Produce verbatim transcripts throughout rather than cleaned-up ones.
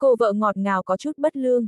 Cô vợ ngọt ngào có chút bất lương.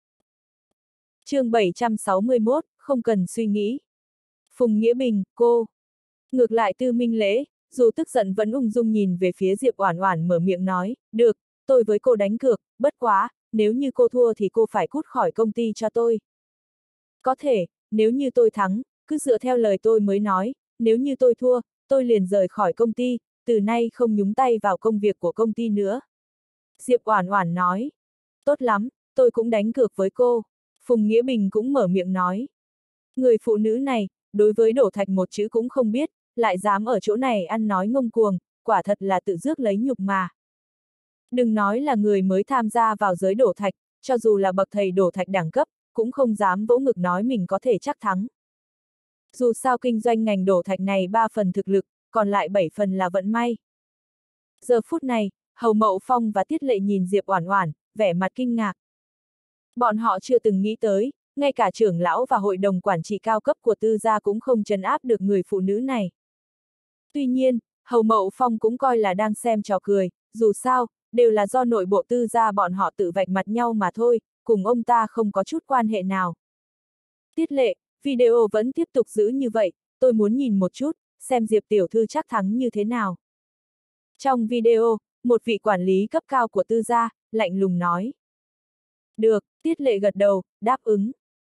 Chương bảy trăm sáu mươi mốt, không cần suy nghĩ. Phùng Nghĩa Bình, cô. Ngược lại Tư Minh Lễ, dù tức giận vẫn ung dung nhìn về phía Diệp Oản Oản mở miệng nói, được, tôi với cô đánh cược, bất quá, nếu như cô thua thì cô phải cút khỏi công ty cho tôi. Có thể, nếu như tôi thắng, cứ dựa theo lời tôi mới nói, nếu như tôi thua, tôi liền rời khỏi công ty, từ nay không nhúng tay vào công việc của công ty nữa. Diệp Oản Oản nói, tốt lắm, tôi cũng đánh cược với cô. Phùng Nghĩa Bình cũng mở miệng nói. Người phụ nữ này, đối với đổ thạch một chữ cũng không biết, lại dám ở chỗ này ăn nói ngông cuồng, quả thật là tự rước lấy nhục mà. Đừng nói là người mới tham gia vào giới đổ thạch, cho dù là bậc thầy đổ thạch đẳng cấp, cũng không dám vỗ ngực nói mình có thể chắc thắng. Dù sao kinh doanh ngành đổ thạch này ba phần thực lực, còn lại bảy phần là vận may. Giờ phút này, Hầu Mậu Phong và Tiết Lệ nhìn Diệp Oản Oản, vẻ mặt kinh ngạc. Bọn họ chưa từng nghĩ tới, ngay cả trưởng lão và hội đồng quản trị cao cấp của Tư gia cũng không trấn áp được người phụ nữ này. Tuy nhiên, Hầu Mậu Phong cũng coi là đang xem trò cười, dù sao, đều là do nội bộ Tư gia bọn họ tự vạch mặt nhau mà thôi, cùng ông ta không có chút quan hệ nào. Tiết Lệ, video vẫn tiếp tục giữ như vậy, tôi muốn nhìn một chút, xem Diệp tiểu thư chắc thắng như thế nào. Trong video, một vị quản lý cấp cao của Tư gia, lạnh lùng nói. Được, Tiết Lệ gật đầu, đáp ứng.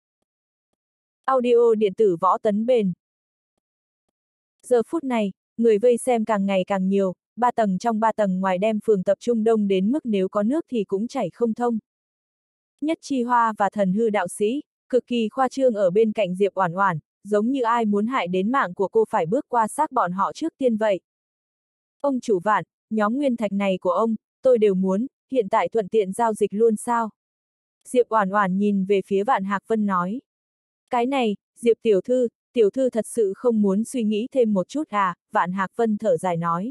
Audio điện tử Võ Tấn Bền. Giờ phút này, người vây xem càng ngày càng nhiều, ba tầng trong ba tầng ngoài đem phường tập trung đông đến mức nếu có nước thì cũng chảy không thông. Nhất Chi Hoa và Thần Hư đạo sĩ, cực kỳ khoa trương ở bên cạnh Diệp Oản Oản, giống như ai muốn hại đến mạng của cô phải bước qua xác bọn họ trước tiên vậy. Ông chủ Vạn, nhóm nguyên thạch này của ông, tôi đều muốn, hiện tại thuận tiện giao dịch luôn sao? Diệp Oản Oản nhìn về phía Vạn Hạc Vân nói. Cái này, Diệp tiểu thư, tiểu thư thật sự không muốn suy nghĩ thêm một chút à, Vạn Hạc Vân thở dài nói.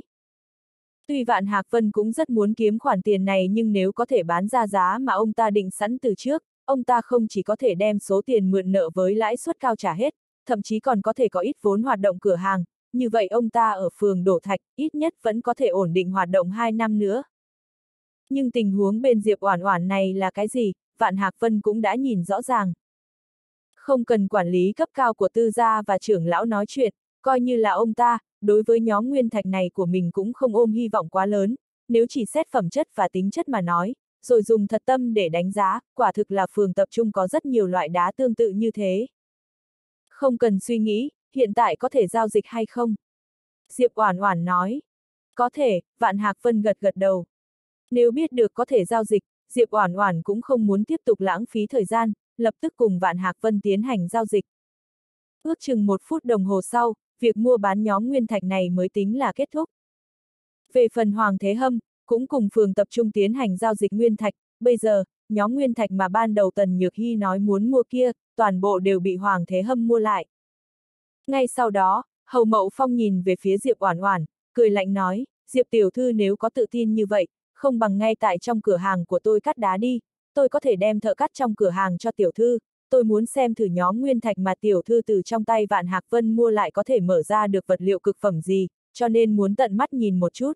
Tuy Vạn Hạc Vân cũng rất muốn kiếm khoản tiền này nhưng nếu có thể bán ra giá mà ông ta định sẵn từ trước, ông ta không chỉ có thể đem số tiền mượn nợ với lãi suất cao trả hết, thậm chí còn có thể có ít vốn hoạt động cửa hàng, như vậy ông ta ở phường Đổ Thạch, ít nhất vẫn có thể ổn định hoạt động hai năm nữa. Nhưng tình huống bên Diệp Oản Oản này là cái gì, Vạn Hạc Vân cũng đã nhìn rõ ràng. Không cần quản lý cấp cao của Tư gia và trưởng lão nói chuyện, coi như là ông ta, đối với nhóm nguyên thạch này của mình cũng không ôm hy vọng quá lớn, nếu chỉ xét phẩm chất và tính chất mà nói, rồi dùng thật tâm để đánh giá, quả thực là phường tập trung có rất nhiều loại đá tương tự như thế. Không cần suy nghĩ, hiện tại có thể giao dịch hay không? Diệp Oản Oản nói. Có thể, Vạn Hạc Vân gật gật đầu. Nếu biết được có thể giao dịch, Diệp Oản Oản cũng không muốn tiếp tục lãng phí thời gian, lập tức cùng Vạn Hạc Vân tiến hành giao dịch. Ước chừng một phút đồng hồ sau, việc mua bán nhóm nguyên thạch này mới tính là kết thúc. Về phần Hoàng Thế Hâm, cũng cùng phường tập trung tiến hành giao dịch nguyên thạch, bây giờ, nhóm nguyên thạch mà ban đầu Tần Nhược Hy nói muốn mua kia, toàn bộ đều bị Hoàng Thế Hâm mua lại. Ngay sau đó, Hầu Mậu Phong nhìn về phía Diệp Oản Oản, cười lạnh nói, Diệp tiểu thư nếu có tự tin như vậy, không bằng ngay tại trong cửa hàng của tôi cắt đá đi, tôi có thể đem thợ cắt trong cửa hàng cho tiểu thư, tôi muốn xem thử nhóm nguyên thạch mà tiểu thư từ trong tay Vạn Hạc Vân mua lại có thể mở ra được vật liệu cực phẩm gì, cho nên muốn tận mắt nhìn một chút.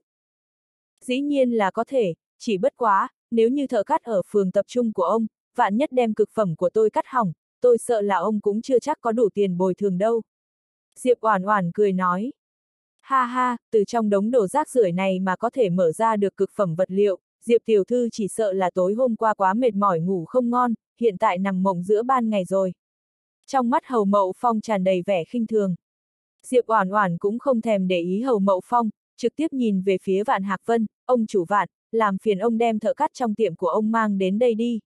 Dĩ nhiên là có thể, chỉ bất quá, nếu như thợ cắt ở phường tập trung của ông, vạn nhất đem cực phẩm của tôi cắt hỏng, tôi sợ là ông cũng chưa chắc có đủ tiền bồi thường đâu. Diệp Oản Oản cười nói. Ha ha, từ trong đống đồ rác rưởi này mà có thể mở ra được cực phẩm vật liệu, Diệp tiểu thư chỉ sợ là tối hôm qua quá mệt mỏi ngủ không ngon, hiện tại nằm mộng giữa ban ngày rồi. Trong mắt Hầu Mậu Phong tràn đầy vẻ khinh thường. Diệp Oản Oản cũng không thèm để ý Hầu Mậu Phong, trực tiếp nhìn về phía Vạn Hạc Vân, ông chủ Vạn, làm phiền ông đem thợ cắt trong tiệm của ông mang đến đây đi.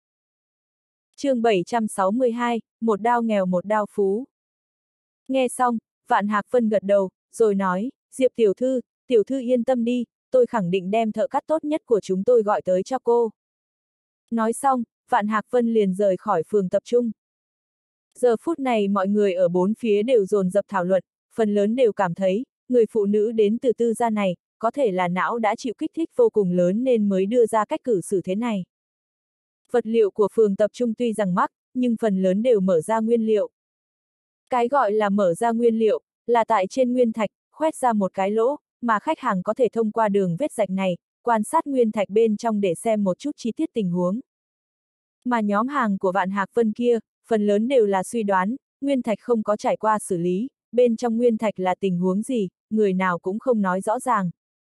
Chương bảy trăm sáu mươi hai, một đao nghèo một đao phú. Nghe xong, Vạn Hạc Vân gật đầu, rồi nói, Diệp tiểu thư, tiểu thư yên tâm đi, tôi khẳng định đem thợ cắt tốt nhất của chúng tôi gọi tới cho cô. Nói xong, Vạn Hạc Vân liền rời khỏi phường tập trung. Giờ phút này mọi người ở bốn phía đều dồn dập thảo luận, phần lớn đều cảm thấy, người phụ nữ đến từ Tư gia này, có thể là não đã chịu kích thích vô cùng lớn nên mới đưa ra cách cử xử thế này. Vật liệu của phường tập trung tuy rằng mắc, nhưng phần lớn đều mở ra nguyên liệu. Cái gọi là mở ra nguyên liệu, là tại trên nguyên thạch, khoét ra một cái lỗ, mà khách hàng có thể thông qua đường vết rạch này, quan sát nguyên thạch bên trong để xem một chút chi tiết tình huống. Mà nhóm hàng của Vạn Hạc Vân kia, phần lớn đều là suy đoán, nguyên thạch không có trải qua xử lý, bên trong nguyên thạch là tình huống gì, người nào cũng không nói rõ ràng.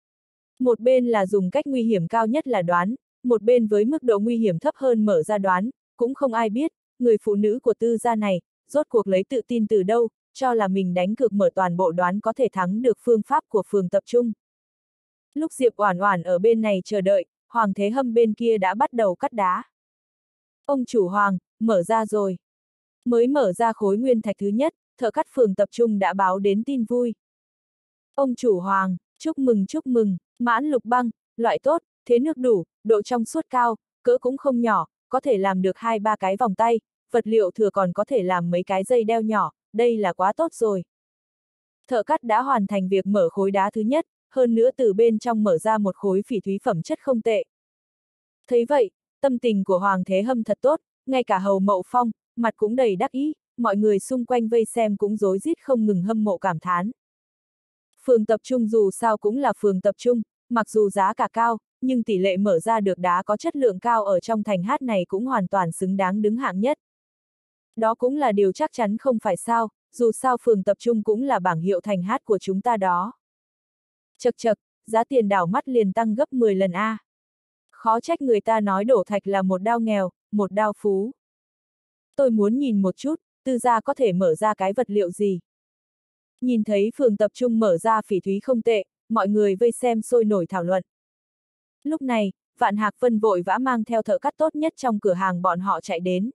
Một bên là dùng cách nguy hiểm cao nhất là đoán, một bên với mức độ nguy hiểm thấp hơn mở ra đoán, cũng không ai biết, người phụ nữ của tư gia này, rốt cuộc lấy tự tin từ đâu, cho là mình đánh cược mở toàn bộ đoán có thể thắng được phương pháp của phường tập trung. Lúc Diệp Oản Oản ở bên này chờ đợi, Hoàng Thế Hâm bên kia đã bắt đầu cắt đá. Ông chủ Hoàng, mở ra rồi. Mới mở ra khối nguyên thạch thứ nhất, thợ cắt phường tập trung đã báo đến tin vui. Ông chủ Hoàng, chúc mừng chúc mừng, mãn lục băng, loại tốt, thế nước đủ, độ trong suốt cao, cỡ cũng không nhỏ, có thể làm được hai ba cái vòng tay, vật liệu thừa còn có thể làm mấy cái dây đeo nhỏ, đây là quá tốt rồi. Thợ cắt đã hoàn thành việc mở khối đá thứ nhất, hơn nữa từ bên trong mở ra một khối phỉ thúy phẩm chất không tệ. Thấy vậy, tâm tình của Hoàng Thế Hâm thật tốt, ngay cả Hầu Mậu Phong, mặt cũng đầy đắc ý, mọi người xung quanh vây xem cũng rối rít không ngừng hâm mộ cảm thán. Phường tập trung dù sao cũng là phường tập trung, mặc dù giá cả cao, nhưng tỷ lệ mở ra được đá có chất lượng cao ở trong thành hát này cũng hoàn toàn xứng đáng đứng hạng nhất. Đó cũng là điều chắc chắn không phải sao, dù sao phường tập trung cũng là bảng hiệu thành hát của chúng ta đó. Chậc chậc, giá tiền đảo mắt liền tăng gấp mười lần a. Khó trách người ta nói đổ thạch là một đao nghèo, một đao phú. Tôi muốn nhìn một chút, tư gia có thể mở ra cái vật liệu gì. Nhìn thấy phường tập trung mở ra phỉ thúy không tệ, mọi người vây xem sôi nổi thảo luận. Lúc này, Vạn Hạc Vân vội vã mang theo thợ cắt tốt nhất trong cửa hàng bọn họ chạy đến.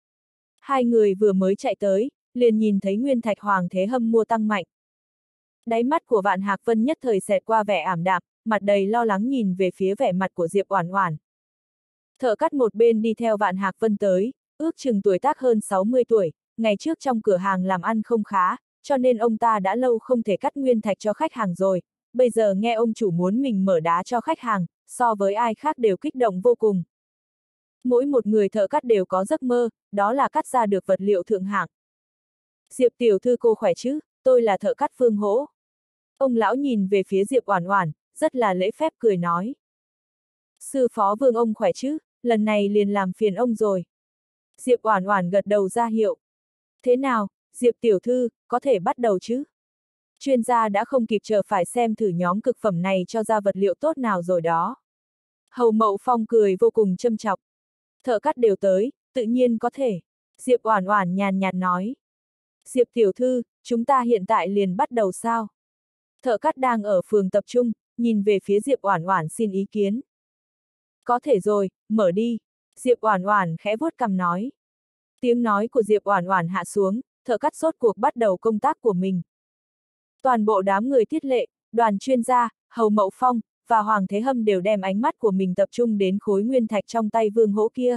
Hai người vừa mới chạy tới, liền nhìn thấy nguyên thạch Hoàng Thế Hâm mua tăng mạnh. Đáy mắt của Vạn Hạc Vân nhất thời xẹt qua vẻ ảm đạm, mặt đầy lo lắng nhìn về phía vẻ mặt của Diệp Oản Oản. Thợ cắt một bên đi theo Vạn Hạc Vân tới, ước chừng tuổi tác hơn sáu mươi tuổi, ngày trước trong cửa hàng làm ăn không khá, cho nên ông ta đã lâu không thể cắt nguyên thạch cho khách hàng rồi, bây giờ nghe ông chủ muốn mình mở đá cho khách hàng, so với ai khác đều kích động vô cùng. Mỗi một người thợ cắt đều có giấc mơ, đó là cắt ra được vật liệu thượng hạng. Diệp tiểu thư cô khỏe chứ, tôi là thợ cắt Phương Hỗ. Ông lão nhìn về phía Diệp Oản Oản, rất là lễ phép cười nói. Sư phó Vương ông khỏe chứ, lần này liền làm phiền ông rồi. Diệp Oản Oản gật đầu ra hiệu. Thế nào, Diệp tiểu thư, có thể bắt đầu chứ? Chuyên gia đã không kịp chờ phải xem thử nhóm cực phẩm này cho ra vật liệu tốt nào rồi đó. Hầu Mậu Phong cười vô cùng châm chọc. Thợ cắt đều tới, tự nhiên có thể. Diệp Oản Oản nhàn nhạt nói. Diệp tiểu thư, chúng ta hiện tại liền bắt đầu sao? Thợ cắt đang ở phường tập trung, nhìn về phía Diệp Oản Oản xin ý kiến. Có thể rồi, mở đi. Diệp Oản Oản khẽ vuốt cằm nói. Tiếng nói của Diệp Oản Oản hạ xuống, thợ cắt rốt cuộc bắt đầu công tác của mình. Toàn bộ đám người tiết lệ, đoàn chuyên gia, Hầu Mậu Phong, và Hoàng Thế Hâm đều đem ánh mắt của mình tập trung đến khối nguyên thạch trong tay Vương Hỗ kia.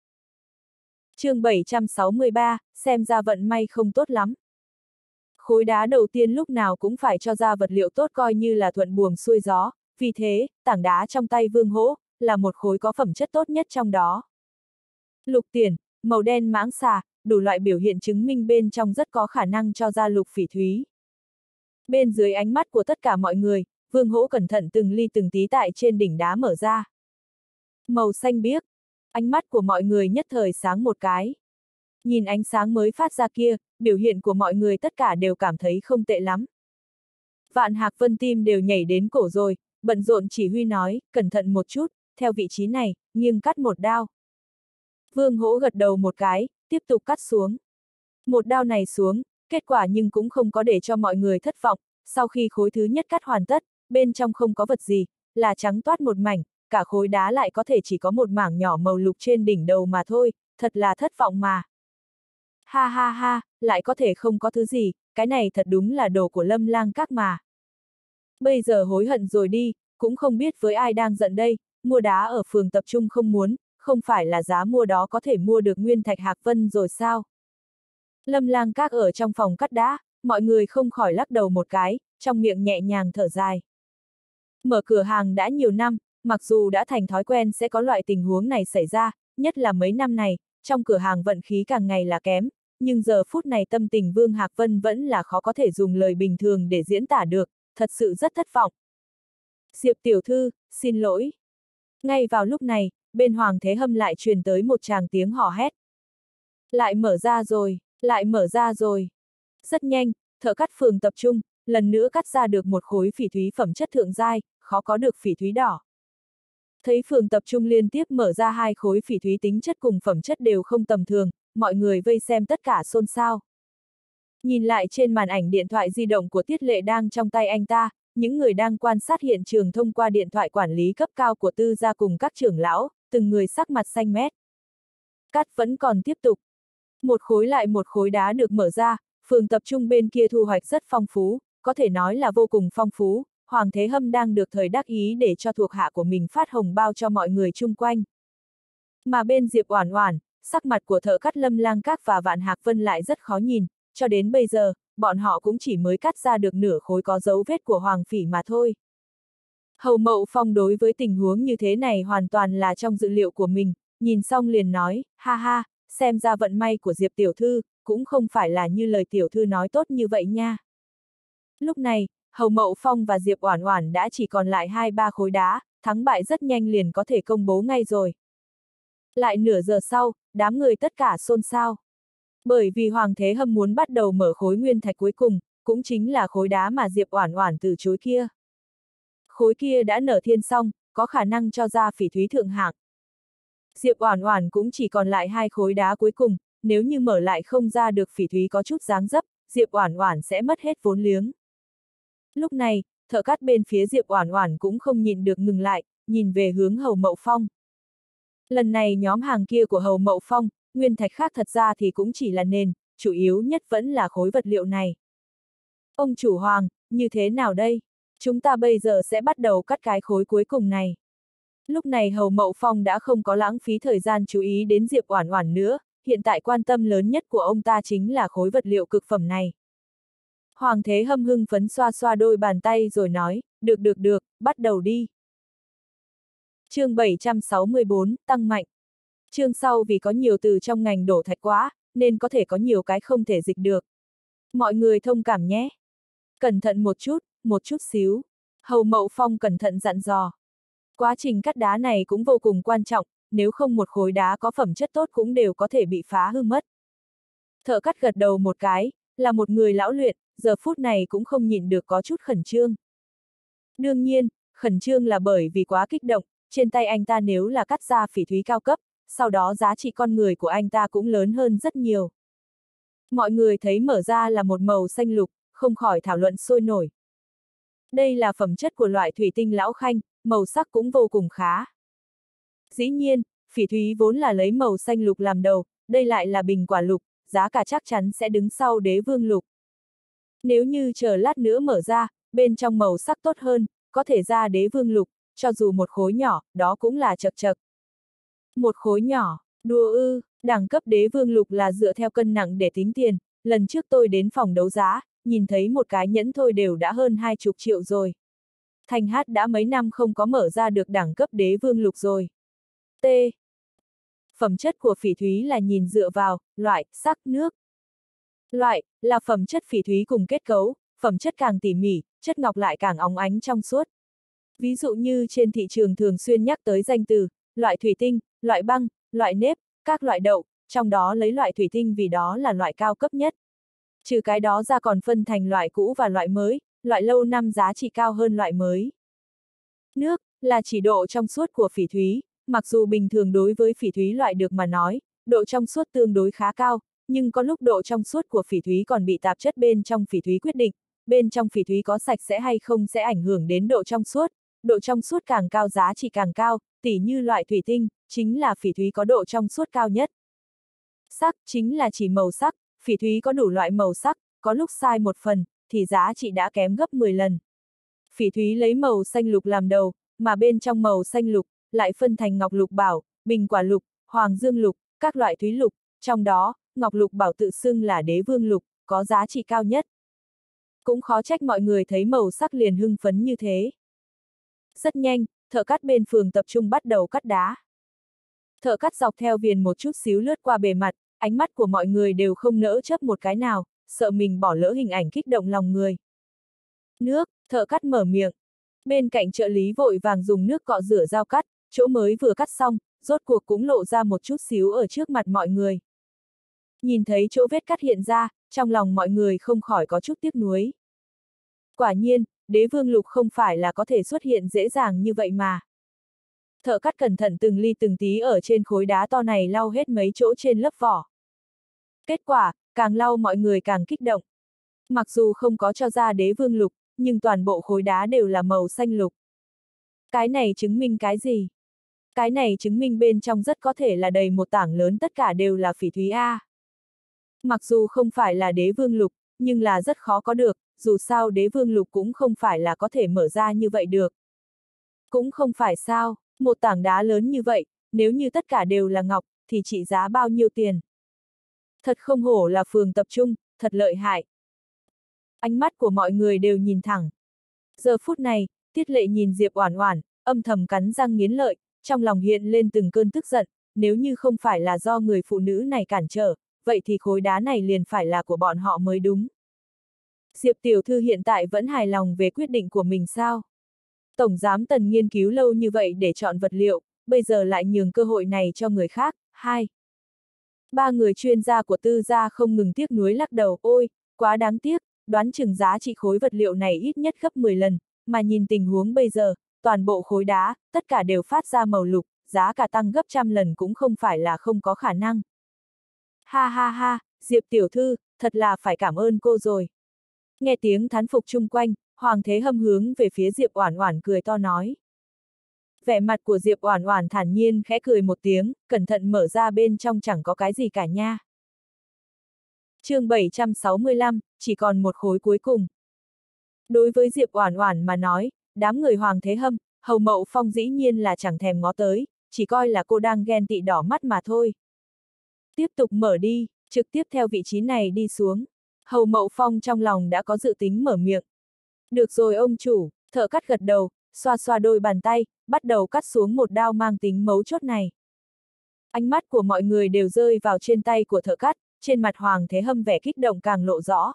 Chương bảy trăm sáu mươi ba, xem ra vận may không tốt lắm. Khối đá đầu tiên lúc nào cũng phải cho ra vật liệu tốt coi như là thuận buồm xuôi gió, vì thế, tảng đá trong tay Vương Hỗ, là một khối có phẩm chất tốt nhất trong đó. Lục tiền, màu đen mãng xà, đủ loại biểu hiện chứng minh bên trong rất có khả năng cho ra lục phỉ thúy. Bên dưới ánh mắt của tất cả mọi người, Vương Hỗ cẩn thận từng ly từng tí tại trên đỉnh đá mở ra. Màu xanh biếc, ánh mắt của mọi người nhất thời sáng một cái. Nhìn ánh sáng mới phát ra kia, biểu hiện của mọi người tất cả đều cảm thấy không tệ lắm. Vạn Hạc Vân tim đều nhảy đến cổ rồi, bận rộn chỉ huy nói, cẩn thận một chút, theo vị trí này, nghiêng cắt một đao. Vương Hỗ gật đầu một cái, tiếp tục cắt xuống. Một đao này xuống, kết quả nhưng cũng không có để cho mọi người thất vọng, sau khi khối thứ nhất cắt hoàn tất, bên trong không có vật gì, là trắng toát một mảnh, cả khối đá lại có thể chỉ có một mảng nhỏ màu lục trên đỉnh đầu mà thôi, thật là thất vọng mà. Ha ha ha, lại có thể không có thứ gì, cái này thật đúng là đồ của Lâm Lang Các mà. Bây giờ hối hận rồi đi, cũng không biết với ai đang giận đây, mua đá ở phường tập trung không muốn, không phải là giá mua đó có thể mua được nguyên thạch Hạc Vân rồi sao? Lâm Lang Các ở trong phòng cắt đá, mọi người không khỏi lắc đầu một cái, trong miệng nhẹ nhàng thở dài. Mở cửa hàng đã nhiều năm, mặc dù đã thành thói quen sẽ có loại tình huống này xảy ra, nhất là mấy năm này, trong cửa hàng vận khí càng ngày là kém, nhưng giờ phút này tâm tình Vương Hạc Vân vẫn là khó có thể dùng lời bình thường để diễn tả được, thật sự rất thất vọng. Diệp tiểu thư, xin lỗi. Ngay vào lúc này, bên Hoàng Thế Hâm lại truyền tới một tràng tiếng hò hét. Lại mở ra rồi, lại mở ra rồi. Rất nhanh, thợ cắt phường tập trung, lần nữa cắt ra được một khối phỉ thúy phẩm chất thượng giai, khó có được phỉ thúy đỏ. Thấy phường tập trung liên tiếp mở ra hai khối phỉ thúy tính chất cùng phẩm chất đều không tầm thường, mọi người vây xem tất cả xôn xao. Nhìn lại trên màn ảnh điện thoại di động của Tiết Lệ đang trong tay anh ta, những người đang quan sát hiện trường thông qua điện thoại quản lý cấp cao của Tư gia cùng các trưởng lão, từng người sắc mặt xanh mét. Cắt vẫn còn tiếp tục. Một khối lại một khối đá được mở ra, phường tập trung bên kia thu hoạch rất phong phú, có thể nói là vô cùng phong phú. Hoàng Thế Hâm đang được thời đắc ý để cho thuộc hạ của mình phát hồng bao cho mọi người chung quanh. Mà bên Diệp Oản Oản, sắc mặt của thợ cắt Lâm Lang Các và Vạn Hạc Vân lại rất khó nhìn, cho đến bây giờ, bọn họ cũng chỉ mới cắt ra được nửa khối có dấu vết của Hoàng Phỉ mà thôi. Hầu Mậu Phong đối với tình huống như thế này hoàn toàn là trong dự liệu của mình, nhìn xong liền nói, ha ha, xem ra vận may của Diệp tiểu thư, cũng không phải là như lời tiểu thư nói tốt như vậy nha. Lúc này, Hầu Mậu Phong và Diệp Oản Oản đã chỉ còn lại hai ba khối đá, thắng bại rất nhanh liền có thể công bố ngay rồi. Lại nửa giờ sau, đám người tất cả xôn xao. Bởi vì Hoàng Thế Hâm muốn bắt đầu mở khối nguyên thạch cuối cùng, cũng chính là khối đá mà Diệp Oản Oản từ chối kia. Khối kia đã nở thiên xong, có khả năng cho ra phỉ thúy thượng hạng. Diệp Oản Oản cũng chỉ còn lại hai khối đá cuối cùng, nếu như mở lại không ra được phỉ thúy có chút dáng dấp, Diệp Oản Oản sẽ mất hết vốn liếng. Lúc này, thợ cắt bên phía Diệp Oản Oản cũng không nhịn được ngừng lại, nhìn về hướng Hầu Mậu Phong. Lần này nhóm hàng kia của Hầu Mậu Phong, nguyên thạch khác thật ra thì cũng chỉ là nền, chủ yếu nhất vẫn là khối vật liệu này. Ông chủ Hoàng, như thế nào đây? Chúng ta bây giờ sẽ bắt đầu cắt cái khối cuối cùng này. Lúc này Hầu Mậu Phong đã không có lãng phí thời gian chú ý đến Diệp Oản Oản nữa, hiện tại quan tâm lớn nhất của ông ta chính là khối vật liệu cực phẩm này. Hoàng Thế Hâm hưng phấn xoa xoa đôi bàn tay rồi nói, được được được, bắt đầu đi. Chương bảy trăm sáu mươi bốn, tăng mạnh. Chương sau vì có nhiều từ trong ngành đổ thạch quá, nên có thể có nhiều cái không thể dịch được. Mọi người thông cảm nhé. Cẩn thận một chút, một chút xíu. Hầu Mậu Phong cẩn thận dặn dò. Quá trình cắt đá này cũng vô cùng quan trọng, nếu không một khối đá có phẩm chất tốt cũng đều có thể bị phá hư mất. Thợ cắt gật đầu một cái, là một người lão luyện, giờ phút này cũng không nhịn được có chút khẩn trương. Đương nhiên, khẩn trương là bởi vì quá kích động, trên tay anh ta nếu là cắt ra phỉ thúy cao cấp, sau đó giá trị con người của anh ta cũng lớn hơn rất nhiều. Mọi người thấy mở ra là một màu xanh lục, không khỏi thảo luận sôi nổi. Đây là phẩm chất của loại thủy tinh lão khanh, màu sắc cũng vô cùng khá. Dĩ nhiên, phỉ thúy vốn là lấy màu xanh lục làm đầu, đây lại là bình quả lục, giá cả chắc chắn sẽ đứng sau đế vương lục. Nếu như chờ lát nữa mở ra, bên trong màu sắc tốt hơn, có thể ra đế vương lục, cho dù một khối nhỏ, đó cũng là chật chật. Một khối nhỏ, đùa ư, đẳng cấp đế vương lục là dựa theo cân nặng để tính tiền, lần trước tôi đến phòng đấu giá, nhìn thấy một cái nhẫn thôi đều đã hơn hai chục triệu rồi. Thành Hát đã mấy năm không có mở ra được đẳng cấp đế vương lục rồi. T. Phẩm chất của phỉ thúy là nhìn dựa vào, loại, sắc, nước. Loại, là phẩm chất phỉ thúy cùng kết cấu, phẩm chất càng tỉ mỉ, chất ngọc lại càng óng ánh trong suốt. Ví dụ như trên thị trường thường xuyên nhắc tới danh từ, loại thủy tinh, loại băng, loại nếp, các loại đậu, trong đó lấy loại thủy tinh vì đó là loại cao cấp nhất. Trừ cái đó ra còn phân thành loại cũ và loại mới, loại lâu năm giá trị cao hơn loại mới. Nước, là chỉ độ trong suốt của phỉ thúy, mặc dù bình thường đối với phỉ thúy loại được mà nói, độ trong suốt tương đối khá cao, nhưng có lúc độ trong suốt của phỉ thúy còn bị tạp chất bên trong phỉ thúy quyết định, bên trong phỉ thúy có sạch sẽ hay không sẽ ảnh hưởng đến độ trong suốt, độ trong suốt càng cao giá trị càng cao, tỉ như loại thủy tinh, chính là phỉ thúy có độ trong suốt cao nhất. Sắc, chính là chỉ màu sắc, phỉ thúy có đủ loại màu sắc, có lúc sai một phần, thì giá trị đã kém gấp mười lần. Phỉ thúy lấy màu xanh lục làm đầu, mà bên trong màu xanh lục, lại phân thành ngọc lục bảo, bình quả lục, hoàng dương lục, các loại thúy lục, trong đó, ngọc lục bảo tự xưng là đế vương lục, có giá trị cao nhất. Cũng khó trách mọi người thấy màu sắc liền hưng phấn như thế. Rất nhanh, thợ cắt bên phường tập trung bắt đầu cắt đá. Thợ cắt dọc theo viền một chút xíu lướt qua bề mặt, ánh mắt của mọi người đều không nỡ chớp một cái nào, sợ mình bỏ lỡ hình ảnh kích động lòng người. Nước, thợ cắt mở miệng. Bên cạnh trợ lý vội vàng dùng nước cọ rửa dao cắt, chỗ mới vừa cắt xong, rốt cuộc cũng lộ ra một chút xíu ở trước mặt mọi người. Nhìn thấy chỗ vết cắt hiện ra, trong lòng mọi người không khỏi có chút tiếc nuối. Quả nhiên, đế vương lục không phải là có thể xuất hiện dễ dàng như vậy mà. Thợ cắt cẩn thận từng ly từng tí ở trên khối đá to này lau hết mấy chỗ trên lớp vỏ. Kết quả, càng lau mọi người càng kích động. Mặc dù không có cho ra đế vương lục, nhưng toàn bộ khối đá đều là màu xanh lục. Cái này chứng minh cái gì? Cái này chứng minh bên trong rất có thể là đầy một tảng lớn tất cả đều là phỉ thúy A. Mặc dù không phải là đế vương lục, nhưng là rất khó có được, dù sao đế vương lục cũng không phải là có thể mở ra như vậy được. Cũng không phải sao, một tảng đá lớn như vậy, nếu như tất cả đều là ngọc, thì trị giá bao nhiêu tiền? Thật không hổ là phường tập trung, thật lợi hại. Ánh mắt của mọi người đều nhìn thẳng. Giờ phút này, Tiết Lệ nhìn Diệp Oản Oản, âm thầm cắn răng nghiến lợi, trong lòng hiện lên từng cơn tức giận, nếu như không phải là do người phụ nữ này cản trở, vậy thì khối đá này liền phải là của bọn họ mới đúng. Diệp tiểu thư hiện tại vẫn hài lòng về quyết định của mình sao? Tổng giám Tần nghiên cứu lâu như vậy để chọn vật liệu, bây giờ lại nhường cơ hội này cho người khác. Hai. Ba người chuyên gia của Tư gia không ngừng tiếc nuối lắc đầu, ôi, quá đáng tiếc, đoán chừng giá trị khối vật liệu này ít nhất gấp mười lần, mà nhìn tình huống bây giờ, toàn bộ khối đá, tất cả đều phát ra màu lục, giá cả tăng gấp trăm lần cũng không phải là không có khả năng. Ha ha ha, Diệp tiểu thư, thật là phải cảm ơn cô rồi. Nghe tiếng thán phục chung quanh, Hoàng Thế Hâm hướng về phía Diệp Oản Oản cười to nói. Vẻ mặt của Diệp Oản Oản thản nhiên khẽ cười một tiếng, cẩn thận mở ra bên trong chẳng có cái gì cả nha. Chương bảy trăm sáu mươi lăm, chỉ còn một khối cuối cùng. Đối với Diệp Oản Oản mà nói, đám người Hoàng Thế Hâm, Hầu Mậu Phong dĩ nhiên là chẳng thèm ngó tới, chỉ coi là cô đang ghen tị đỏ mắt mà thôi. Tiếp tục mở đi, trực tiếp theo vị trí này đi xuống. Hầu Mậu Phong trong lòng đã có dự tính mở miệng. Được rồi ông chủ, thợ cắt gật đầu, xoa xoa đôi bàn tay, bắt đầu cắt xuống một đao mang tính mấu chốt này. Ánh mắt của mọi người đều rơi vào trên tay của thợ cắt, trên mặt Hoàng Thế Hâm vẻ kích động càng lộ rõ.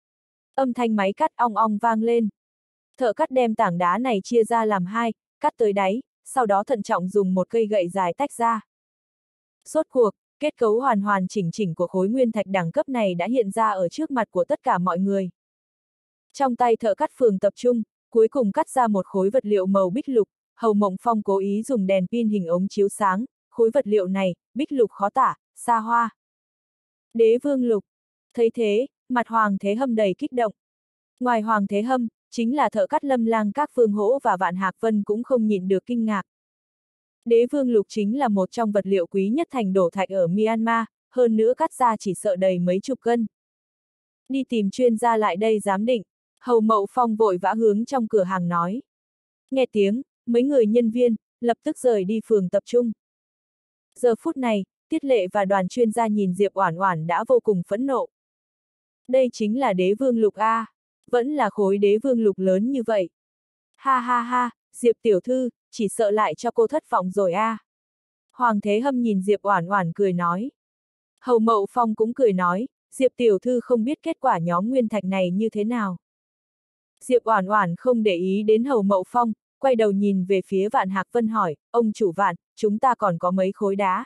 Âm thanh máy cắt ong ong vang lên. Thợ cắt đem tảng đá này chia ra làm hai, cắt tới đáy, sau đó thận trọng dùng một cây gậy dài tách ra. Rốt cuộc, kết cấu hoàn hoàn chỉnh chỉnh của khối nguyên thạch đẳng cấp này đã hiện ra ở trước mặt của tất cả mọi người. Trong tay thợ cắt phường tập trung, cuối cùng cắt ra một khối vật liệu màu bích lục, Hầu Mộng Phong cố ý dùng đèn pin hình ống chiếu sáng, khối vật liệu này, bích lục khó tả, xa hoa. Đế vương lục. Thấy thế, mặt Hoàng Thế Hâm đầy kích động. Ngoài Hoàng Thế Hâm, chính là thợ cắt Lâm Lang các Phương Hỗ và Vạn Hạc Vân cũng không nhịn được kinh ngạc. Đế vương lục chính là một trong vật liệu quý nhất thành đổ thạch ở Myanmar, hơn nữa cắt ra chỉ sợ đầy mấy chục cân. Đi tìm chuyên gia lại đây giám định, Hầu Mậu Phong vội vã hướng trong cửa hàng nói. Nghe tiếng, mấy người nhân viên, lập tức rời đi phường tập trung. Giờ phút này, Tiết Lệ và đoàn chuyên gia nhìn Diệp Oản Oản đã vô cùng phẫn nộ. Đây chính là đế vương lục A, vẫn là khối đế vương lục lớn như vậy. Ha ha ha, Diệp tiểu thư, chỉ sợ lại cho cô thất vọng rồi A. Hoàng Thế Hâm nhìn Diệp Oản Oản cười nói. Hầu Mậu Phong cũng cười nói, Diệp tiểu thư không biết kết quả nhóm nguyên thạch này như thế nào. Diệp Oản Oản không để ý đến Hầu Mậu Phong, quay đầu nhìn về phía Vạn Hạc Vân hỏi, ông chủ Vạn, chúng ta còn có mấy khối đá?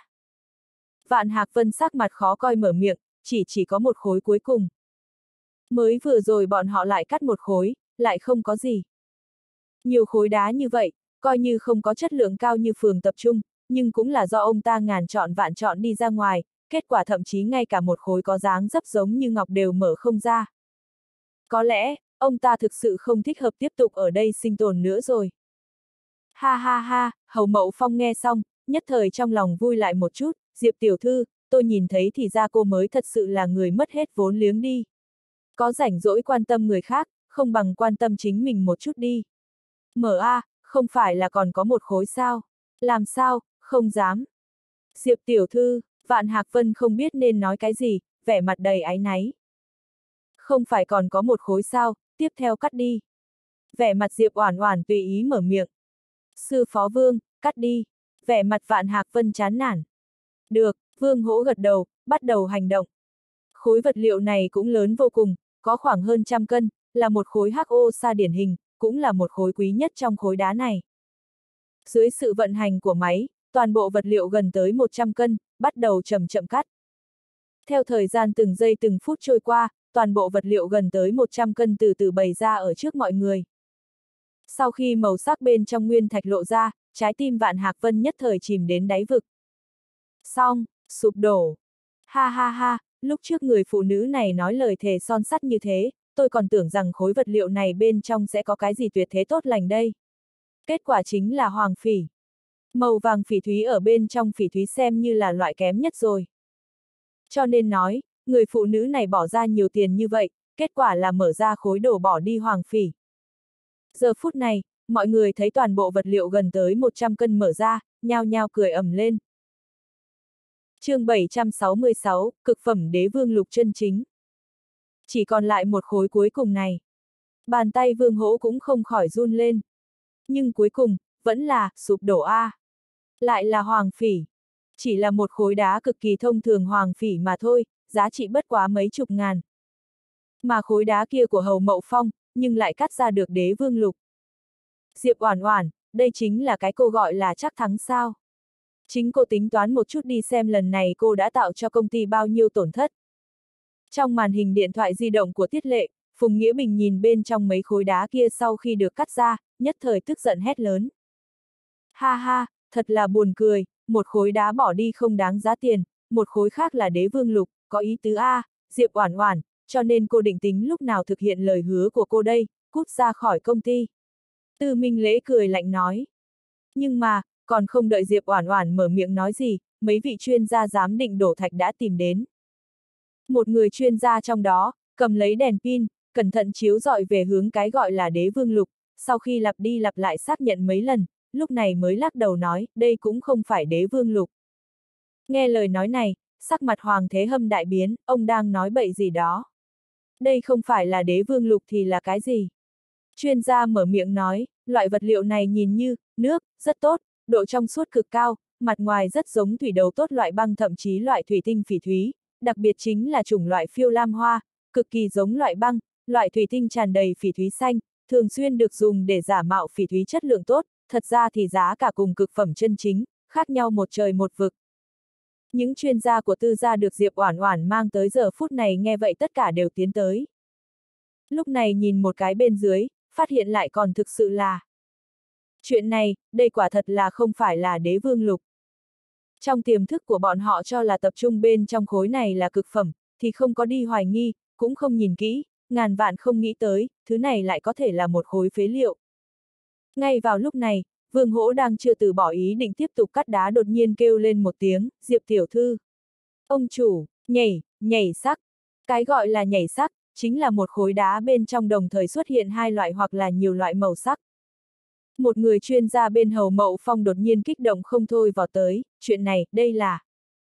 Vạn Hạc Vân sắc mặt khó coi mở miệng, chỉ chỉ có một khối cuối cùng. Mới vừa rồi bọn họ lại cắt một khối, lại không có gì. Nhiều khối đá như vậy, coi như không có chất lượng cao như phường tập trung, nhưng cũng là do ông ta ngàn chọn vạn chọn đi ra ngoài, kết quả thậm chí ngay cả một khối có dáng dấp giống như ngọc đều mở không ra. Có lẽ, ông ta thực sự không thích hợp tiếp tục ở đây sinh tồn nữa rồi. Ha ha ha, Hầu Mậu Phong nghe xong, nhất thời trong lòng vui lại một chút, Diệp tiểu thư, tôi nhìn thấy thì ra cô mới thật sự là người mất hết vốn liếng đi. Có rảnh rỗi quan tâm người khác, không bằng quan tâm chính mình một chút đi. Mở a, không phải là còn có một khối sao? Làm sao, không dám. Diệp tiểu thư, Vạn Hạc Vân không biết nên nói cái gì, vẻ mặt đầy áy náy. Không phải còn có một khối sao, tiếp theo cắt đi. Vẻ mặt Diệp Oản Oản tùy ý mở miệng. Sư phó Vương, cắt đi. Vẻ mặt Vạn Hạc Vân chán nản. Được, Vương Hỗ gật đầu, bắt đầu hành động. Khối vật liệu này cũng lớn vô cùng, có khoảng hơn trăm cân, là một khối hắc ô sa điển hình, cũng là một khối quý nhất trong khối đá này. Dưới sự vận hành của máy, toàn bộ vật liệu gần tới một trăm cân, bắt đầu chậm chậm cắt. Theo thời gian từng giây từng phút trôi qua, toàn bộ vật liệu gần tới một trăm cân từ từ bày ra ở trước mọi người. Sau khi màu sắc bên trong nguyên thạch lộ ra, trái tim Vạn Hạc Vân nhất thời chìm đến đáy vực. Xong, sụp đổ. Ha ha ha, lúc trước người phụ nữ này nói lời thề son sắt như thế, tôi còn tưởng rằng khối vật liệu này bên trong sẽ có cái gì tuyệt thế tốt lành đây. Kết quả chính là hoàng phỉ. Màu vàng phỉ thúy ở bên trong phỉ thúy xem như là loại kém nhất rồi. Cho nên nói, người phụ nữ này bỏ ra nhiều tiền như vậy, kết quả là mở ra khối đồ bỏ đi hoàng phỉ. Giờ phút này, mọi người thấy toàn bộ vật liệu gần tới một trăm cân mở ra, nhao nhao cười ầm lên. Chương bảy trăm sáu mươi sáu, cực phẩm đế vương lục chân chính. Chỉ còn lại một khối cuối cùng này. Bàn tay Vương Hỗ cũng không khỏi run lên. Nhưng cuối cùng, vẫn là, sụp đổ A. Lại là hoàng phỉ. Chỉ là một khối đá cực kỳ thông thường hoàng phỉ mà thôi, giá trị bất quá mấy chục ngàn. Mà khối đá kia của Hầu Mậu Phong, nhưng lại cắt ra được đế vương lục. Diệp Oản Oản, đây chính là cái cô gọi là chắc thắng sao. Chính cô tính toán một chút đi xem lần này cô đã tạo cho công ty bao nhiêu tổn thất. Trong màn hình điện thoại di động của Tiết Lệ, Phùng Nghĩa Bình nhìn bên trong mấy khối đá kia sau khi được cắt ra, nhất thời tức giận hét lớn. Ha ha, thật là buồn cười, một khối đá bỏ đi không đáng giá tiền, một khối khác là đế vương lục, có ý tứ A, Diệp Oản Oản, cho nên cô định tính lúc nào thực hiện lời hứa của cô đây, cút ra khỏi công ty. Tư Minh Lễ cười lạnh nói. Nhưng mà, còn không đợi Diệp Oản Oản mở miệng nói gì, mấy vị chuyên gia giám định đổ thạch đã tìm đến. Một người chuyên gia trong đó, cầm lấy đèn pin, cẩn thận chiếu rọi về hướng cái gọi là đế vương lục, sau khi lặp đi lặp lại xác nhận mấy lần, lúc này mới lắc đầu nói, đây cũng không phải đế vương lục. Nghe lời nói này, sắc mặt Hoàng Thế Hâm đại biến, ông đang nói bậy gì đó. Đây không phải là đế vương lục thì là cái gì? Chuyên gia mở miệng nói, loại vật liệu này nhìn như, nước, rất tốt, độ trong suốt cực cao, mặt ngoài rất giống thủy đấu tốt loại băng thậm chí loại thủy tinh phỉ thúy, đặc biệt chính là chủng loại phiêu lam hoa, cực kỳ giống loại băng, loại thủy tinh tràn đầy phỉ thúy xanh, thường xuyên được dùng để giả mạo phỉ thúy chất lượng tốt, thật ra thì giá cả cùng cực phẩm chân chính, khác nhau một trời một vực. Những chuyên gia của Tư gia được Diệp Oản Oản mang tới giờ phút này nghe vậy tất cả đều tiến tới. Lúc này nhìn một cái bên dưới, phát hiện lại còn thực sự là. Chuyện này, đây quả thật là không phải là đế vương lục. Trong tiềm thức của bọn họ cho là tập trung bên trong khối này là cực phẩm, thì không có đi hoài nghi, cũng không nhìn kỹ, ngàn vạn không nghĩ tới, thứ này lại có thể là một khối phế liệu. Ngay vào lúc này, Vương Hỗ đang chưa từ bỏ ý định tiếp tục cắt đá đột nhiên kêu lên một tiếng, Diệp tiểu thư. Ông chủ, nhảy, nhảy sắc. Cái gọi là nhảy sắc, chính là một khối đá bên trong đồng thời xuất hiện hai loại hoặc là nhiều loại màu sắc. Một người chuyên gia bên Hầu Mậu Phong đột nhiên kích động không thôi vào tới, chuyện này, đây là.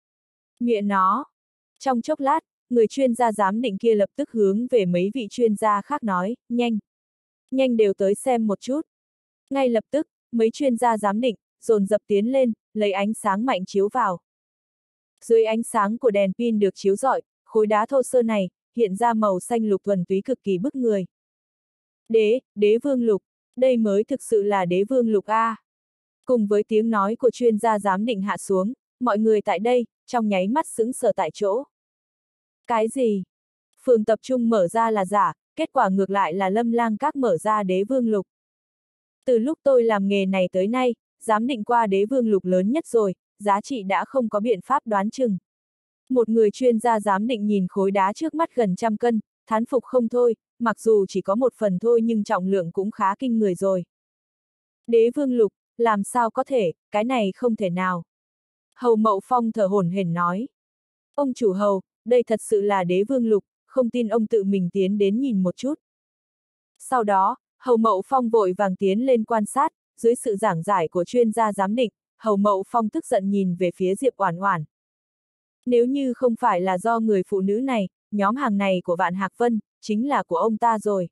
Mẹ nó. Trong chốc lát, người chuyên gia giám định kia lập tức hướng về mấy vị chuyên gia khác nói, nhanh. Nhanh đều tới xem một chút. Ngay lập tức, mấy chuyên gia giám định, dồn dập tiến lên, lấy ánh sáng mạnh chiếu vào. Dưới ánh sáng của đèn pin được chiếu rọi, khối đá thô sơ này, hiện ra màu xanh lục thuần túy cực kỳ bức người. Đế, đế vương lục, đây mới thực sự là đế vương lục A. Cùng với tiếng nói của chuyên gia giám định hạ xuống, mọi người tại đây, trong nháy mắt sững sờ tại chỗ. Cái gì? Phường tập trung mở ra là giả, kết quả ngược lại là Lâm Lang Các mở ra đế vương lục. Từ lúc tôi làm nghề này tới nay, giám định qua đế vương lục lớn nhất rồi, giá trị đã không có biện pháp đoán chừng. Một người chuyên gia giám định nhìn khối đá trước mắt gần trăm cân, thán phục không thôi, mặc dù chỉ có một phần thôi nhưng trọng lượng cũng khá kinh người rồi. Đế vương lục, làm sao có thể, cái này không thể nào. Hầu Mậu Phong thở hổn hển nói. Ông chủ Hầu, đây thật sự là đế vương lục, không tin ông tự mình tiến đến nhìn một chút. Sau đó, Hầu Mậu Phong vội vàng tiến lên quan sát, dưới sự giảng giải của chuyên gia giám định, Hầu Mậu Phong tức giận nhìn về phía Diệp Oản Oản. Nếu như không phải là do người phụ nữ này, nhóm hàng này của Vạn Hạc Vân, chính là của ông ta rồi.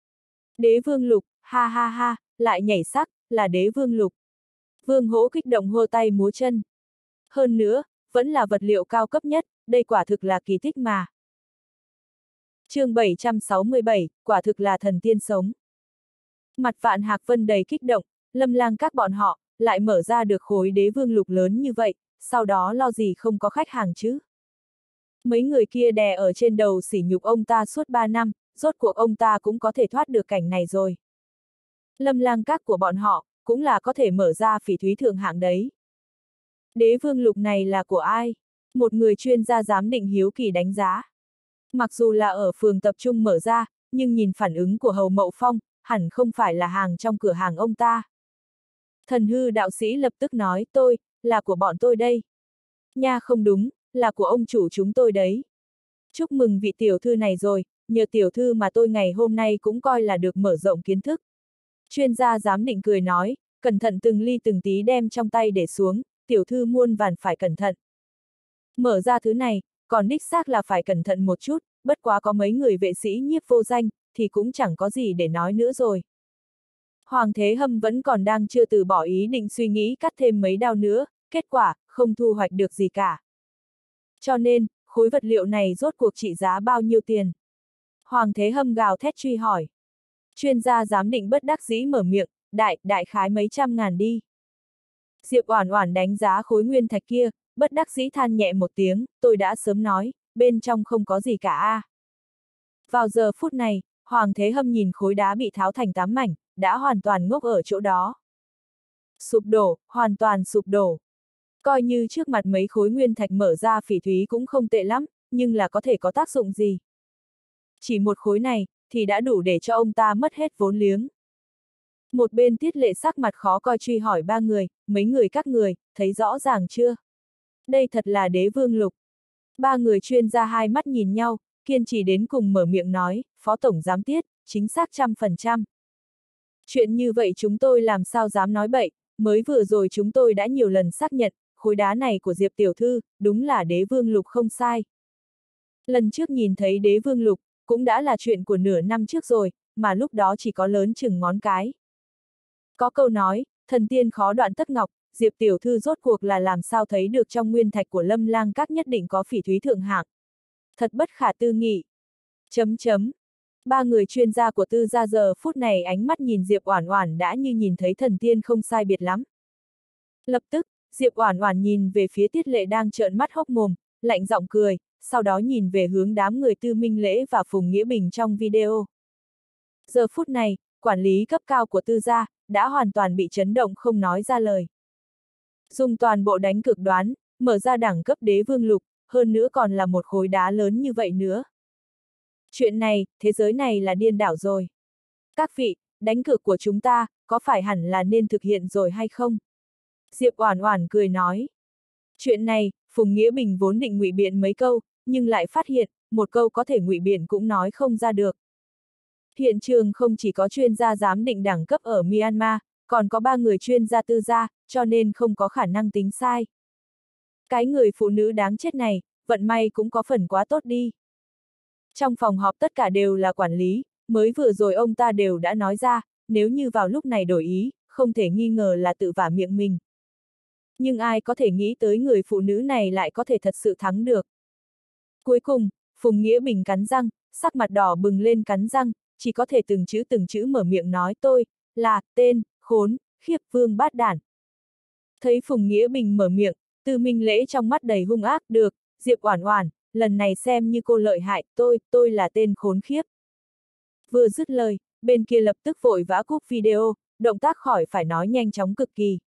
Đế vương lục, ha ha ha, lại nhảy sắc, là đế vương lục. Vương Hỗ kích động hô tay múa chân. Hơn nữa, vẫn là vật liệu cao cấp nhất, đây quả thực là kỳ tích mà. Chương bảy trăm sáu mươi bảy, quả thực là thần tiên sống. Mặt Vạn Hạc Vân đầy kích động, Lâm Lang các bọn họ, lại mở ra được khối đế vương lục lớn như vậy, sau đó lo gì không có khách hàng chứ. Mấy người kia đè ở trên đầu sỉ nhục ông ta suốt ba năm, rốt cuộc ông ta cũng có thể thoát được cảnh này rồi. Lâm Lang các của bọn họ, cũng là có thể mở ra phỉ thúy thượng hạng đấy. Đế vương lục này là của ai? Một người chuyên gia giám định hiếu kỳ đánh giá. Mặc dù là ở phường tập trung mở ra, nhưng nhìn phản ứng của Hầu Mậu Phong, hẳn không phải là hàng trong cửa hàng ông ta. Thần hư đạo sĩ lập tức nói, tôi, là của bọn tôi đây. Nha không đúng, là của ông chủ chúng tôi đấy. Chúc mừng vị tiểu thư này rồi, nhờ tiểu thư mà tôi ngày hôm nay cũng coi là được mở rộng kiến thức. Chuyên gia giám định cười nói, cẩn thận từng ly từng tí đem trong tay để xuống, tiểu thư muôn vàn phải cẩn thận. Mở ra thứ này, còn đích xác là phải cẩn thận một chút, bất quá có mấy người vệ sĩ nhiếp vô danh, thì cũng chẳng có gì để nói nữa rồi. Hoàng Thế Hâm vẫn còn đang chưa từ bỏ ý định suy nghĩ cắt thêm mấy đao nữa, kết quả, không thu hoạch được gì cả. Cho nên, khối vật liệu này rốt cuộc trị giá bao nhiêu tiền? Hoàng Thế Hâm gào thét truy hỏi. Chuyên gia giám định bất đắc dĩ mở miệng, đại, đại khái mấy trăm ngàn đi. Diệp Oản Oản đánh giá khối nguyên thạch kia, bất đắc dĩ than nhẹ một tiếng, tôi đã sớm nói, bên trong không có gì cả a. À. Vào giờ phút này, Hoàng Thế Hâm nhìn khối đá bị tháo thành tám mảnh, đã hoàn toàn ngốc ở chỗ đó. Sụp đổ, hoàn toàn sụp đổ. Coi như trước mặt mấy khối nguyên thạch mở ra phỉ thúy cũng không tệ lắm, nhưng là có thể có tác dụng gì? Chỉ một khối này, thì đã đủ để cho ông ta mất hết vốn liếng. Một bên Tiết Lệ sắc mặt khó coi truy hỏi ba người, mấy người các người, thấy rõ ràng chưa? Đây thật là đế vương lục. Ba người chuyên gia hai mắt nhìn nhau, kiên trì đến cùng mở miệng nói, Phó Tổng Giám Tiết, chính xác trăm phần trăm. Chuyện như vậy chúng tôi làm sao dám nói bậy, mới vừa rồi chúng tôi đã nhiều lần xác nhận, khối đá này của Diệp Tiểu Thư, đúng là đế vương lục không sai. Lần trước nhìn thấy đế vương lục, cũng đã là chuyện của nửa năm trước rồi, mà lúc đó chỉ có lớn chừng ngón cái. Có câu nói, thần tiên khó đoạn tất ngọc, Diệp Tiểu Thư rốt cuộc là làm sao thấy được trong nguyên thạch của Lâm Lang các nhất định có phỉ thúy thượng hạng. Thật bất khả tư nghị. Chấm chấm. Ba người chuyên gia của Tư gia giờ phút này ánh mắt nhìn Diệp Oản Oản đã như nhìn thấy thần tiên không sai biệt lắm. Lập tức, Diệp Oản Oản nhìn về phía Tiết Lệ đang trợn mắt hốc mồm, lạnh giọng cười, sau đó nhìn về hướng đám người Tư Minh Lễ và Phùng Nghĩa Bình trong video. Giờ phút này, quản lý cấp cao của Tư gia đã hoàn toàn bị chấn động không nói ra lời. Dùng toàn bộ đánh cực đoán, mở ra đẳng cấp đế vương lục, hơn nữa còn là một khối đá lớn như vậy nữa. Chuyện này, thế giới này là điên đảo rồi. Các vị, đánh cược của chúng ta, có phải hẳn là nên thực hiện rồi hay không? Diệp Oản Oản cười nói. Chuyện này, Phùng Nghĩa Bình vốn định ngụy biện mấy câu, nhưng lại phát hiện, một câu có thể ngụy biện cũng nói không ra được. Hiện trường không chỉ có chuyên gia giám định đẳng cấp ở Myanmar, còn có ba người chuyên gia Tư gia, cho nên không có khả năng tính sai. Cái người phụ nữ đáng chết này, vận may cũng có phần quá tốt đi. Trong phòng họp tất cả đều là quản lý, mới vừa rồi ông ta đều đã nói ra, nếu như vào lúc này đổi ý, không thể nghi ngờ là tự vả miệng mình. Nhưng ai có thể nghĩ tới người phụ nữ này lại có thể thật sự thắng được. Cuối cùng, Phùng Nghĩa Bình cắn răng, sắc mặt đỏ bừng lên cắn răng, chỉ có thể từng chữ từng chữ mở miệng nói tôi, là, tên, khốn, khiếp vương bát đản. Thấy Phùng Nghĩa Bình mở miệng, Tư Minh Lễ trong mắt đầy hung ác, được, Diệp Oản Oản, lần này xem như cô lợi hại, tôi, tôi là tên khốn khiếp. Vừa dứt lời, bên kia lập tức vội vã cúp video, động tác khỏi phải nói nhanh chóng cực kỳ.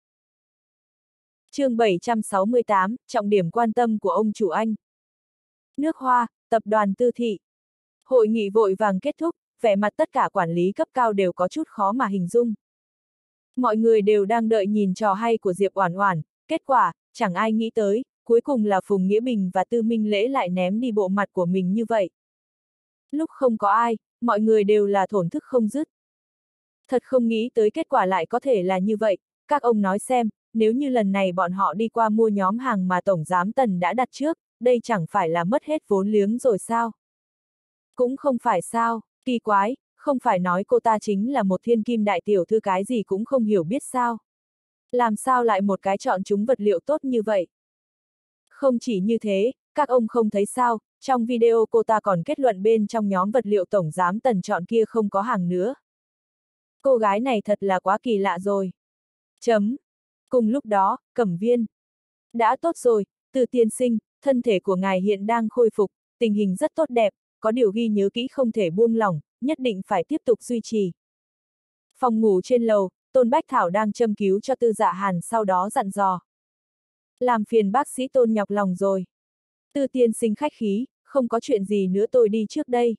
Chương bảy trăm sáu mươi tám, trọng điểm quan tâm của ông chủ Anh. Nước Hoa, tập đoàn Tư thị. Hội nghị vội vàng kết thúc, vẻ mặt tất cả quản lý cấp cao đều có chút khó mà hình dung. Mọi người đều đang đợi nhìn trò hay của Diệp Oản Oản, kết quả, chẳng ai nghĩ tới, cuối cùng là Phùng Nghĩa Bình và Tư Minh Lễ lại ném đi bộ mặt của mình như vậy. Lúc không có ai, mọi người đều là thổn thức không dứt. Thật không nghĩ tới kết quả lại có thể là như vậy, các ông nói xem, nếu như lần này bọn họ đi qua mua nhóm hàng mà Tổng Giám Tần đã đặt trước, đây chẳng phải là mất hết vốn liếng rồi sao? Cũng không phải sao, kỳ quái, không phải nói cô ta chính là một thiên kim đại tiểu thư cái gì cũng không hiểu biết sao? Làm sao lại một cái chọn chúng vật liệu tốt như vậy? Không chỉ như thế, các ông không thấy sao, trong video cô ta còn kết luận bên trong nhóm vật liệu Tổng Giám Tần chọn kia không có hàng nữa. Cô gái này thật là quá kỳ lạ rồi. Chấm. Cùng lúc đó, Cẩm Viên. Đã tốt rồi, Từ tiên sinh, thân thể của ngài hiện đang khôi phục, tình hình rất tốt đẹp, có điều ghi nhớ kỹ không thể buông lỏng, nhất định phải tiếp tục duy trì. Phòng ngủ trên lầu, Tôn Bách Thảo đang châm cứu cho Tư Dạ Hàn, sau đó dặn dò. Làm phiền bác sĩ Tôn nhọc lòng rồi. Tư tiên sinh khách khí, không có chuyện gì nữa, tôi đi trước đây.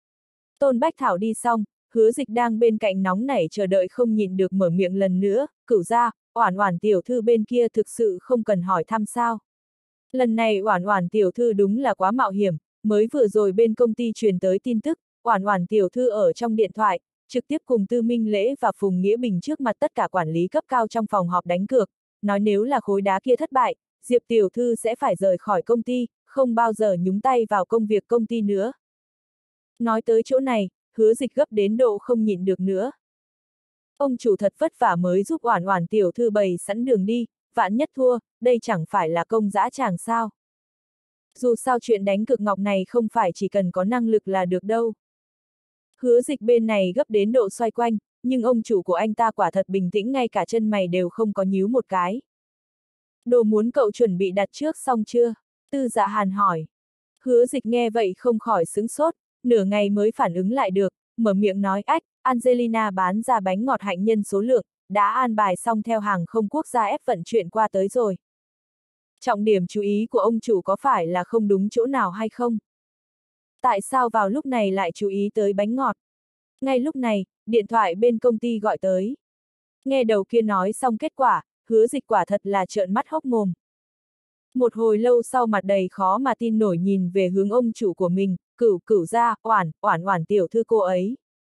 Tôn Bách Thảo đi xong, Hứa Dịch đang bên cạnh nóng nảy chờ đợi không nhịn được mở miệng lần nữa, cửu ra, Oản Oản tiểu thư bên kia thực sự không cần hỏi thăm sao. Lần này Oản Oản tiểu thư đúng là quá mạo hiểm, mới vừa rồi bên công ty truyền tới tin tức, Oản Oản tiểu thư ở trong điện thoại, trực tiếp cùng Tư Minh Lễ và Phùng Nghĩa Bình trước mặt tất cả quản lý cấp cao trong phòng họp đánh cược, nói nếu là khối đá kia thất bại, Diệp tiểu thư sẽ phải rời khỏi công ty, không bao giờ nhúng tay vào công việc công ty nữa. Nói tới chỗ này, Hứa Dịch gấp đến độ không nhịn được nữa. Ông chủ thật vất vả mới giúp Oản Oản tiểu thư bày sẵn đường đi, vạn nhất thua, đây chẳng phải là công dã tràng sao. Dù sao chuyện đánh cược ngọc này không phải chỉ cần có năng lực là được đâu. Hứa Dịch bên này gấp đến độ xoay quanh, nhưng ông chủ của anh ta quả thật bình tĩnh, ngay cả chân mày đều không có nhíu một cái. Đồ muốn cậu chuẩn bị đặt trước xong chưa? Tư Dạ Hàn hỏi. Hứa Dịch nghe vậy không khỏi sững sốt, nửa ngày mới phản ứng lại được, mở miệng nói ách, Angelina bán ra bánh ngọt hạnh nhân số lượng, đã an bài xong theo hàng không quốc gia ép vận chuyển qua tới rồi. Trọng điểm chú ý của ông chủ có phải là không đúng chỗ nào hay không? Tại sao vào lúc này lại chú ý tới bánh ngọt? Ngay lúc này, điện thoại bên công ty gọi tới. Nghe đầu kia nói xong kết quả, Hứa Dịch quả thật là trợn mắt hốc mồm. Một hồi lâu sau mặt đầy khó mà tin nổi nhìn về hướng ông chủ của mình, cửu cửu ra, Oản, Oản Oản tiểu thư cô ấy.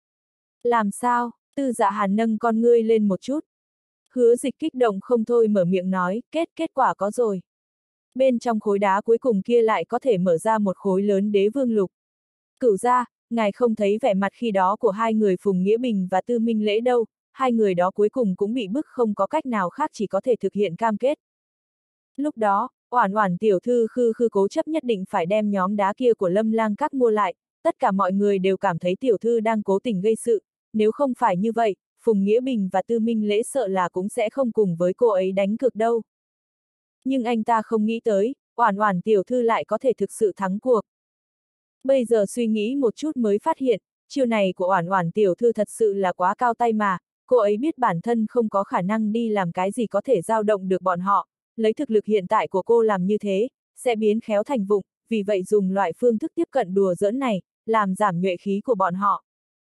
Làm sao? Tư Dạ Hàn nâng con ngươi lên một chút. Hứa Dịch kích động không thôi mở miệng nói, kết kết quả có rồi. Bên trong khối đá cuối cùng kia lại có thể mở ra một khối lớn đế vương lục. Cửu ra, ngài không thấy vẻ mặt khi đó của hai người Phùng Nghĩa Bình và Tư Minh Lễ đâu, hai người đó cuối cùng cũng bị bức không có cách nào khác, chỉ có thể thực hiện cam kết. Lúc đó, Oản Oản tiểu thư khư khư cố chấp nhất định phải đem nhóm đá kia của Lâm Lang Các mua lại, tất cả mọi người đều cảm thấy tiểu thư đang cố tình gây sự, nếu không phải như vậy, Phùng Nghĩa Bình và Tư Minh Lễ sợ là cũng sẽ không cùng với cô ấy đánh cược đâu. Nhưng anh ta không nghĩ tới, Oản Oản tiểu thư lại có thể thực sự thắng cuộc. Bây giờ suy nghĩ một chút mới phát hiện, chiêu này của Oản Oản tiểu thư thật sự là quá cao tay mà, cô ấy biết bản thân không có khả năng đi làm cái gì có thể dao động được bọn họ, lấy thực lực hiện tại của cô làm như thế, sẽ biến khéo thành vụng, vì vậy dùng loại phương thức tiếp cận đùa giỡn này, làm giảm nhuệ khí của bọn họ.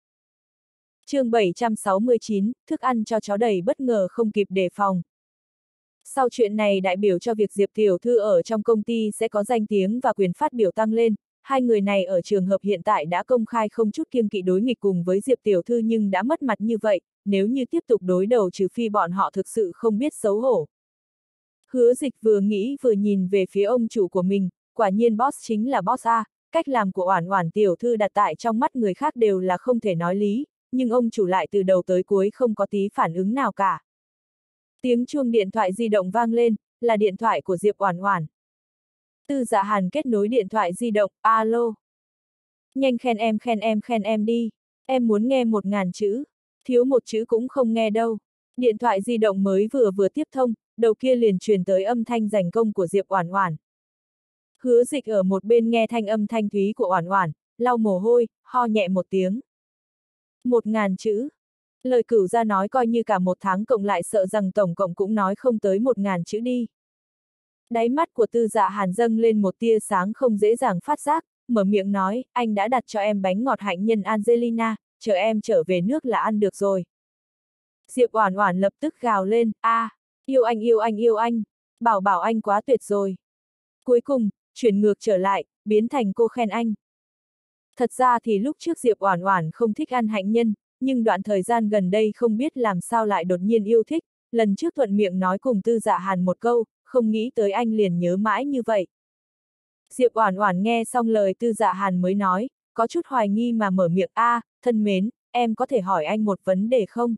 Chương bảy trăm sáu mươi chín, thức ăn cho chó đầy bất ngờ không kịp đề phòng. Sau chuyện này đại biểu cho việc Diệp tiểu thư ở trong công ty sẽ có danh tiếng và quyền phát biểu tăng lên, hai người này ở trường hợp hiện tại đã công khai không chút kiêng kỵ đối nghịch cùng với Diệp tiểu thư nhưng đã mất mặt như vậy, nếu như tiếp tục đối đầu trừ phi bọn họ thực sự không biết xấu hổ. Hứa Dịch vừa nghĩ vừa nhìn về phía ông chủ của mình, quả nhiên boss chính là boss A, cách làm của Oản Oản tiểu thư đặt tại trong mắt người khác đều là không thể nói lý, nhưng ông chủ lại từ đầu tới cuối không có tí phản ứng nào cả. Tiếng chuông điện thoại di động vang lên, là điện thoại của Diệp Oản Oản. Tư Dạ Hàn kết nối điện thoại di động, alo. Nhanh khen em khen em khen em đi, em muốn nghe một ngàn chữ, thiếu một chữ cũng không nghe đâu. Điện thoại di động mới vừa vừa tiếp thông, đầu kia liền truyền tới âm thanh giành công của Diệp Oản Oản. Hứa Dịch ở một bên nghe thanh âm thanh thúy của Oản Oản, lau mồ hôi, ho nhẹ một tiếng. Một ngàn chữ. Lời Cửu gia nói coi như cả một tháng cộng lại sợ rằng tổng cộng cũng nói không tới một ngàn chữ đi. Đáy mắt của Tư Dạ Hàn dâng lên một tia sáng không dễ dàng phát giác, mở miệng nói, anh đã đặt cho em bánh ngọt hạnh nhân Angelina, chờ em trở về nước là ăn được rồi. Diệp Oản Oản lập tức gào lên, a, à, yêu anh yêu anh yêu anh, bảo bảo anh quá tuyệt rồi. Cuối cùng, chuyển ngược trở lại, biến thành cô khen anh. Thật ra thì lúc trước Diệp Oản Oản không thích ăn hạnh nhân, nhưng đoạn thời gian gần đây không biết làm sao lại đột nhiên yêu thích, lần trước thuận miệng nói cùng Tư Dạ Hàn một câu, không nghĩ tới anh liền nhớ mãi như vậy. Diệp Oản Oản nghe xong lời Tư Dạ Hàn mới nói, có chút hoài nghi mà mở miệng, a, à, thân mến, em có thể hỏi anh một vấn đề không?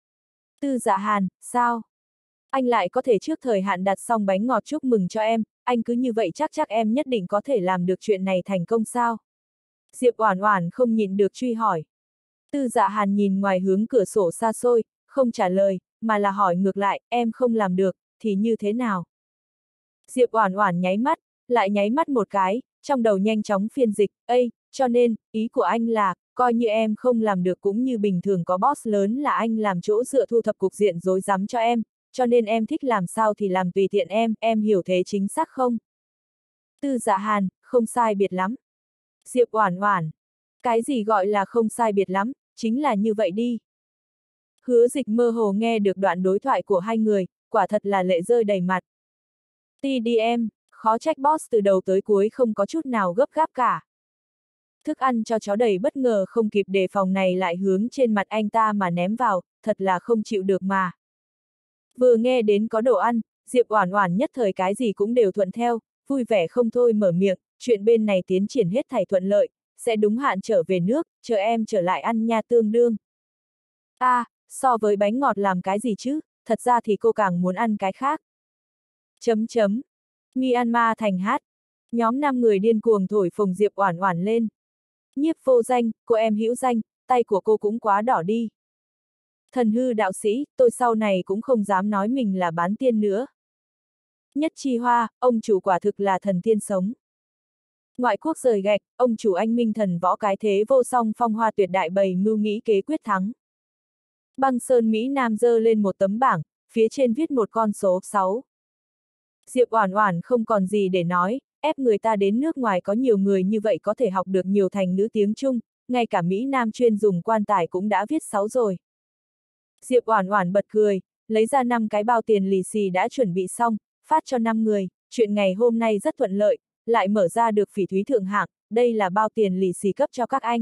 Tư Dạ Hàn, sao? Anh lại có thể trước thời hạn đặt xong bánh ngọt chúc mừng cho em, anh cứ như vậy chắc chắc em nhất định có thể làm được chuyện này thành công sao? Diệp Oản Oản không nhịn được truy hỏi. Tư Dạ Hàn nhìn ngoài hướng cửa sổ xa xôi, không trả lời, mà là hỏi ngược lại, em không làm được, thì như thế nào? Diệp Oản Oản nháy mắt, lại nháy mắt một cái, trong đầu nhanh chóng phiên dịch, ây, cho nên, ý của anh là, coi như em không làm được cũng như bình thường có boss lớn là anh làm chỗ dựa thu thập cục diện rối rắm cho em, cho nên em thích làm sao thì làm tùy tiện em, em hiểu thế chính xác không? Tư Dạ Hàn, không sai biệt lắm. Diệp Oản Oản, cái gì gọi là không sai biệt lắm, chính là như vậy đi. Hứa Dịch mơ hồ nghe được đoạn đối thoại của hai người, quả thật là lệ rơi đầy mặt. tê đê em, khó trách boss từ đầu tới cuối không có chút nào gấp gáp cả. Thức ăn cho chó đầy bất ngờ không kịp đề phòng này lại hướng trên mặt anh ta mà ném vào, thật là không chịu được mà. Vừa nghe đến có đồ ăn, Diệp Oản Oản nhất thời cái gì cũng đều thuận theo, vui vẻ không thôi mở miệng, chuyện bên này tiến triển hết thảy thuận lợi, sẽ đúng hạn trở về nước, chờ em trở lại ăn nha tương đương. A, à, so với bánh ngọt làm cái gì chứ, thật ra thì cô càng muốn ăn cái khác. Chấm chấm. Myanmar thành hát. Nhóm năm người điên cuồng thổi phồng Diệp Oản Oản lên. Nhiếp vô danh, cô em hữu danh, tay của cô cũng quá đỏ đi. Thần hư đạo sĩ, tôi sau này cũng không dám nói mình là bán tiên nữa. Nhất chi hoa, ông chủ quả thực là thần tiên sống. Ngoại quốc rời gạch, ông chủ anh minh thần võ cái thế vô song phong hoa tuyệt đại bày mưu nghĩ kế quyết thắng. Băng Sơn Mỹ Nam giơ lên một tấm bảng, phía trên viết một con số sáu. Diệp Oản Oản không còn gì để nói, ép người ta đến nước ngoài có nhiều người như vậy có thể học được nhiều thành ngữ tiếng Trung, ngay cả Mỹ Nam chuyên dùng quan tài cũng đã viết sáu rồi. Diệp Oản Oản bật cười, lấy ra năm cái bao tiền lì xì đã chuẩn bị xong, phát cho năm người, chuyện ngày hôm nay rất thuận lợi, lại mở ra được phỉ thúy thượng hạng, đây là bao tiền lì xì cấp cho các anh.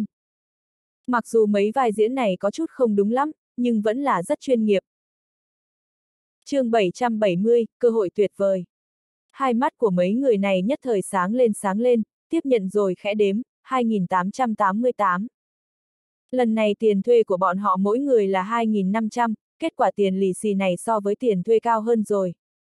Mặc dù mấy vai diễn này có chút không đúng lắm, nhưng vẫn là rất chuyên nghiệp. Chương bảy trăm bảy mươi, cơ hội tuyệt vời. Hai mắt của mấy người này nhất thời sáng lên sáng lên, tiếp nhận rồi khẽ đếm, hai nghìn tám trăm tám mươi tám. Lần này tiền thuê của bọn họ mỗi người là hai nghìn năm trăm, kết quả tiền lì xì này so với tiền thuê cao hơn rồi.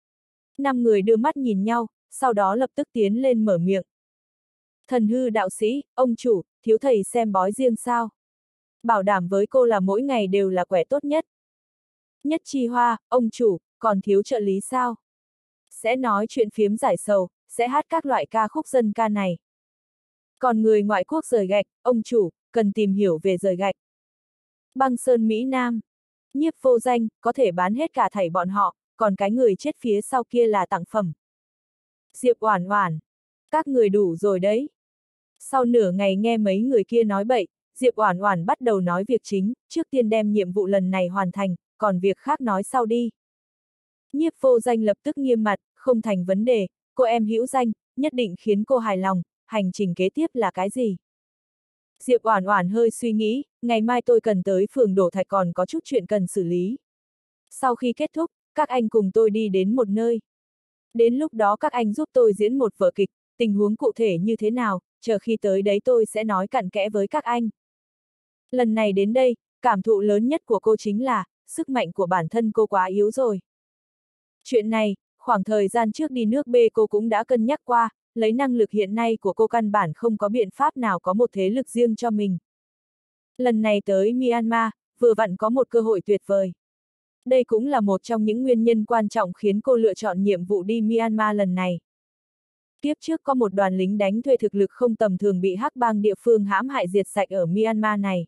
Năm người đưa mắt nhìn nhau, sau đó lập tức tiến lên mở miệng. Thần hư đạo sĩ, ông chủ, thiếu thầy xem bói riêng sao? Bảo đảm với cô là mỗi ngày đều là quẻ tốt nhất. Nhất chi hoa, ông chủ, còn thiếu trợ lý sao? Sẽ nói chuyện phiếm giải sầu, sẽ hát các loại ca khúc dân ca này. Còn người ngoại quốc rời gạch, ông chủ, cần tìm hiểu về rời gạch. Băng Sơn Mỹ Nam, nhiếp vô danh, có thể bán hết cả thảy bọn họ, còn cái người chết phía sau kia là tặng phẩm. Diệp Oản Oản, các người đủ rồi đấy. Sau nửa ngày nghe mấy người kia nói bậy, Diệp Oản Oản bắt đầu nói việc chính, trước tiên đem nhiệm vụ lần này hoàn thành, còn việc khác nói sau đi. Nhiếp vô danh lập tức nghiêm mặt, không thành vấn đề, cô em hữu danh, nhất định khiến cô hài lòng, hành trình kế tiếp là cái gì? Diệp Oản Oản hơi suy nghĩ, ngày mai tôi cần tới phường đổ thạch còn có chút chuyện cần xử lý. Sau khi kết thúc, các anh cùng tôi đi đến một nơi. Đến lúc đó các anh giúp tôi diễn một vở kịch, tình huống cụ thể như thế nào, chờ khi tới đấy tôi sẽ nói cặn kẽ với các anh. Lần này đến đây, cảm thụ lớn nhất của cô chính là, sức mạnh của bản thân cô quá yếu rồi. Chuyện này, khoảng thời gian trước đi nước B cô cũng đã cân nhắc qua, lấy năng lực hiện nay của cô căn bản không có biện pháp nào có một thế lực riêng cho mình. Lần này tới Myanmar, vừa vặn có một cơ hội tuyệt vời. Đây cũng là một trong những nguyên nhân quan trọng khiến cô lựa chọn nhiệm vụ đi Myanmar lần này. Tiếp trước có một đoàn lính đánh thuê thực lực không tầm thường bị hắc bang địa phương hãm hại diệt sạch ở Myanmar này.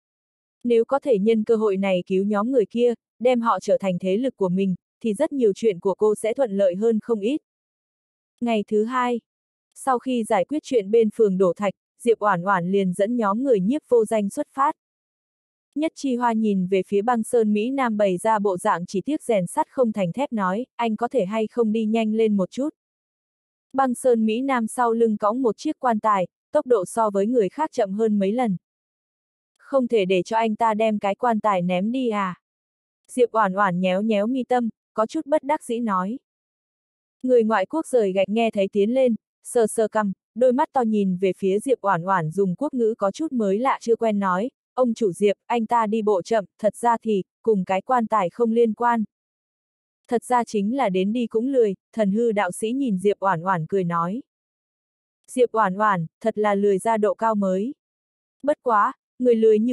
Nếu có thể nhân cơ hội này cứu nhóm người kia, đem họ trở thành thế lực của mình, thì rất nhiều chuyện của cô sẽ thuận lợi hơn không ít. Ngày thứ hai, sau khi giải quyết chuyện bên phường đổ thạch, Diệp Oản Oản liền dẫn nhóm người nhiếp vô danh xuất phát. Nhất chi hoa nhìn về phía Băng Sơn Mỹ Nam bày ra bộ dạng chỉ tiếc rèn sắt không thành thép nói, anh có thể hay không đi nhanh lên một chút. Băng Sơn Mỹ Nam sau lưng cõng một chiếc quan tài, tốc độ so với người khác chậm hơn mấy lần. Không thể để cho anh ta đem cái quan tài ném đi à? Diệp Oản Oản nhéo nhéo mi tâm, có chút bất đắc dĩ nói. Người ngoại quốc rời gạch nghe thấy tiến lên, sờ sờ cằm, đôi mắt to nhìn về phía Diệp Oản Oản dùng quốc ngữ có chút mới lạ chưa quen nói, ông chủ Diệp, anh ta đi bộ chậm, thật ra thì, cùng cái quan tài không liên quan. Thật ra chính là đến đi cũng lười, thần hư đạo sĩ nhìn Diệp Oản Oản cười nói. Diệp Oản Oản, thật là lười ra độ cao mới. Bất quá, người lười như vậy,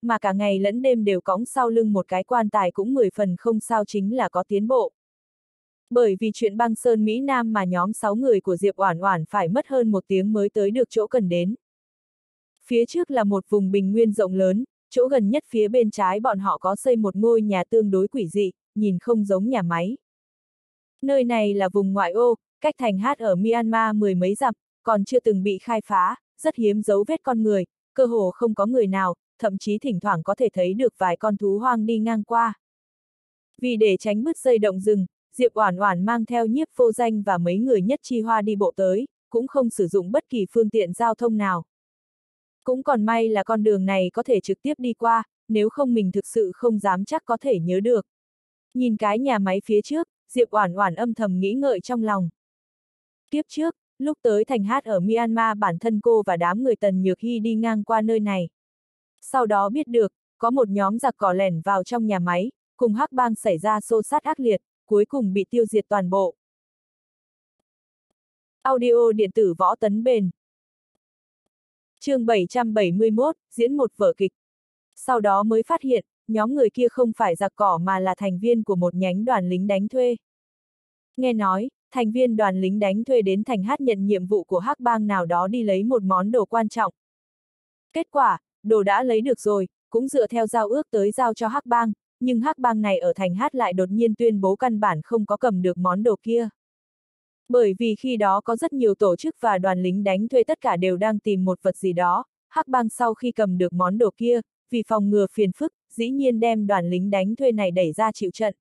mà cả ngày lẫn đêm đều cõng sau lưng một cái quan tài cũng mười phần không sao chính là có tiến bộ. Bởi vì chuyện băng sơn Mỹ Nam mà nhóm sáu người của Diệp Oản Oản phải mất hơn một tiếng mới tới được chỗ cần đến. Phía trước là một vùng bình nguyên rộng lớn, chỗ gần nhất phía bên trái bọn họ có xây một ngôi nhà tương đối quỷ dị, nhìn không giống nhà máy. Nơi này là vùng ngoại ô, cách thành Hát ở Myanmar mười mấy dặm, còn chưa từng bị khai phá, rất hiếm dấu vết con người, cơ hồ không có người nào, thậm chí thỉnh thoảng có thể thấy được vài con thú hoang đi ngang qua. Vì để tránh bứt dây động rừng, Diệp Oản Oản mang theo Nhiếp Vô Danh và mấy người Nhất Chi Hoa đi bộ tới, cũng không sử dụng bất kỳ phương tiện giao thông nào. Cũng còn may là con đường này có thể trực tiếp đi qua, nếu không mình thực sự không dám chắc có thể nhớ được. Nhìn cái nhà máy phía trước, Diệp Oản Oản âm thầm nghĩ ngợi trong lòng. Kiếp trước, lúc tới thành Hát ở Myanmar bản thân cô và đám người Tần Nhược Hy đi ngang qua nơi này. Sau đó biết được, có một nhóm giặc cỏ lẻn vào trong nhà máy, cùng Hắc Bang xảy ra xô xát ác liệt, cuối cùng bị tiêu diệt toàn bộ. Audio điện tử Võ Tấn Bền. Chương bảy trăm bảy mươi mốt, diễn một vở kịch. Sau đó mới phát hiện, nhóm người kia không phải giặc cỏ mà là thành viên của một nhánh đoàn lính đánh thuê. Nghe nói, thành viên đoàn lính đánh thuê đến thành Hát nhận nhiệm vụ của Hắc Bang nào đó đi lấy một món đồ quan trọng. Kết quả, đồ đã lấy được rồi, cũng dựa theo giao ước tới giao cho Hắc Bang, nhưng Hắc Bang này ở thành Hát lại đột nhiên tuyên bố căn bản không có cầm được món đồ kia. Bởi vì khi đó có rất nhiều tổ chức và đoàn lính đánh thuê tất cả đều đang tìm một vật gì đó, Hắc Bang sau khi cầm được món đồ kia, vì phòng ngừa phiền phức, dĩ nhiên đem đoàn lính đánh thuê này đẩy ra chịu trận.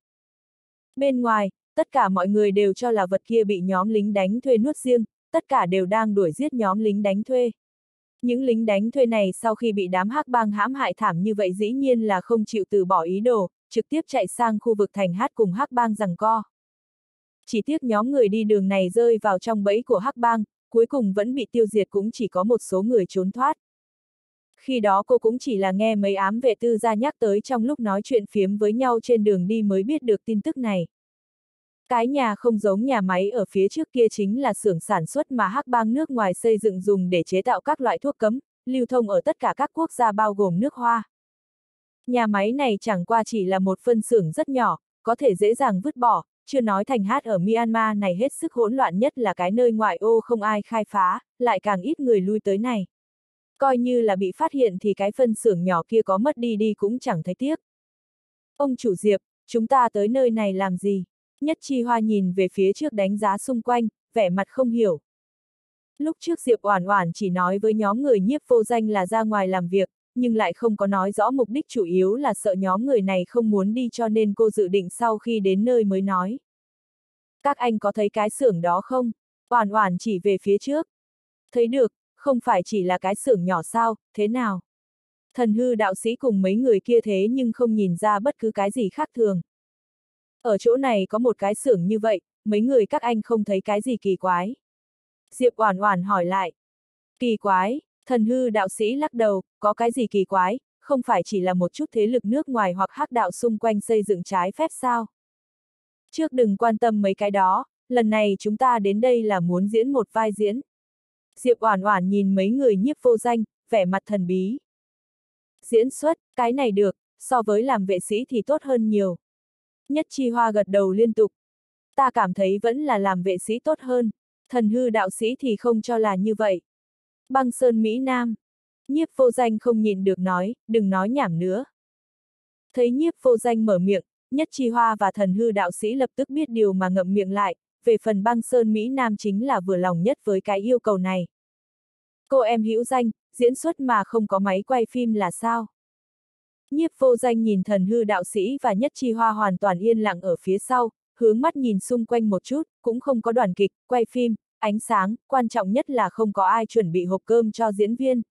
Bên ngoài, tất cả mọi người đều cho là vật kia bị nhóm lính đánh thuê nuốt riêng, tất cả đều đang đuổi giết nhóm lính đánh thuê. Những lính đánh thuê này sau khi bị đám Hắc Bang hãm hại thảm như vậy dĩ nhiên là không chịu từ bỏ ý đồ, trực tiếp chạy sang khu vực thành Hát cùng Hắc Bang giằng co. Chỉ tiếc nhóm người đi đường này rơi vào trong bẫy của Hắc Bang, cuối cùng vẫn bị tiêu diệt, cũng chỉ có một số người trốn thoát. Khi đó cô cũng chỉ là nghe mấy ám vệ tư gia nhắc tới trong lúc nói chuyện phiếm với nhau trên đường đi mới biết được tin tức này. Cái nhà không giống nhà máy ở phía trước kia chính là xưởng sản xuất mà Hắc Bang nước ngoài xây dựng dùng để chế tạo các loại thuốc cấm, lưu thông ở tất cả các quốc gia bao gồm nước Hoa. Nhà máy này chẳng qua chỉ là một phân xưởng rất nhỏ, có thể dễ dàng vứt bỏ, chưa nói thành Hát ở Myanmar này hết sức hỗn loạn, nhất là cái nơi ngoại ô không ai khai phá, lại càng ít người lui tới này. Coi như là bị phát hiện thì cái phân xưởng nhỏ kia có mất đi đi cũng chẳng thấy tiếc. Ông chủ Diệp, chúng ta tới nơi này làm gì? Nhất Chi Hoa nhìn về phía trước đánh giá xung quanh, vẻ mặt không hiểu. Lúc trước Diệp Oản Oản chỉ nói với nhóm người Nhiếp Vô Danh là ra ngoài làm việc, nhưng lại không có nói rõ mục đích, chủ yếu là sợ nhóm người này không muốn đi cho nên cô dự định sau khi đến nơi mới nói. Các anh có thấy cái xưởng đó không? Oản Oản chỉ về phía trước. Thấy được, không phải chỉ là cái xưởng nhỏ sao, thế nào? Thần hư đạo sĩ cùng mấy người kia thế nhưng không nhìn ra bất cứ cái gì khác thường. Ở chỗ này có một cái xưởng như vậy, mấy người các anh không thấy cái gì kỳ quái? Diệp Oản Oản hỏi lại. Kỳ quái? Thần hư đạo sĩ lắc đầu, có cái gì kỳ quái, không phải chỉ là một chút thế lực nước ngoài hoặc hắc đạo xung quanh xây dựng trái phép sao? Trước đừng quan tâm mấy cái đó, lần này chúng ta đến đây là muốn diễn một vai diễn. Diệp Oản Oản nhìn mấy người Nhiếp Vô Danh, vẻ mặt thần bí. Diễn xuất, cái này được, so với làm vệ sĩ thì tốt hơn nhiều. Nhất Chi Hoa gật đầu liên tục. Ta cảm thấy vẫn là làm vệ sĩ tốt hơn, thần hư đạo sĩ thì không cho là như vậy. Băng Sơn Mỹ Nam. Nhiếp Vô Danh không nhịn được nói, đừng nói nhảm nữa. Thấy Nhiếp Vô Danh mở miệng, Nhất Chi Hoa và thần hư đạo sĩ lập tức biết điều mà ngậm miệng lại, về phần Băng Sơn Mỹ Nam chính là vừa lòng nhất với cái yêu cầu này. Cô em hữu danh, diễn xuất mà không có máy quay phim là sao? Nhiếp Vô Danh nhìn thần hư đạo sĩ và Nhất Chi Hoa hoàn toàn yên lặng ở phía sau, hướng mắt nhìn xung quanh một chút, cũng không có đoàn kịch, quay phim, ánh sáng, quan trọng nhất là không có ai chuẩn bị hộp cơm cho diễn viên.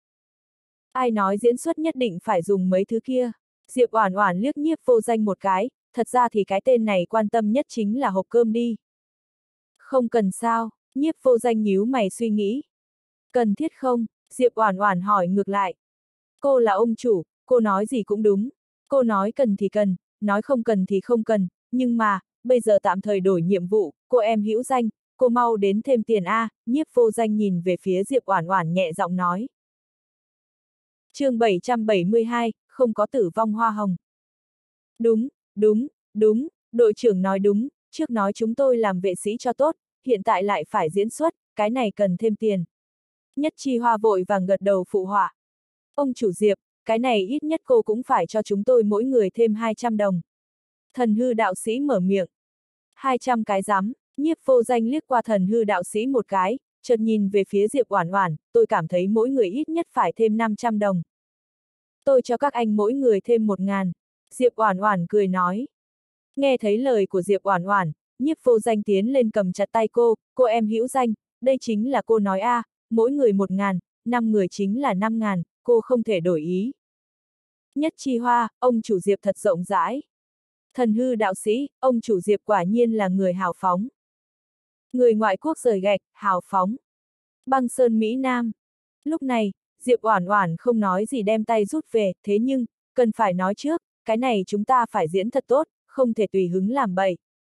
Ai nói diễn xuất nhất định phải dùng mấy thứ kia? Diệp Oản Oản liếc Nhiếp Vô Danh một cái, thật ra thì cái tên này quan tâm nhất chính là hộp cơm đi. Không cần sao? Nhiếp Vô Danh nhíu mày suy nghĩ. Cần thiết không? Diệp Oản Oản hỏi ngược lại. Cô là ông chủ, cô nói gì cũng đúng. Cô nói cần thì cần, nói không cần thì không cần, nhưng mà, bây giờ tạm thời đổi nhiệm vụ, cô em hữu danh, cô mau đến thêm tiền a. Nhiếp Vô Danh nhìn về phía Diệp Oản Oản nhẹ giọng nói. Chương bảy trăm bảy mươi hai, không có tử vong hoa hồng. Đúng, đúng, đúng, đội trưởng nói đúng, trước nói chúng tôi làm vệ sĩ cho tốt, hiện tại lại phải diễn xuất, cái này cần thêm tiền. Nhất Chi Hoa vội vàng gật đầu phụ họa. Ông chủ Diệp, cái này ít nhất cô cũng phải cho chúng tôi mỗi người thêm hai trăm đồng. Thần hư đạo sĩ mở miệng. hai trăm cái rắm, Nhiếp Vô Danh liếc qua thần hư đạo sĩ một cái, chợt nhìn về phía Diệp Oản Oản, tôi cảm thấy mỗi người ít nhất phải thêm năm trăm đồng. Tôi cho các anh mỗi người thêm một ngàn. Diệp Oản Oản cười nói. Nghe thấy lời của Diệp Oản Oản, Nhiếp Vô Danh tiến lên cầm chặt tay cô, cô em Hữu Danh, đây chính là cô nói a, à, mỗi người một ngàn, năm người chính là năm ngàn, cô không thể đổi ý. Nhất Chi Hoa, ông chủ Diệp thật rộng rãi. Thần hư đạo sĩ, ông chủ Diệp quả nhiên là người hào phóng. Người ngoại quốc rời gạch, hào phóng. Băng Sơn Mỹ Nam. Lúc này, Diệp Oản Oản không nói gì đem tay rút về, thế nhưng, cần phải nói trước, cái này chúng ta phải diễn thật tốt, không thể tùy hứng làm bậy.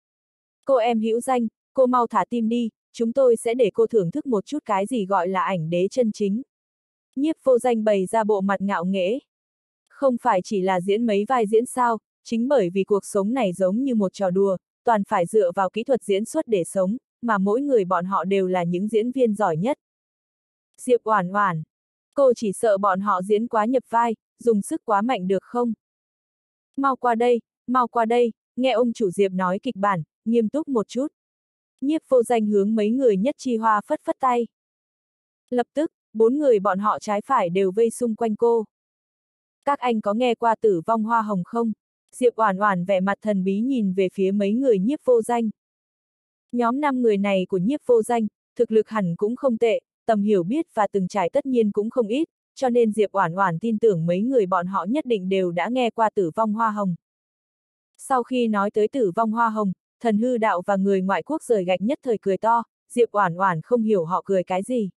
Cô em Hữu Danh, cô mau thả tim đi, chúng tôi sẽ để cô thưởng thức một chút cái gì gọi là ảnh đế chân chính. Nhiếp Vô Danh bày ra bộ mặt ngạo nghễ. Không phải chỉ là diễn mấy vai diễn sao, chính bởi vì cuộc sống này giống như một trò đùa, toàn phải dựa vào kỹ thuật diễn xuất để sống, mà mỗi người bọn họ đều là những diễn viên giỏi nhất. Diệp Oản Oản, cô chỉ sợ bọn họ diễn quá nhập vai, dùng sức quá mạnh được không? Mau qua đây, mau qua đây, nghe ông chủ Diệp nói kịch bản, nghiêm túc một chút. Nhiếp Vô Danh hướng mấy người Nhất Chi Hoa phất phất tay. Lập tức, bốn người bọn họ trái phải đều vây xung quanh cô. Các anh có nghe qua tử vong hoa hồng không? Diệp Oản Oản vẻ mặt thần bí nhìn về phía mấy người Nhiếp Vô Danh. Nhóm năm người này của Nhiếp Vô Danh, thực lực hẳn cũng không tệ, tầm hiểu biết và từng trải tất nhiên cũng không ít, cho nên Diệp Oản Oản tin tưởng mấy người bọn họ nhất định đều đã nghe qua tử vong hoa hồng. Sau khi nói tới tử vong hoa hồng, thần hư đạo và người ngoại quốc rời gạch nhất thời cười to, Diệp Oản Oản không hiểu họ cười cái gì.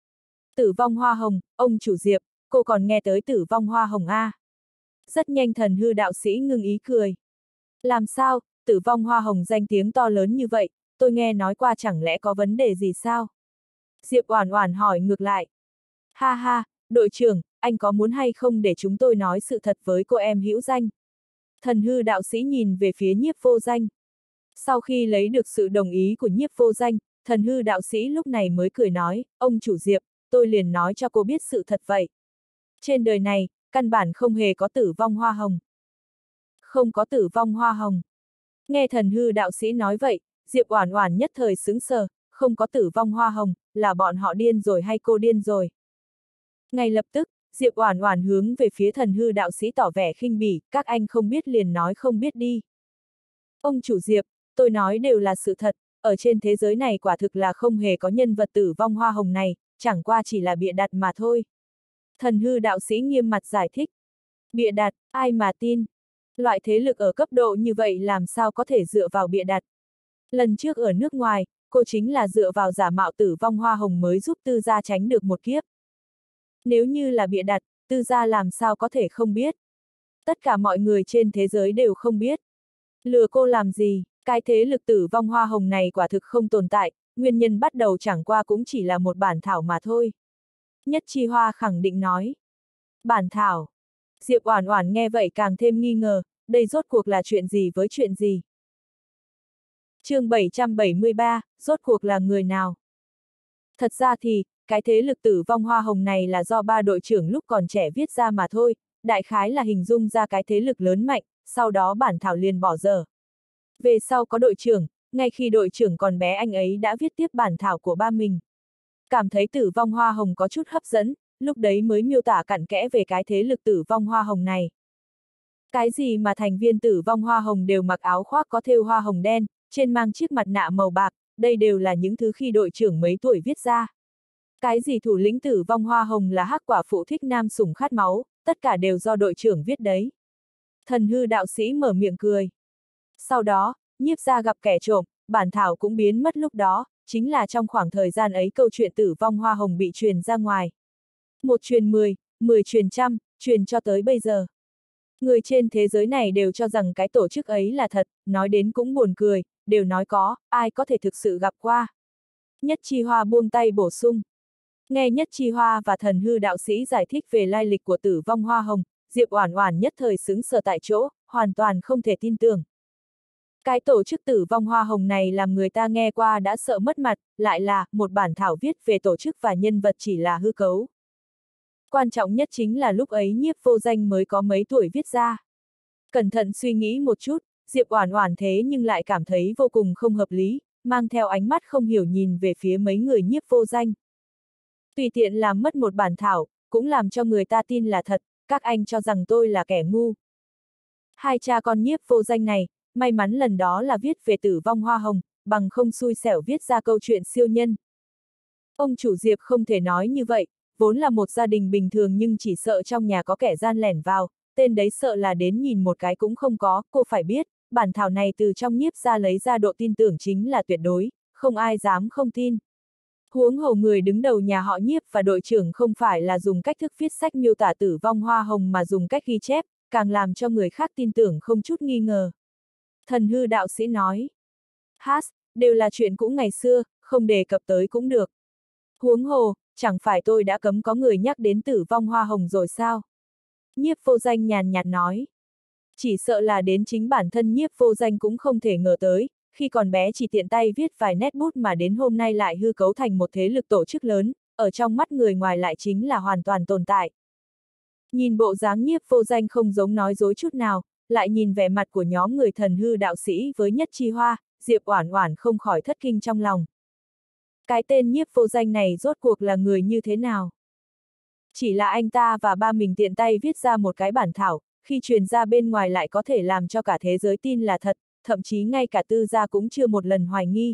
Tử vong hoa hồng, ông chủ Diệp, cô còn nghe tới tử vong hoa hồng a? Rất nhanh thần hư đạo sĩ ngưng ý cười. Làm sao, tử vong hoa hồng danh tiếng to lớn như vậy, tôi nghe nói qua chẳng lẽ có vấn đề gì sao? Diệp Oản Oản hỏi ngược lại. Ha ha, đội trưởng, anh có muốn hay không để chúng tôi nói sự thật với cô em Hữu Danh? Thần hư đạo sĩ nhìn về phía Nhiếp Vô Danh. Sau khi lấy được sự đồng ý của Nhiếp Vô Danh, thần hư đạo sĩ lúc này mới cười nói, ông chủ Diệp, tôi liền nói cho cô biết sự thật vậy. Trên đời này, căn bản không hề có tử vong hoa hồng. Không có tử vong hoa hồng. Nghe thần hư đạo sĩ nói vậy, Diệp Oản Oản nhất thời sững sờ, không có tử vong hoa hồng, là bọn họ điên rồi hay cô điên rồi? Ngay lập tức, Diệp Oản Oản hướng về phía thần hư đạo sĩ tỏ vẻ khinh bỉ, các anh không biết liền nói không biết đi. Ông chủ Diệp, tôi nói đều là sự thật, ở trên thế giới này quả thực là không hề có nhân vật tử vong hoa hồng này, chẳng qua chỉ là bịa đặt mà thôi. Thần hư đạo sĩ nghiêm mặt giải thích. Bịa đặt, ai mà tin? Loại thế lực ở cấp độ như vậy làm sao có thể dựa vào bịa đặt? Lần trước ở nước ngoài, cô chính là dựa vào giả mạo tử vong hoa hồng mới giúp tư gia tránh được một kiếp. Nếu như là bịa đặt, tư gia làm sao có thể không biết? Tất cả mọi người trên thế giới đều không biết. Lừa cô làm gì? Cái thế lực tử vong hoa hồng này quả thực không tồn tại, nguyên nhân bắt đầu chẳng qua cũng chỉ là một bản thảo mà thôi. Nhất Chi Hoa khẳng định nói. Bản thảo. Diệp Oản Oản nghe vậy càng thêm nghi ngờ, đây rốt cuộc là chuyện gì với chuyện gì? Chương bảy trăm bảy mươi ba, rốt cuộc là người nào? Thật ra thì, cái thế lực tử vong hoa hồng này là do ba đội trưởng lúc còn trẻ viết ra mà thôi, đại khái là hình dung ra cái thế lực lớn mạnh, sau đó bản thảo liền bỏ dở. Về sau có đội trưởng, ngay khi đội trưởng còn bé anh ấy đã viết tiếp bản thảo của ba mình. Cảm thấy tử vong hoa hồng có chút hấp dẫn, lúc đấy mới miêu tả cặn kẽ về cái thế lực tử vong hoa hồng này. Cái gì mà thành viên tử vong hoa hồng đều mặc áo khoác có thêu hoa hồng đen, trên mang chiếc mặt nạ màu bạc, đây đều là những thứ khi đội trưởng mấy tuổi viết ra. Cái gì thủ lĩnh tử vong hoa hồng là hắc quả phụ thích nam sủng khát máu, tất cả đều do đội trưởng viết đấy. Thần hư đạo sĩ mở miệng cười. Sau đó, Nhiếp gia gặp kẻ trộm, bản thảo cũng biến mất lúc đó, chính là trong khoảng thời gian ấy câu chuyện tử vong hoa hồng bị truyền ra ngoài. Một truyền mười, mười truyền trăm, truyền cho tới bây giờ. Người trên thế giới này đều cho rằng cái tổ chức ấy là thật, nói đến cũng buồn cười, đều nói có, ai có thể thực sự gặp qua. Nhất Chi Hoa buông tay bổ sung. Nghe Nhất Chi Hoa và thần hư đạo sĩ giải thích về lai lịch của tử vong hoa hồng, Diệp Oản Oản nhất thời sững sờ tại chỗ, hoàn toàn không thể tin tưởng. Cái tổ chức Tử Vong Hoa Hồng này làm người ta nghe qua đã sợ mất mặt, lại là một bản thảo viết về tổ chức và nhân vật chỉ là hư cấu. Quan trọng nhất chính là lúc ấy Nhiếp Vô Danh mới có mấy tuổi viết ra. Cẩn thận suy nghĩ một chút, Diệp Oản Oản thế nhưng lại cảm thấy vô cùng không hợp lý, mang theo ánh mắt không hiểu nhìn về phía mấy người Nhiếp Vô Danh. Tùy tiện làm mất một bản thảo, cũng làm cho người ta tin là thật, các anh cho rằng tôi là kẻ ngu. Hai cha con Nhiếp Vô Danh này, may mắn lần đó là viết về Tử Vong Hoa Hồng, bằng không xui xẻo viết ra câu chuyện siêu nhân. Ông chủ Diệp không thể nói như vậy, vốn là một gia đình bình thường nhưng chỉ sợ trong nhà có kẻ gian lẻn vào, tên đấy sợ là đến nhìn một cái cũng không có, cô phải biết, bản thảo này từ trong Nhiếp ra lấy ra độ tin tưởng chính là tuyệt đối, không ai dám không tin. Huống hồ người đứng đầu nhà họ Nhiếp và đội trưởng không phải là dùng cách thức viết sách miêu tả Tử Vong Hoa Hồng mà dùng cách ghi chép, càng làm cho người khác tin tưởng không chút nghi ngờ. Thần hư đạo sĩ nói, hát, đều là chuyện cũ ngày xưa, không đề cập tới cũng được. Huống hồ, chẳng phải tôi đã cấm có người nhắc đến Tử Vong Hoa Hồng rồi sao? Nhiếp Vô Danh nhàn nhạt nói. Chỉ sợ là đến chính bản thân Nhiếp Vô Danh cũng không thể ngờ tới, khi còn bé chỉ tiện tay viết vài nét bút mà đến hôm nay lại hư cấu thành một thế lực tổ chức lớn, ở trong mắt người ngoài lại chính là hoàn toàn tồn tại. Nhìn bộ dáng Nhiếp Vô Danh không giống nói dối chút nào, lại nhìn vẻ mặt của nhóm người thần hư đạo sĩ với Nhất Chi Hoa, Diệp Oản Oản không khỏi thất kinh trong lòng. Cái tên Nhiếp Vô Danh này rốt cuộc là người như thế nào? Chỉ là anh ta và ba mình tiện tay viết ra một cái bản thảo, khi truyền ra bên ngoài lại có thể làm cho cả thế giới tin là thật, thậm chí ngay cả Tư gia cũng chưa một lần hoài nghi.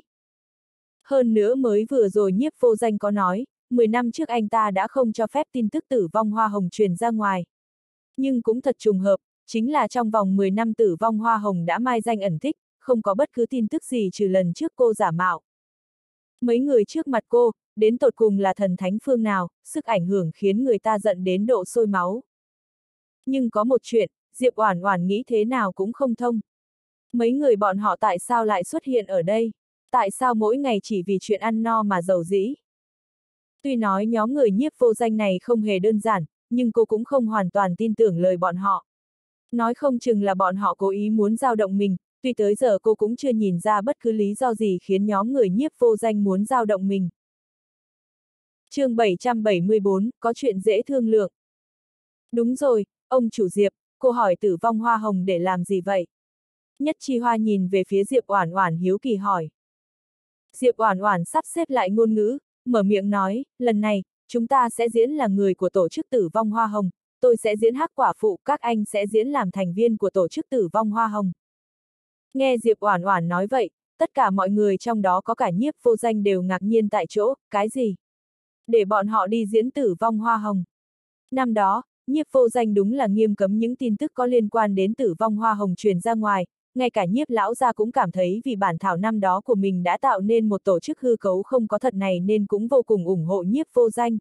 Hơn nữa mới vừa rồi Nhiếp Vô Danh có nói, mười năm trước anh ta đã không cho phép tin tức Tử Vong Hoa Hồng truyền ra ngoài. Nhưng cũng thật trùng hợp, chính là trong vòng mười năm Tử Vong Hoa Hồng đã mai danh ẩn tích, không có bất cứ tin tức gì trừ lần trước cô giả mạo. Mấy người trước mặt cô, đến tột cùng là thần thánh phương nào, sức ảnh hưởng khiến người ta giận đến độ sôi máu. Nhưng có một chuyện, Diệp Oản Oản nghĩ thế nào cũng không thông. Mấy người bọn họ tại sao lại xuất hiện ở đây? Tại sao mỗi ngày chỉ vì chuyện ăn no mà giàu dĩ? Tuy nói nhóm người Nhiếp Vô Danh này không hề đơn giản, nhưng cô cũng không hoàn toàn tin tưởng lời bọn họ. Nói không chừng là bọn họ cố ý muốn dao động mình, tuy tới giờ cô cũng chưa nhìn ra bất cứ lý do gì khiến nhóm người Nhiếp Vô Danh muốn dao động mình. Chương bảy trăm bảy mươi bốn, có chuyện dễ thương lượng. Đúng rồi, ông chủ Diệp, cô hỏi Tử Vong Hoa Hồng để làm gì vậy? Nhất Chi Hoa nhìn về phía Diệp Oản Oản hiếu kỳ hỏi. Diệp Oản Oản sắp xếp lại ngôn ngữ, mở miệng nói, lần này, chúng ta sẽ diễn là người của tổ chức Tử Vong Hoa Hồng, tôi sẽ diễn Hắc Quả Phụ, các anh sẽ diễn làm thành viên của tổ chức Tử Vong Hoa Hồng. Nghe Diệp Oản Oản nói vậy, tất cả mọi người trong đó có cả Nhiếp Vô Danh đều ngạc nhiên tại chỗ, cái gì? Để bọn họ đi diễn Tử Vong Hoa Hồng. Năm đó, Nhiếp Vô Danh đúng là nghiêm cấm những tin tức có liên quan đến Tử Vong Hoa Hồng truyền ra ngoài, ngay cả Nhiếp lão gia cũng cảm thấy vì bản thảo năm đó của mình đã tạo nên một tổ chức hư cấu không có thật này nên cũng vô cùng ủng hộ Nhiếp Vô Danh.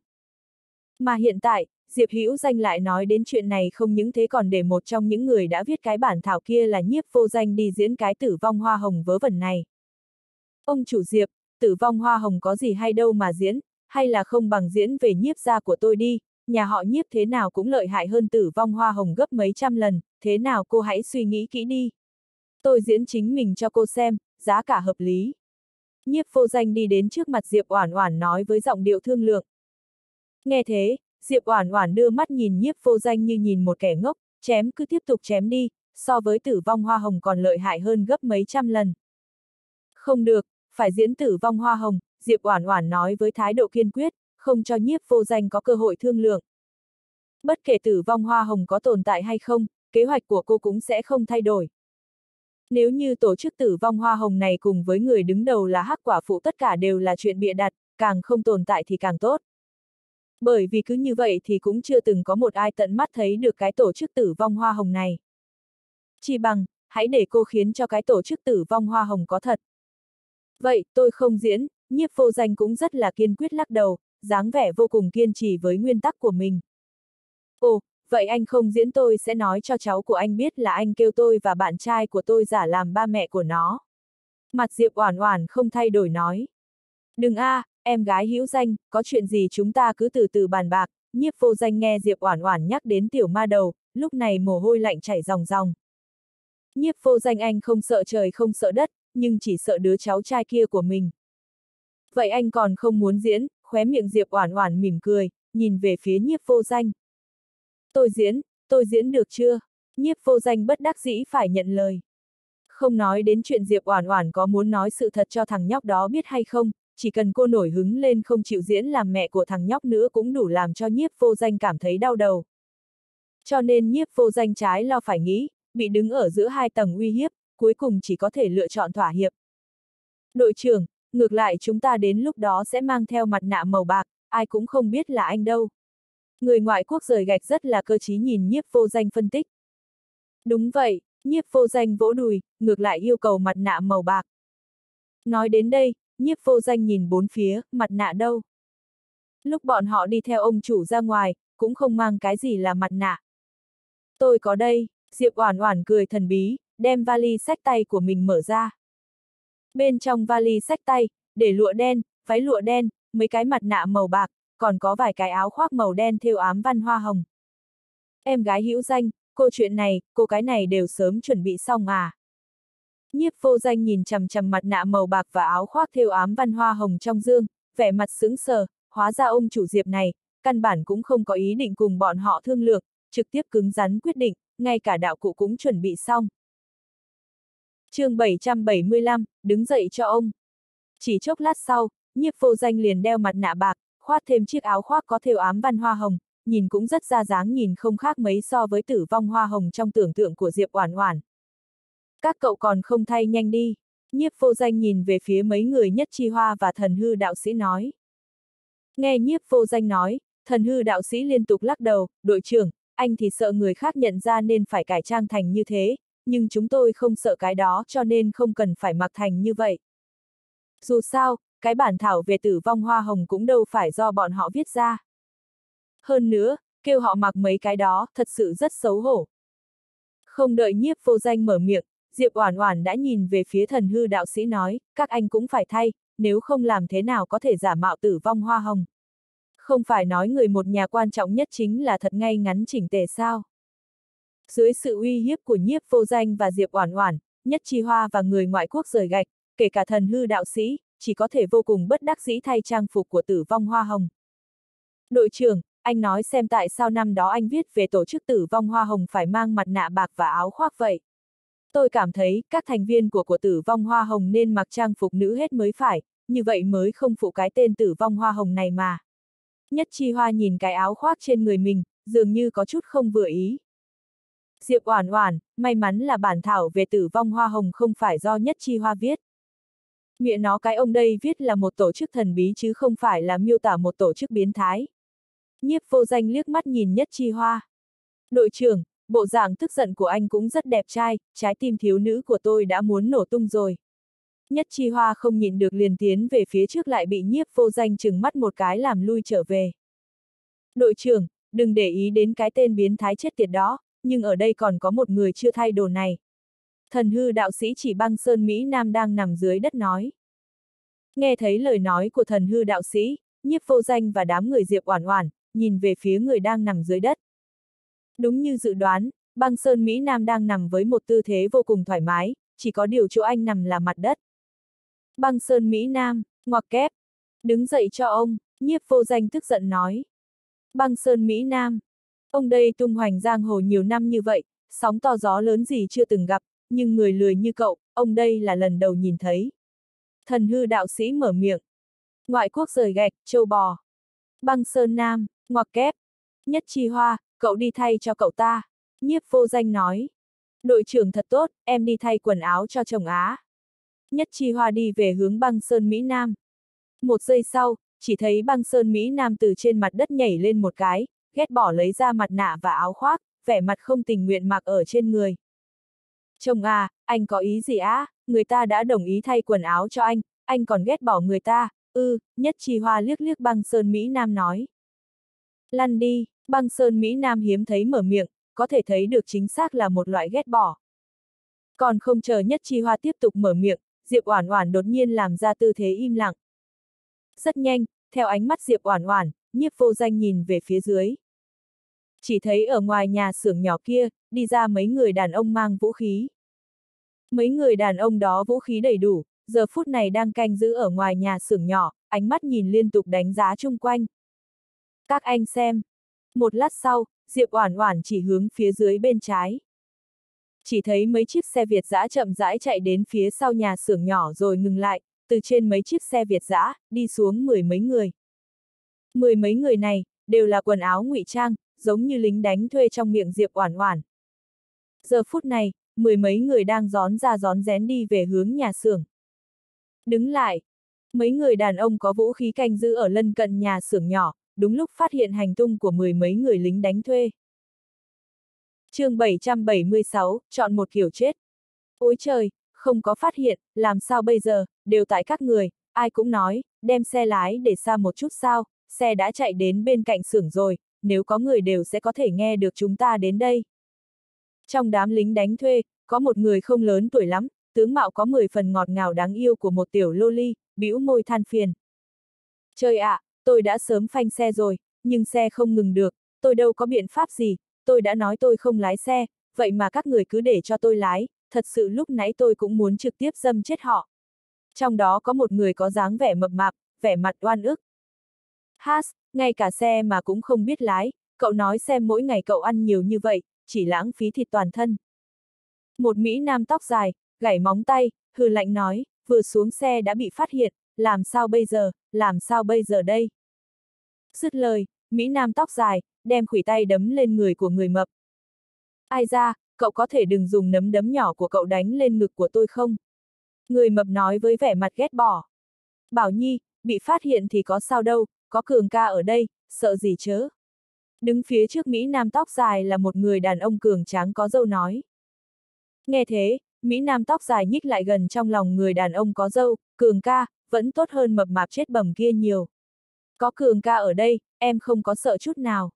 Mà hiện tại, Diệp Hữu Danh lại nói đến chuyện này không những thế còn để một trong những người đã viết cái bản thảo kia là Nhiếp Vô Danh đi diễn cái Tử Vong Hoa Hồng vớ vẩn này. Ông chủ Diệp, Tử Vong Hoa Hồng có gì hay đâu mà diễn, hay là không bằng diễn về Nhiếp gia của tôi đi, nhà họ Nhiếp thế nào cũng lợi hại hơn Tử Vong Hoa Hồng gấp mấy trăm lần, thế nào cô hãy suy nghĩ kỹ đi. Tôi diễn chính mình cho cô xem, giá cả hợp lý. Nhiếp Vô Danh đi đến trước mặt Diệp Oản Oản nói với giọng điệu thương lượng. Nghe thế, Diệp Oản Oản đưa mắt nhìn Nhiếp Vô Danh như nhìn một kẻ ngốc, chém cứ tiếp tục chém đi, so với Tử Vong Hoa Hồng còn lợi hại hơn gấp mấy trăm lần. Không được, phải diễn Tử Vong Hoa Hồng, Diệp Oản Oản nói với thái độ kiên quyết, không cho Nhiếp Vô Danh có cơ hội thương lượng. Bất kể Tử Vong Hoa Hồng có tồn tại hay không, kế hoạch của cô cũng sẽ không thay đổi. Nếu như tổ chức Tử Vong Hoa Hồng này cùng với người đứng đầu là Hắc Quả Phụ tất cả đều là chuyện bịa đặt, càng không tồn tại thì càng tốt. Bởi vì cứ như vậy thì cũng chưa từng có một ai tận mắt thấy được cái tổ chức Tử Vong Hoa Hồng này. Chỉ bằng, hãy để cô khiến cho cái tổ chức Tử Vong Hoa Hồng có thật. Vậy, tôi không diễn, Nhiếp Vô Danh cũng rất là kiên quyết lắc đầu, dáng vẻ vô cùng kiên trì với nguyên tắc của mình. Ồ, vậy anh không diễn tôi sẽ nói cho cháu của anh biết là anh kêu tôi và bạn trai của tôi giả làm ba mẹ của nó. Mặt Diệp Oản Oản không thay đổi nói. Đừng a, à, em gái Hữu Danh, có chuyện gì chúng ta cứ từ từ bàn bạc, Nhiếp Vô Danh nghe Diệp Oản Oản nhắc đến tiểu ma đầu, lúc này mồ hôi lạnh chảy ròng ròng. Nhiếp Vô Danh anh không sợ trời không sợ đất, nhưng chỉ sợ đứa cháu trai kia của mình. Vậy anh còn không muốn diễn, khóe miệng Diệp Oản Oản mỉm cười, nhìn về phía Nhiếp Vô Danh. Tôi diễn, tôi diễn được chưa? Nhiếp Vô Danh bất đắc dĩ phải nhận lời. Không nói đến chuyện Diệp Oản Oản có muốn nói sự thật cho thằng nhóc đó biết hay không, chỉ cần cô nổi hứng lên không chịu diễn làm mẹ của thằng nhóc nữa cũng đủ làm cho Nhiếp Vô Danh cảm thấy đau đầu. Cho nên Nhiếp Vô Danh trái lo phải nghĩ, bị đứng ở giữa hai tầng uy hiếp, cuối cùng chỉ có thể lựa chọn thỏa hiệp. Đội trưởng, ngược lại chúng ta đến lúc đó sẽ mang theo mặt nạ màu bạc, ai cũng không biết là anh đâu. Người ngoại quốc rời gạch rất là cơ trí nhìn Nhiếp Vô Danh phân tích. Đúng vậy, Nhiếp Vô Danh vỗ đùi, ngược lại yêu cầu mặt nạ màu bạc. Nói đến đây, Nhiếp Vô Danh nhìn bốn phía, mặt nạ đâu? Lúc bọn họ đi theo ông chủ ra ngoài, cũng không mang cái gì là mặt nạ. Tôi có đây, Diệp Oản Oản cười thần bí, đem vali xách tay của mình mở ra. Bên trong vali xách tay, để lụa đen, váy lụa đen, mấy cái mặt nạ màu bạc, còn có vài cái áo khoác màu đen thêu ám văn hoa hồng. Em gái Hữu Danh, cô chuyện này, cô cái này đều sớm chuẩn bị xong à? Nhiếp Vô Danh nhìn chằm chằm mặt nạ màu bạc và áo khoác thêu ám văn hoa hồng trong dương, vẻ mặt sững sờ, hóa ra ông chủ Diệp này, căn bản cũng không có ý định cùng bọn họ thương lượng, trực tiếp cứng rắn quyết định, ngay cả đạo cụ cũng chuẩn bị xong. Chương bảy trăm bảy mươi lăm, đứng dậy cho ông. Chỉ chốc lát sau, Nhiếp Vô Danh liền đeo mặt nạ bạc, khoác thêm chiếc áo khoác có thêu ám văn hoa hồng, nhìn cũng rất ra dáng nhìn không khác mấy so với Tử Vong Hoa Hồng trong tưởng tượng của Diệp Oản Oản. Các cậu còn không thay nhanh đi. Nhiếp Vô Danh nhìn về phía mấy người Nhất Chi Hoa và Thần Hư đạo sĩ nói. Nghe Nhiếp Vô Danh nói, Thần Hư đạo sĩ liên tục lắc đầu, đội trưởng, anh thì sợ người khác nhận ra nên phải cải trang thành như thế, nhưng chúng tôi không sợ cái đó cho nên không cần phải mặc thành như vậy. Dù sao, cái bản thảo về Tử Vong Hoa Hồng cũng đâu phải do bọn họ viết ra. Hơn nữa, kêu họ mặc mấy cái đó, thật sự rất xấu hổ. Không đợi Nhiếp Vô Danh mở miệng, Diệp Oản Oản đã nhìn về phía Thần Hư đạo sĩ nói, các anh cũng phải thay, nếu không làm thế nào có thể giả mạo Tử Vong Hoa Hồng. Không phải nói người một nhà quan trọng nhất chính là thật ngay ngắn chỉnh tề sao? Dưới sự uy hiếp của Nhiếp Vô Danh và Diệp Oản Oản, Nhất Chi Hoa và người ngoại quốc rời gạch, kể cả Thần Hư đạo sĩ, chỉ có thể vô cùng bất đắc dĩ thay trang phục của Tử Vong Hoa Hồng. Đội trưởng, anh nói xem tại sao năm đó anh viết về tổ chức Tử Vong Hoa Hồng phải mang mặt nạ bạc và áo khoác vậy? Tôi cảm thấy, các thành viên của của Tử Vong Hoa Hồng nên mặc trang phục nữ hết mới phải, như vậy mới không phụ cái tên Tử Vong Hoa Hồng này mà. Nhất Chi Hoa nhìn cái áo khoác trên người mình, dường như có chút không vừa ý. Diệp Oản Oản, may mắn là bản thảo về Tử Vong Hoa Hồng không phải do Nhất Chi Hoa viết. Mẹ nó cái ông đây viết là một tổ chức thần bí chứ không phải là miêu tả một tổ chức biến thái. Nhiếp Vô Danh liếc mắt nhìn Nhất Chi Hoa. Đội trưởng, bộ dạng tức giận của anh cũng rất đẹp trai, trái tim thiếu nữ của tôi đã muốn nổ tung rồi. Nhất Chi Hoa không nhịn được liền tiến về phía trước lại bị Nhiếp Vô Danh trừng mắt một cái làm lui trở về. Đội trưởng, đừng để ý đến cái tên biến thái chết tiệt đó, nhưng ở đây còn có một người chưa thay đồ này. Thần Hư đạo sĩ chỉ Băng Sơn Mỹ Nam đang nằm dưới đất nói. Nghe thấy lời nói của Thần Hư đạo sĩ, Nhiếp Vô Danh và đám người Diệp Oản Oản nhìn về phía người đang nằm dưới đất. Đúng như dự đoán, Băng Sơn Mỹ Nam đang nằm với một tư thế vô cùng thoải mái, chỉ có điều chỗ anh nằm là mặt đất. Băng Sơn Mỹ Nam, ngoặc kép, đứng dậy cho ông, Nhiếp Vô Danh tức giận nói. Băng Sơn Mỹ Nam, ông đây tung hoành giang hồ nhiều năm như vậy, sóng to gió lớn gì chưa từng gặp, nhưng người lười như cậu, ông đây là lần đầu nhìn thấy. Thần Hư đạo sĩ mở miệng. Ngoại quốc rời gạch, châu bò. Băng Sơn Nam, ngoặc kép. Nhất Chi Hoa, cậu đi thay cho cậu ta. Nhiếp Vô Danh nói. Đội trưởng thật tốt, em đi thay quần áo cho chồng Á. Nhất Chi Hoa đi về hướng Băng Sơn Mỹ Nam. Một giây sau, chỉ thấy Băng Sơn Mỹ Nam từ trên mặt đất nhảy lên một cái, ghét bỏ lấy ra mặt nạ và áo khoác, vẻ mặt không tình nguyện mặc ở trên người. Chồng à, anh có ý gì á, người ta đã đồng ý thay quần áo cho anh, anh còn ghét bỏ người ta, ư, ừ, Nhất Chi Hoa liếc liếc Băng Sơn Mỹ Nam nói. Lăn đi, Băng Sơn Mỹ Nam hiếm thấy mở miệng, có thể thấy được chính xác là một loại ghét bỏ. Còn không chờ Nhất Chi Hoa tiếp tục mở miệng, Diệp Oản Oản đột nhiên làm ra tư thế im lặng. Rất nhanh, theo ánh mắt Diệp Oản Oản, Nhiếp Vô Danh nhìn về phía dưới. Chỉ thấy ở ngoài nhà xưởng nhỏ kia, đi ra mấy người đàn ông mang vũ khí. Mấy người đàn ông đó vũ khí đầy đủ, giờ phút này đang canh giữ ở ngoài nhà xưởng nhỏ, ánh mắt nhìn liên tục đánh giá chung quanh. Các anh xem. Một lát sau, Diệp Oản Oản chỉ hướng phía dưới bên trái. Chỉ thấy mấy chiếc xe Việt dã chậm rãi chạy đến phía sau nhà xưởng nhỏ rồi ngừng lại, từ trên mấy chiếc xe Việt dã đi xuống mười mấy người. Mười mấy người này, đều là quần áo ngụy trang, giống như lính đánh thuê trong miệng Diệp Oản Oản. Giờ phút này, mười mấy người đang rón ra rón rén đi về hướng nhà xưởng. Đứng lại! Mấy người đàn ông có vũ khí canh giữ ở lân cận nhà xưởng nhỏ, đúng lúc phát hiện hành tung của mười mấy người lính đánh thuê. Chương bảy trăm bảy mươi sáu, chọn một kiểu chết. Ôi trời, không có phát hiện, làm sao bây giờ, đều tại các người, ai cũng nói, đem xe lái để xa một chút sao, xe đã chạy đến bên cạnh xưởng rồi, nếu có người đều sẽ có thể nghe được chúng ta đến đây. Trong đám lính đánh thuê, có một người không lớn tuổi lắm, tướng mạo có mười phần ngọt ngào đáng yêu của một tiểu loli, bĩu môi than phiền. Trời ạ, à, tôi đã sớm phanh xe rồi, nhưng xe không ngừng được, tôi đâu có biện pháp gì, tôi đã nói tôi không lái xe, vậy mà các người cứ để cho tôi lái, thật sự lúc nãy tôi cũng muốn trực tiếp dâm chết họ. Trong đó có một người có dáng vẻ mập mạp, vẻ mặt oan ức. Has, ngay cả xe mà cũng không biết lái, cậu nói xem mỗi ngày cậu ăn nhiều như vậy, chỉ lãng phí thịt toàn thân. Một Mỹ Nam tóc dài, gảy móng tay, hừ lạnh nói, vừa xuống xe đã bị phát hiện, làm sao bây giờ, làm sao bây giờ đây? Dứt lời, Mỹ Nam tóc dài, đem khuỷu tay đấm lên người của người mập. Ai ra, cậu có thể đừng dùng nắm đấm nhỏ của cậu đánh lên ngực của tôi không? Người mập nói với vẻ mặt ghét bỏ. Bảo Nhi, bị phát hiện thì có sao đâu, có Cường ca ở đây, sợ gì chớ? Đứng phía trước Mỹ Nam tóc dài là một người đàn ông cường tráng có râu nói. Nghe thế, Mỹ Nam tóc dài nhích lại gần trong lòng người đàn ông có râu, Cường ca, vẫn tốt hơn mập mạp chết bầm kia nhiều. Có Cường ca ở đây, em không có sợ chút nào.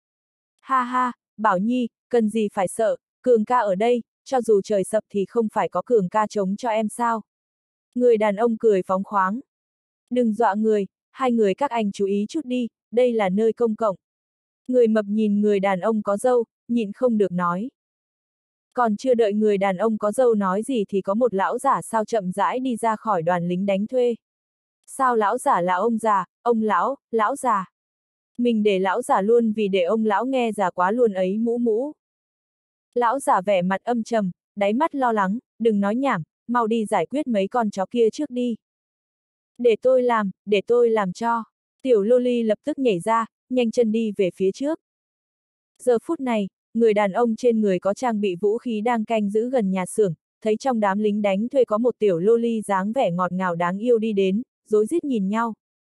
Ha ha, Bảo Nhi, cần gì phải sợ, Cường ca ở đây, cho dù trời sập thì không phải có Cường ca chống cho em sao. Người đàn ông cười phóng khoáng. Đừng dọa người, hai người các anh chú ý chút đi, đây là nơi công cộng. Người mập nhìn người đàn ông có râu, nhịn không được nói. Còn chưa đợi người đàn ông có râu nói gì thì có một lão giả sao chậm rãi đi ra khỏi đoàn lính đánh thuê. Sao lão giả là ông già, ông lão, lão già. Mình để lão giả luôn vì để ông lão nghe già quá luôn ấy mũ mũ. Lão giả vẻ mặt âm trầm, đáy mắt lo lắng, đừng nói nhảm, mau đi giải quyết mấy con chó kia trước đi. Để tôi làm, để tôi làm cho. Tiểu loli lập tức nhảy ra, nhanh chân đi về phía trước. Giờ phút này, người đàn ông trên người có trang bị vũ khí đang canh giữ gần nhà xưởng, thấy trong đám lính đánh thuê có một tiểu loli dáng vẻ ngọt ngào đáng yêu đi đến, rối rít nhìn nhau.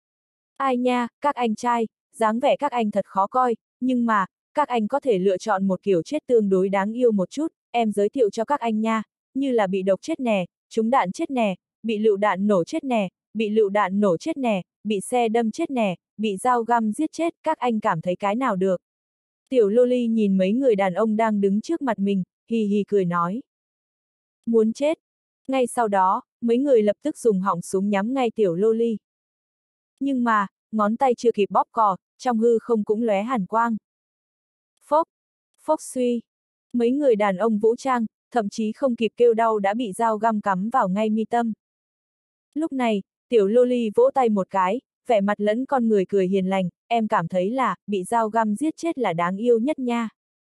Ai nha, các anh trai, dáng vẻ các anh thật khó coi, nhưng mà, các anh có thể lựa chọn một kiểu chết tương đối đáng yêu một chút, em giới thiệu cho các anh nha, như là bị độc chết nè, trúng đạn chết nè, bị lựu đạn nổ chết nè, bị lựu đạn nổ chết nè, bị xe đâm chết nè, bị dao găm giết chết, các anh cảm thấy cái nào được. Tiểu loli nhìn mấy người đàn ông đang đứng trước mặt mình, hì hì cười nói. Muốn chết. Ngay sau đó, mấy người lập tức dùng họng súng nhắm ngay tiểu loli. Nhưng mà, ngón tay chưa kịp bóp cò, trong hư không cũng lóe hàn quang. Phốc, phốc suy. Mấy người đàn ông vũ trang, thậm chí không kịp kêu đau đã bị dao găm cắm vào ngay mi tâm. Lúc này, tiểu loli vỗ tay một cái, vẻ mặt lẫn con người cười hiền lành, em cảm thấy là, bị dao găm giết chết là đáng yêu nhất nha.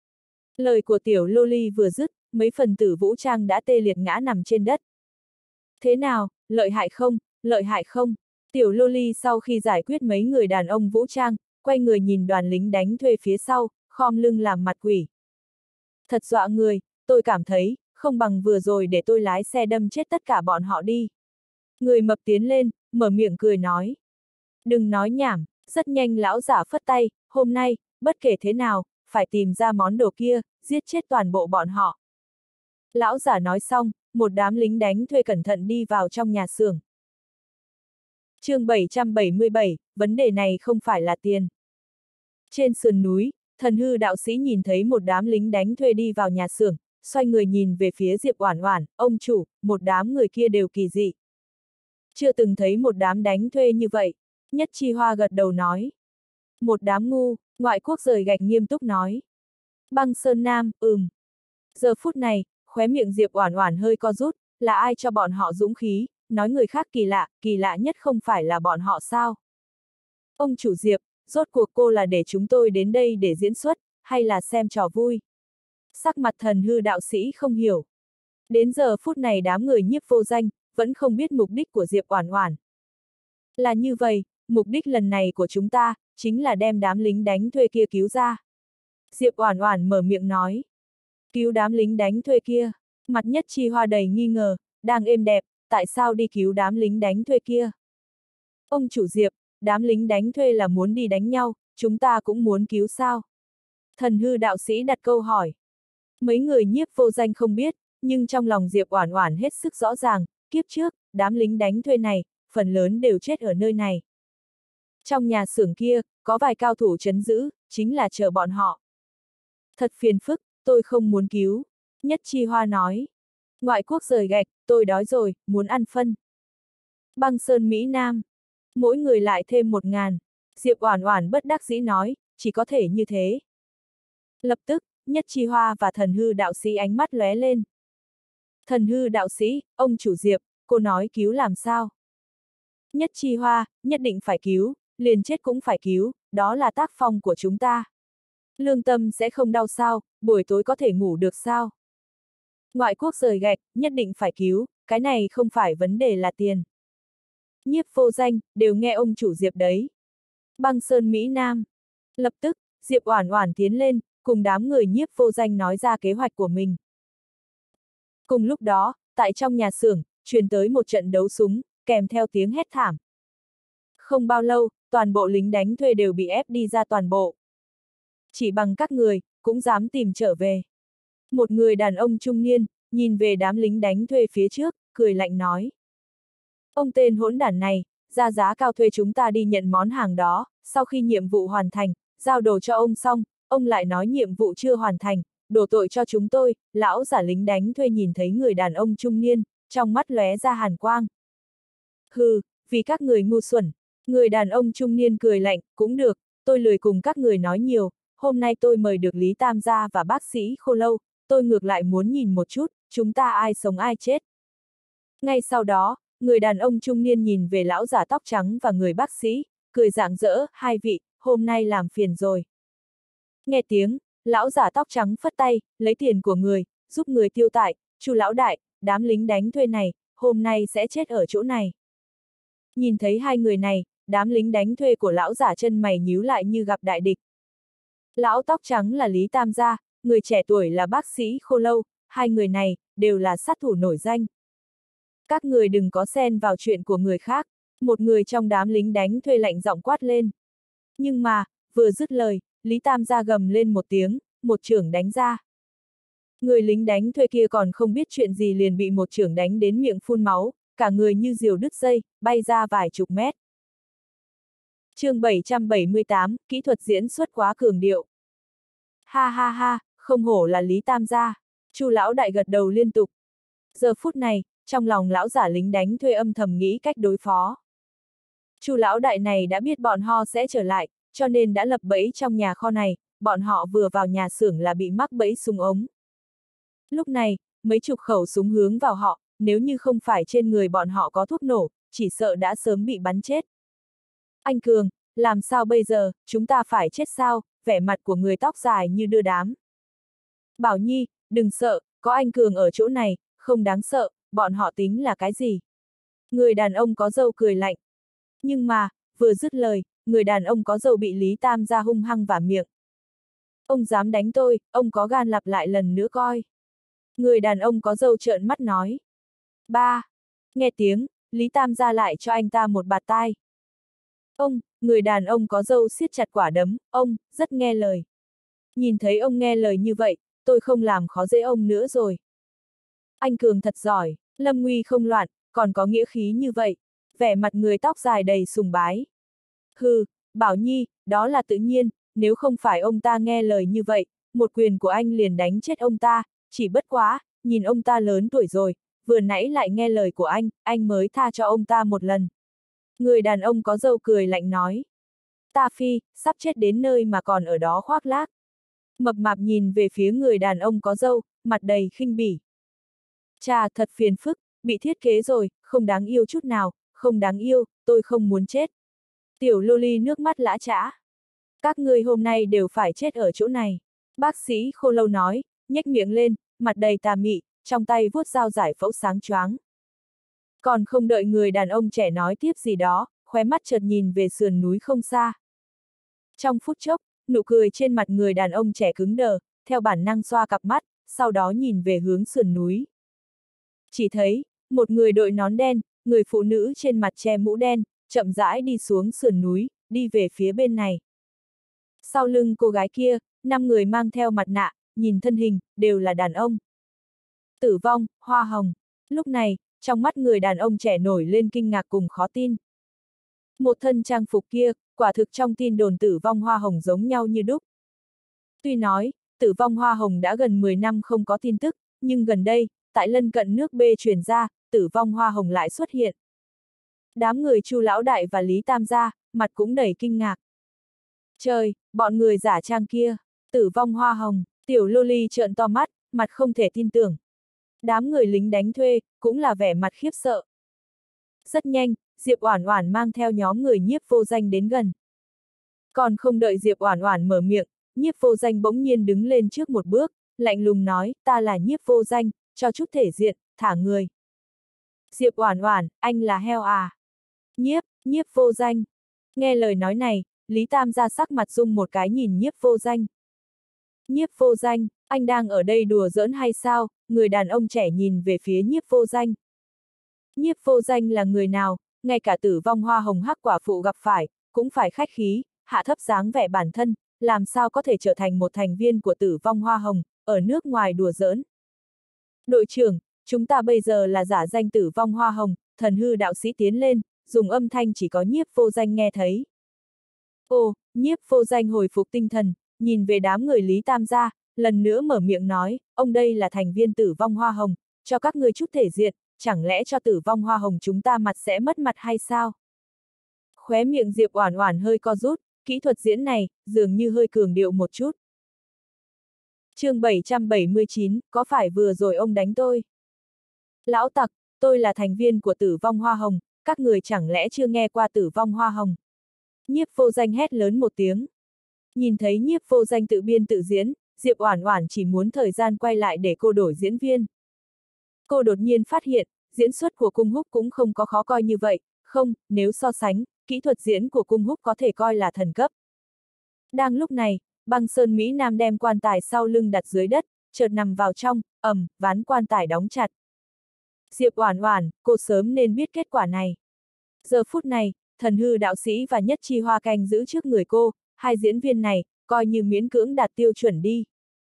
Lời của tiểu loli vừa dứt, mấy phần tử vũ trang đã tê liệt ngã nằm trên đất. Thế nào, lợi hại không, lợi hại không? Tiểu loli sau khi giải quyết mấy người đàn ông vũ trang, quay người nhìn đoàn lính đánh thuê phía sau, khom lưng làm mặt quỷ. Thật dọa người, tôi cảm thấy, không bằng vừa rồi để tôi lái xe đâm chết tất cả bọn họ đi. Người mập tiến lên, mở miệng cười nói. Đừng nói nhảm, rất nhanh lão giả phất tay, hôm nay, bất kể thế nào, phải tìm ra món đồ kia, giết chết toàn bộ bọn họ. Lão giả nói xong, một đám lính đánh thuê cẩn thận đi vào trong nhà xưởng. Chương bảy trăm bảy mươi bảy, vấn đề này không phải là tiền. Trên sườn núi, thần hư đạo sĩ nhìn thấy một đám lính đánh thuê đi vào nhà xưởng, xoay người nhìn về phía Diệp Oản Oản, ông chủ, một đám người kia đều kỳ dị. Chưa từng thấy một đám đánh thuê như vậy, Nhất Chi Hoa gật đầu nói. Một đám ngu, ngoại quốc rời gạch nghiêm túc nói. Băng Sơn Nam, ừm. Giờ phút này, khóe miệng Diệp Oản Oản hơi co rút, là ai cho bọn họ dũng khí, nói người khác kỳ lạ, kỳ lạ nhất không phải là bọn họ sao? Ông chủ Diệp, rốt cuộc cô là để chúng tôi đến đây để diễn xuất, hay là xem trò vui? Sắc mặt Thần Hư đạo sĩ không hiểu. Đến giờ phút này đám người Nhiếp Vô Danh, vẫn không biết mục đích của Diệp Oản Oản. Là như vậy, mục đích lần này của chúng ta, chính là đem đám lính đánh thuê kia cứu ra. Diệp Oản Oản mở miệng nói. Cứu đám lính đánh thuê kia, mặt Nhất Chi Hoa đầy nghi ngờ, đang êm đẹp, tại sao đi cứu đám lính đánh thuê kia? Ông chủ Diệp, đám lính đánh thuê là muốn đi đánh nhau, chúng ta cũng muốn cứu sao? Thần Hư đạo sĩ đặt câu hỏi. Mấy người Nhiếp Vô Danh không biết, nhưng trong lòng Diệp Oản Oản hết sức rõ ràng, kiếp trước, đám lính đánh thuê này, phần lớn đều chết ở nơi này. Trong nhà xưởng kia, có vài cao thủ trấn giữ, chính là chờ bọn họ. Thật phiền phức, tôi không muốn cứu. Nhất Chi Hoa nói. Ngoại quốc rời gạch, tôi đói rồi, muốn ăn phân. Băng Sơn Mỹ Nam. Mỗi người lại thêm một ngàn. Diệp Oản Oản bất đắc dĩ nói, chỉ có thể như thế. Lập tức, Nhất Chi Hoa và Thần Hư đạo sĩ ánh mắt lóe lên. Thần Hư đạo sĩ, ông chủ Diệp, cô nói cứu làm sao? Nhất Chi Hoa, nhất định phải cứu, liền chết cũng phải cứu, đó là tác phong của chúng ta. Lương tâm sẽ không đau sao, buổi tối có thể ngủ được sao? Ngoại quốc rời gạch, nhất định phải cứu, cái này không phải vấn đề là tiền. Nhiếp Vô Danh, đều nghe ông chủ Diệp đấy. Băng Sơn Mỹ Nam. Lập tức, Diệp Oản Oản tiến lên, cùng đám người Nhiếp Vô Danh nói ra kế hoạch của mình. Cùng lúc đó, tại trong nhà xưởng, truyền tới một trận đấu súng, kèm theo tiếng hét thảm. Không bao lâu, toàn bộ lính đánh thuê đều bị ép đi ra toàn bộ. Chỉ bằng các người, cũng dám tìm trở về. Một người đàn ông trung niên, nhìn về đám lính đánh thuê phía trước, cười lạnh nói. Ông tên hỗn đản này, ra giá cao thuê chúng ta đi nhận món hàng đó, sau khi nhiệm vụ hoàn thành, giao đồ cho ông xong, ông lại nói nhiệm vụ chưa hoàn thành, đổ tội cho chúng tôi. Lão giả lính đánh thuê nhìn thấy người đàn ông trung niên, trong mắt lóe ra hàn quang. Hừ, vì các người ngu xuẩn. Người đàn ông trung niên cười lạnh, cũng được, tôi lười cùng các người nói nhiều, hôm nay tôi mời được Lý Tam gia và bác sĩ Khô Lâu, tôi ngược lại muốn nhìn một chút, chúng ta ai sống ai chết. Ngay sau đó, người đàn ông trung niên nhìn về lão giả tóc trắng và người bác sĩ, cười rạng rỡ, hai vị, hôm nay làm phiền rồi. Nghe tiếng, lão giả tóc trắng phất tay, lấy tiền của người, giúp người tiêu tại, Chu lão đại, đám lính đánh thuê này, hôm nay sẽ chết ở chỗ này. Nhìn thấy hai người này, đám lính đánh thuê của lão giả chân mày nhíu lại như gặp đại địch. Lão tóc trắng là Lý Tam gia, người trẻ tuổi là bác sĩ Khô Lâu, hai người này, đều là sát thủ nổi danh. Các người đừng có xen vào chuyện của người khác, một người trong đám lính đánh thuê lạnh giọng quát lên. Nhưng mà, vừa dứt lời, Lý Tam gia gầm lên một tiếng, một chưởng đánh ra. Người lính đánh thuê kia còn không biết chuyện gì liền bị một chưởng đánh đến miệng phun máu, cả người như diều đứt dây, bay ra vài chục mét. Chương bảy trăm bảy mươi tám, kỹ thuật diễn xuất quá cường điệu. Ha ha ha, không hổ là Lý Tam gia. Chu lão đại gật đầu liên tục. Giờ phút này, trong lòng lão giả lính đánh thuê âm thầm nghĩ cách đối phó. Chu lão đại này đã biết bọn họ sẽ trở lại, cho nên đã lập bẫy trong nhà kho này, bọn họ vừa vào nhà xưởng là bị mắc bẫy súng ống. Lúc này, mấy chục khẩu súng hướng vào họ, nếu như không phải trên người bọn họ có thuốc nổ, chỉ sợ đã sớm bị bắn chết. Anh Cường, làm sao bây giờ, chúng ta phải chết sao, vẻ mặt của người tóc dài như đưa đám. Bảo Nhi, đừng sợ, có anh Cường ở chỗ này, không đáng sợ, bọn họ tính là cái gì? Người đàn ông có râu cười lạnh. Nhưng mà, vừa dứt lời, người đàn ông có râu bị Lý Tam gia hung hăng vả miệng. Ông dám đánh tôi, ông có gan lặp lại lần nữa coi. Người đàn ông có râu trợn mắt nói. Ba. Nghe tiếng, Lý Tam gia lại cho anh ta một bạt tai. Ông, người đàn ông có râu siết chặt quả đấm, ông, rất nghe lời. Nhìn thấy ông nghe lời như vậy, tôi không làm khó dễ ông nữa rồi. Anh Cường thật giỏi, lâm nguy không loạn, còn có nghĩa khí như vậy, vẻ mặt người tóc dài đầy sùng bái. Hừ, Bảo Nhi, đó là tự nhiên, nếu không phải ông ta nghe lời như vậy, một quyền của anh liền đánh chết ông ta, chỉ bất quá, nhìn ông ta lớn tuổi rồi, vừa nãy lại nghe lời của anh, anh mới tha cho ông ta một lần. Người đàn ông có râu cười lạnh nói. Ta phi, sắp chết đến nơi mà còn ở đó khoác lác. Mập mạp nhìn về phía người đàn ông có râu, mặt đầy khinh bỉ. Chà, thật phiền phức, bị thiết kế rồi, không đáng yêu chút nào, không đáng yêu, tôi không muốn chết. Tiểu loli nước mắt lã chã. Các ngươi hôm nay đều phải chết ở chỗ này. Bác sĩ Khô Lâu nói, nhếch miệng lên, mặt đầy tà mị, trong tay vuốt dao giải phẫu sáng choáng. Còn không đợi người đàn ông trẻ nói tiếp gì đó, khóe mắt chợt nhìn về sườn núi không xa. Trong phút chốc, nụ cười trên mặt người đàn ông trẻ cứng đờ, theo bản năng xoa cặp mắt, sau đó nhìn về hướng sườn núi. Chỉ thấy, một người đội nón đen, người phụ nữ trên mặt che mũ đen, chậm rãi đi xuống sườn núi, đi về phía bên này. Sau lưng cô gái kia, năm người mang theo mặt nạ, nhìn thân hình, đều là đàn ông. Tử vong, hoa hồng. Lúc này, trong mắt người đàn ông trẻ nổi lên kinh ngạc cùng khó tin. Một thân trang phục kia, quả thực trong tin đồn tử vong hoa hồng giống nhau như đúc. Tuy nói, tử vong hoa hồng đã gần mười năm không có tin tức, nhưng gần đây, tại lân cận nước B truyền ra, tử vong hoa hồng lại xuất hiện. Đám người Chu Lão Đại và Lý Tam gia, mặt cũng đầy kinh ngạc. Trời, bọn người giả trang kia, tử vong hoa hồng, tiểu loli trợn to mắt, mặt không thể tin tưởng. Đám người lính đánh thuê, cũng là vẻ mặt khiếp sợ. Rất nhanh, Diệp Oản Oản mang theo nhóm người Nhiếp Vô Danh đến gần. Còn không đợi Diệp Oản Oản mở miệng, Nhiếp Vô Danh bỗng nhiên đứng lên trước một bước, lạnh lùng nói, ta là Nhiếp Vô Danh, cho chút thể diện, thả người. Diệp Oản Oản, anh là heo à? Nhiếp, Nhiếp Vô Danh. Nghe lời nói này, Lý Tam gia sắc mặt rung một cái nhìn Nhiếp Vô Danh. Nhiếp Vô Danh, anh đang ở đây đùa giỡn hay sao? Người đàn ông trẻ nhìn về phía Nhiếp Vô Danh. Nhiếp Vô Danh là người nào, ngay cả tử vong hoa hồng hắc quả phụ gặp phải, cũng phải khách khí, hạ thấp dáng vẻ bản thân, làm sao có thể trở thành một thành viên của tử vong hoa hồng, ở nước ngoài đùa giỡn. Đội trưởng, chúng ta bây giờ là giả danh tử vong hoa hồng, thần hư đạo sĩ tiến lên, dùng âm thanh chỉ có Nhiếp Vô Danh nghe thấy. Ồ, Nhiếp Vô Danh hồi phục tinh thần, nhìn về đám người Lý Tam gia, lần nữa mở miệng nói, ông đây là thành viên tử vong hoa hồng, cho các ngươi chút thể diện, chẳng lẽ cho tử vong hoa hồng chúng ta mặt sẽ mất mặt hay sao? Khóe miệng Diệp Oản Oản hơi co rút, kỹ thuật diễn này, dường như hơi cường điệu một chút. Chương bảy trăm bảy mươi chín, có phải vừa rồi ông đánh tôi? Lão tặc, tôi là thành viên của tử vong hoa hồng, các người chẳng lẽ chưa nghe qua tử vong hoa hồng? Nhiếp Vô Danh hét lớn một tiếng. Nhìn thấy Nhiếp Vô Danh tự biên tự diễn, Diệp Oản Oản chỉ muốn thời gian quay lại để cô đổi diễn viên. Cô đột nhiên phát hiện, diễn xuất của Cung Húc cũng không có khó coi như vậy, không, nếu so sánh, kỹ thuật diễn của Cung Húc có thể coi là thần cấp. Đang lúc này, Băng Sơn Mỹ Nam đem quan tài sau lưng đặt dưới đất, chợt nằm vào trong, ầm, ván quan tài đóng chặt. Diệp Oản Oản, cô sớm nên biết kết quả này. Giờ phút này, thần hư đạo sĩ và Nhất Chi Hoa canh giữ trước người cô, hai diễn viên này, coi như miễn cưỡng đạt tiêu chuẩn đi.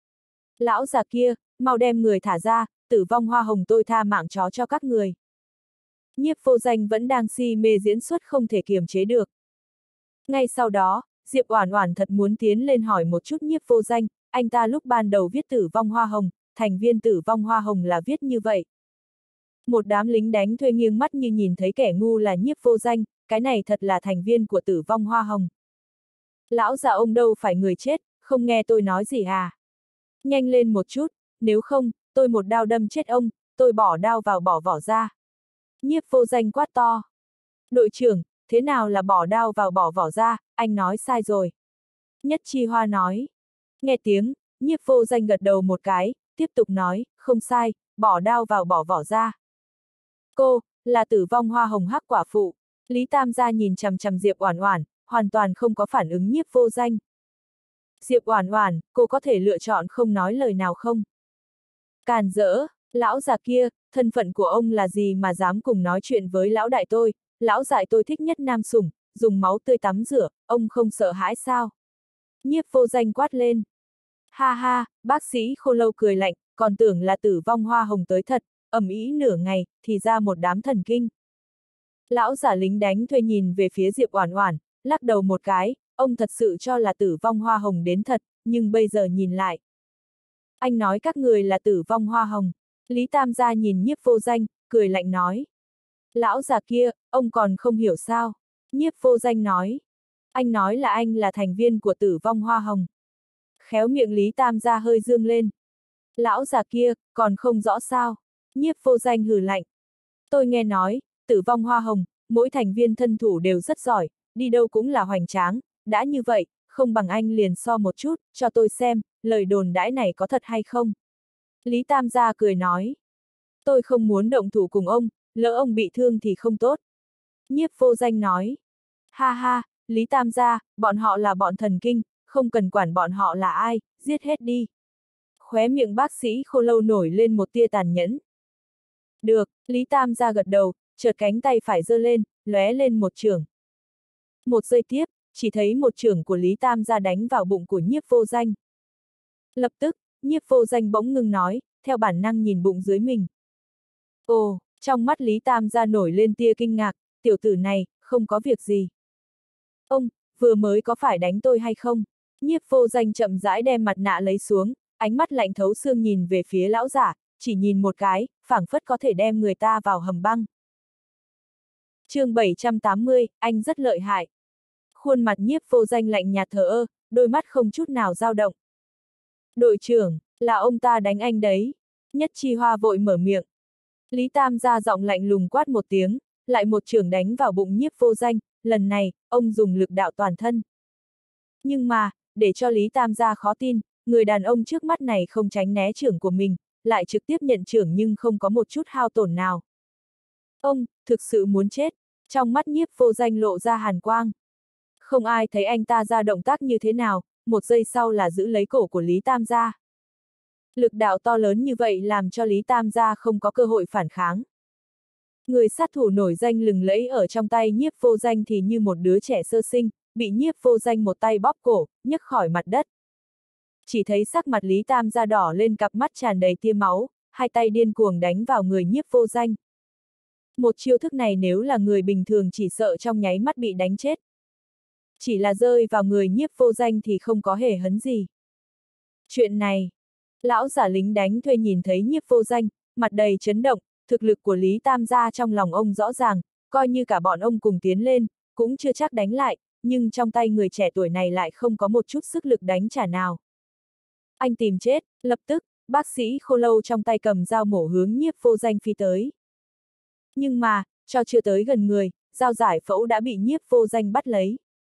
Lão già kia, mau đem người thả ra, tử vong hoa hồng tôi tha mạng chó cho các người. Nhiếp Vô Danh vẫn đang si mê diễn xuất không thể kiềm chế được. Ngay sau đó, Diệp Oản Oản thật muốn tiến lên hỏi một chút Nhiếp Vô Danh, anh ta lúc ban đầu viết tử vong hoa hồng, thành viên tử vong hoa hồng là viết như vậy. Một đám lính đánh thuê nghiêng mắt như nhìn thấy kẻ ngu là Nhiếp Vô Danh, cái này thật là thành viên của tử vong hoa hồng. Lão già ông đâu phải người chết, không nghe tôi nói gì à? Nhanh lên một chút, nếu không, tôi một đao đâm chết ông, tôi bỏ đao vào bỏ vỏ ra. Nhiếp Vô Danh quát to. Đội trưởng, thế nào là bỏ đao vào bỏ vỏ ra, anh nói sai rồi. Nhất Chi Hoa nói. Nghe tiếng, Nhiếp Vô Danh gật đầu một cái, tiếp tục nói, không sai, bỏ đao vào bỏ vỏ ra. Cô, là tử vong hoa hồng hắc quả phụ. Lý Tam gia nhìn chằm chằm Diệp Oản Oản, hoàn toàn không có phản ứng Nhiếp Vô Danh. Diệp Oản Oản, cô có thể lựa chọn không nói lời nào không? Càn rỡ, lão già kia, thân phận của ông là gì mà dám cùng nói chuyện với lão đại tôi, lão dại tôi thích nhất nam sủng, dùng máu tươi tắm rửa, ông không sợ hãi sao? Nhiếp Vô Danh quát lên. Ha ha, bác sĩ Khô Lâu cười lạnh, còn tưởng là tử vong hoa hồng tới thật, ầm ĩ nửa ngày, thì ra một đám thần kinh. Lão giả lính đánh thuê nhìn về phía Diệp Oản Oản, lắc đầu một cái, ông thật sự cho là tử vong hoa hồng đến thật, nhưng bây giờ nhìn lại. Anh nói các người là tử vong hoa hồng. Lý Tam gia nhìn Nhiếp Vô Danh, cười lạnh nói. Lão già kia, ông còn không hiểu sao? Nhiếp Vô Danh nói. Anh nói là anh là thành viên của Tử Vong Hoa Hồng. Khéo miệng Lý Tam gia hơi dương lên. Lão già kia, còn không rõ sao? Nhiếp Vô Danh hừ lạnh. Tôi nghe nói, Tử Vong Hoa Hồng, mỗi thành viên thân thủ đều rất giỏi, đi đâu cũng là hoành tráng, đã như vậy, không bằng anh liền so một chút, cho tôi xem, lời đồn đãi này có thật hay không? Lý Tam gia cười nói. Tôi không muốn động thủ cùng ông, lỡ ông bị thương thì không tốt. Nhiếp Vô Danh nói. Ha ha, Lý Tam gia, bọn họ là bọn thần kinh, không cần quản bọn họ là ai, giết hết đi. Khóe miệng bác sĩ Khô Lâu nổi lên một tia tàn nhẫn. Được, Lý Tam gia gật đầu, chợt cánh tay phải giơ lên, lóe lên một chưởng. Một giây tiếp, chỉ thấy một chưởng của Lý Tam gia đánh vào bụng của Nhiếp Vô Danh. Lập tức, Nhiếp Vô Danh bỗng ngưng nói, theo bản năng nhìn bụng dưới mình. Ồ, trong mắt Lý Tam gia nổi lên tia kinh ngạc, tiểu tử này, không có việc gì. Ông, vừa mới có phải đánh tôi hay không? Nhiếp Vô Danh chậm rãi đem mặt nạ lấy xuống, ánh mắt lạnh thấu xương nhìn về phía lão giả, chỉ nhìn một cái, phảng phất có thể đem người ta vào hầm băng. chương bảy trăm tám mươi, anh rất lợi hại. Khuôn mặt Nhiếp Vô Danh lạnh nhạt thờ ơ, đôi mắt không chút nào dao động. Đội trưởng, là ông ta đánh anh đấy. Nhất Chi Hoa vội mở miệng. Lý Tam gia giọng lạnh lùng quát một tiếng, lại một chưởng đánh vào bụng Nhiếp Vô Danh, lần này, ông dùng lực đạo toàn thân. Nhưng mà, để cho Lý Tam gia khó tin, người đàn ông trước mắt này không tránh né chưởng của mình, lại trực tiếp nhận chưởng nhưng không có một chút hao tổn nào. Ông, thực sự muốn chết, trong mắt Nhiếp Vô Danh lộ ra hàn quang. Không ai thấy anh ta ra động tác như thế nào, một giây sau là giữ lấy cổ của Lý Tam gia. Lực đạo to lớn như vậy làm cho Lý Tam gia không có cơ hội phản kháng. Người sát thủ nổi danh lừng lẫy ở trong tay Nhiếp Vô Danh thì như một đứa trẻ sơ sinh, bị Nhiếp Vô Danh một tay bóp cổ, nhấc khỏi mặt đất. Chỉ thấy sắc mặt Lý Tam gia đỏ lên, cặp mắt tràn đầy tia máu, hai tay điên cuồng đánh vào người Nhiếp Vô Danh. Một chiêu thức này nếu là người bình thường chỉ sợ trong nháy mắt bị đánh chết. Chỉ là rơi vào người Nhiếp Vô Danh thì không có hề hấn gì. Chuyện này, lão giả lính đánh thuê nhìn thấy Nhiếp Vô Danh, mặt đầy chấn động, thực lực của Lý Tam gia trong lòng ông rõ ràng, coi như cả bọn ông cùng tiến lên, cũng chưa chắc đánh lại, nhưng trong tay người trẻ tuổi này lại không có một chút sức lực đánh trả nào. Anh tìm chết, lập tức, bác sĩ Khô Lâu trong tay cầm dao mổ hướng Nhiếp Vô Danh phi tới. Nhưng mà, cho chưa tới gần người, dao giải phẫu đã bị Nhiếp Vô Danh bắt lấy.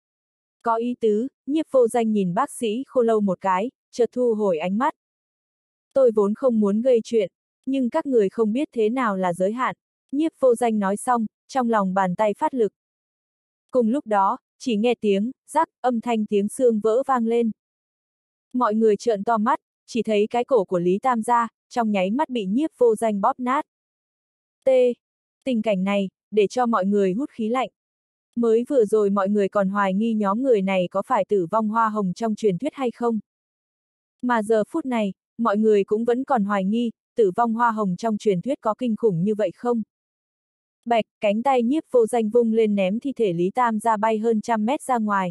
Có ý tứ, Nhiếp Vô Danh nhìn bác sĩ Khô Lâu một cái, chợt thu hồi ánh mắt. Tôi vốn không muốn gây chuyện, nhưng các người không biết thế nào là giới hạn. Nhiếp Vô Danh nói xong, trong lòng bàn tay phát lực. Cùng lúc đó, chỉ nghe tiếng, rắc, âm thanh tiếng xương vỡ vang lên. Mọi người trợn to mắt, chỉ thấy cái cổ của Lý Tam gia, trong nháy mắt bị Nhiếp Vô Danh bóp nát. T. Tình cảnh này, để cho mọi người hút khí lạnh. Mới vừa rồi mọi người còn hoài nghi nhóm người này có phải Tử Vong Hoa Hồng trong truyền thuyết hay không. Mà giờ phút này, mọi người cũng vẫn còn hoài nghi, Tử Vong Hoa Hồng trong truyền thuyết có kinh khủng như vậy không? Bạch, cánh tay Nhiếp Vô Danh vung lên ném thi thể Lý Tam gia bay hơn trăm mét ra ngoài.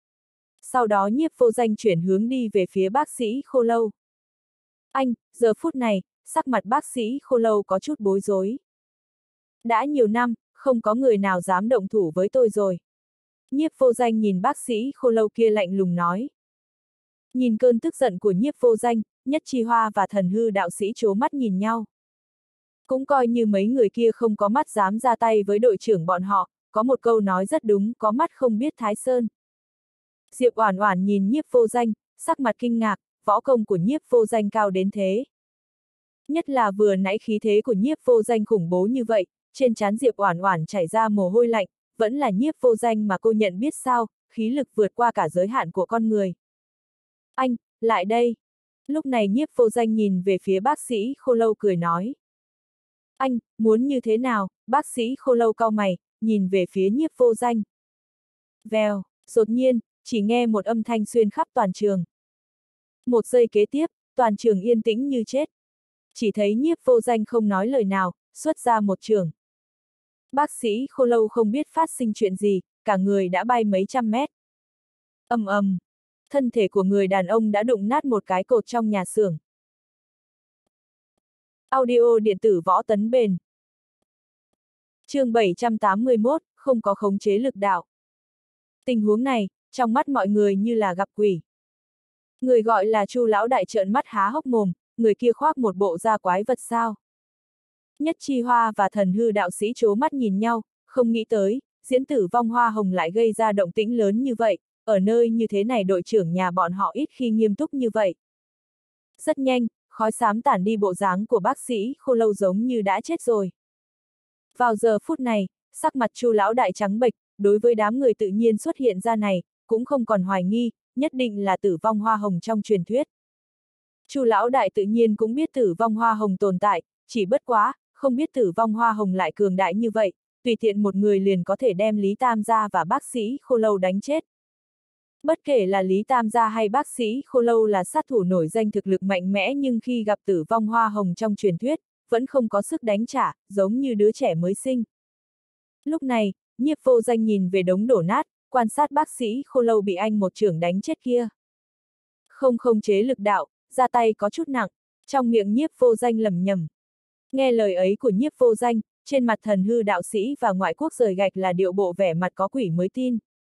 Sau đó Nhiếp Vô Danh chuyển hướng đi về phía bác sĩ Khô Lâu. Anh, giờ phút này, sắc mặt bác sĩ Khô Lâu có chút bối rối. Đã nhiều năm, không có người nào dám động thủ với tôi rồi. Nhiếp Vô Danh nhìn bác sĩ Khô Lâu kia lạnh lùng nói. Nhìn cơn tức giận của Nhiếp Vô Danh, Nhất Chi Hoa và Thần Hư đạo sĩ trố mắt nhìn nhau. Cũng coi như mấy người kia không có mắt dám ra tay với đội trưởng bọn họ, có một câu nói rất đúng, có mắt không biết Thái Sơn. Diệp Oản Oản nhìn Nhiếp Vô Danh, sắc mặt kinh ngạc, võ công của Nhiếp Vô Danh cao đến thế. Nhất là vừa nãy khí thế của Nhiếp Vô Danh khủng bố như vậy, trên trán Diệp Oản Oản chảy ra mồ hôi lạnh, vẫn là Nhiếp Vô Danh mà cô nhận biết sao, khí lực vượt qua cả giới hạn của con người. Anh, lại đây. Lúc này Nhiếp Vô Danh nhìn về phía bác sĩ Khô Lâu cười nói. Anh, muốn như thế nào? Bác sĩ Khô Lâu cau mày, nhìn về phía Nhiếp Vô Danh. Vèo, đột nhiên, chỉ nghe một âm thanh xuyên khắp toàn trường. Một giây kế tiếp, toàn trường yên tĩnh như chết. Chỉ thấy Nhiếp Vô Danh không nói lời nào, xuất ra một chưởng. Bác sĩ Khô Lâu không biết phát sinh chuyện gì, cả người đã bay mấy trăm mét. Ầm ầm, thân thể của người đàn ông đã đụng nát một cái cột trong nhà xưởng. Audio điện tử võ tấn bền. chương bảy trăm tám mươi mốt, không có khống chế lực đạo. Tình huống này, trong mắt mọi người như là gặp quỷ. Người gọi là Chu lão đại trợn mắt há hốc mồm, người kia khoác một bộ da quái vật sao? Nhất Chi Hoa và Thần Hư đạo sĩ trố mắt nhìn nhau, không nghĩ tới, diễn tử vong hoa hồng lại gây ra động tĩnh lớn như vậy, ở nơi như thế này đội trưởng nhà bọn họ ít khi nghiêm túc như vậy. Rất nhanh, khói xám tản đi, bộ dáng của bác sĩ Khô Lâu giống như đã chết rồi. Vào giờ phút này, sắc mặt Chu lão đại trắng bệch, đối với đám người tự nhiên xuất hiện ra này, cũng không còn hoài nghi, nhất định là tử vong hoa hồng trong truyền thuyết. Chu lão đại tự nhiên cũng biết tử vong hoa hồng tồn tại, chỉ bất quá, không biết tử vong hoa hồng lại cường đại như vậy, tùy tiện một người liền có thể đem Lý Tam gia và bác sĩ Khô Lâu đánh chết. Bất kể là Lý Tam gia hay bác sĩ Khô Lâu là sát thủ nổi danh thực lực mạnh mẽ, nhưng khi gặp tử vong hoa hồng trong truyền thuyết, vẫn không có sức đánh trả, giống như đứa trẻ mới sinh. Lúc này, Nhiếp Vô Danh nhìn về đống đổ nát, quan sát bác sĩ Khô Lâu bị anh một chưởng đánh chết kia. Không khống chế lực đạo, ra tay có chút nặng, trong miệng Nhiếp Vô Danh lẩm nhẩm. Nghe lời ấy của Nhiếp Vô Danh, trên mặt Thần Hư đạo sĩ và ngoại quốc rời gạch là điệu bộ vẻ mặt có quỷ mới tin.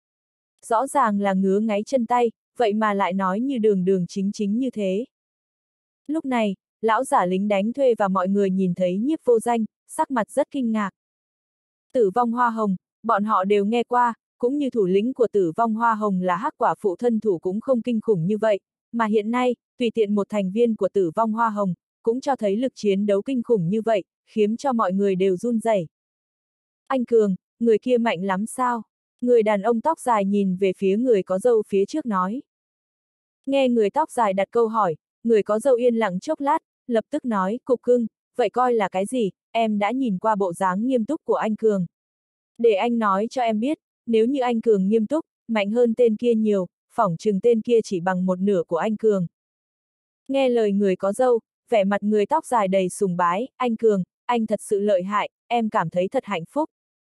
Rõ ràng là ngứa ngáy chân tay, vậy mà lại nói như đường đường chính chính như thế. Lúc này, lão giả lính đánh thuê và mọi người nhìn thấy Nhiếp Vô Danh, sắc mặt rất kinh ngạc. Tử vong hoa hồng, bọn họ đều nghe qua, cũng như thủ lĩnh của tử vong hoa hồng là Hắc Quả Phụ thân thủ cũng không kinh khủng như vậy, mà hiện nay, tùy tiện một thành viên của tử vong hoa hồng, cũng cho thấy lực chiến đấu kinh khủng như vậy, khiến cho mọi người đều run rẩy. Anh Cường, người kia mạnh lắm sao? Người đàn ông tóc dài nhìn về phía người có râu phía trước nói. Nghe người tóc dài đặt câu hỏi, người có râu yên lặng chốc lát, lập tức nói, cục cưng, vậy coi là cái gì, em đã nhìn qua bộ dáng nghiêm túc của anh Cường. Để anh nói cho em biết, nếu như anh Cường nghiêm túc, mạnh hơn tên kia nhiều, phỏng chừng tên kia chỉ bằng một nửa của anh Cường. Nghe lời người có râu, vẻ mặt người tóc dài đầy sùng bái, anh Cường, anh thật sự lợi hại, em cảm thấy thật hạnh phúc.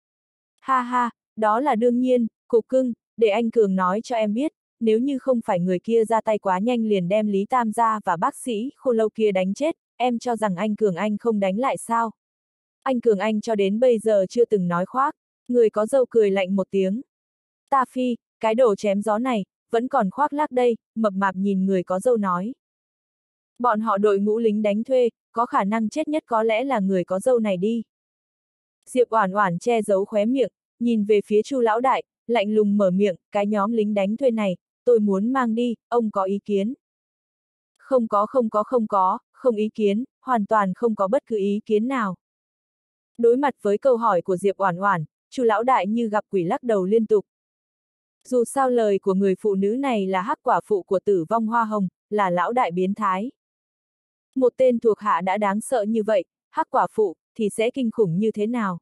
Ha ha, đó là đương nhiên, cục cưng, để anh Cường nói cho em biết, nếu như không phải người kia ra tay quá nhanh liền đem Lý Tam gia và bác sĩ Khô Lâu kia đánh chết, em cho rằng anh Cường anh không đánh lại sao? Anh Cường anh cho đến bây giờ chưa từng nói khoác, người có râu cười lạnh một tiếng. Ta phi, cái đồ chém gió này, vẫn còn khoác lác đây, mập mạp nhìn người có râu nói. Bọn họ đội ngũ lính đánh thuê, có khả năng chết nhất có lẽ là người có râu này đi. Diệp Oản Oản che giấu khóe miệng, nhìn về phía Chu lão đại, lạnh lùng mở miệng, cái nhóm lính đánh thuê này, tôi muốn mang đi, ông có ý kiến? Không có không có không có, không ý kiến, hoàn toàn không có bất cứ ý kiến nào. Đối mặt với câu hỏi của Diệp Oản Oản, Chu lão đại như gặp quỷ lắc đầu liên tục. Dù sao lời của người phụ nữ này là Hắc Quả Phụ của tử vong hoa hồng, là lão đại biến thái. Một tên thuộc hạ đã đáng sợ như vậy, Hắc Quả Phụ, thì sẽ kinh khủng như thế nào?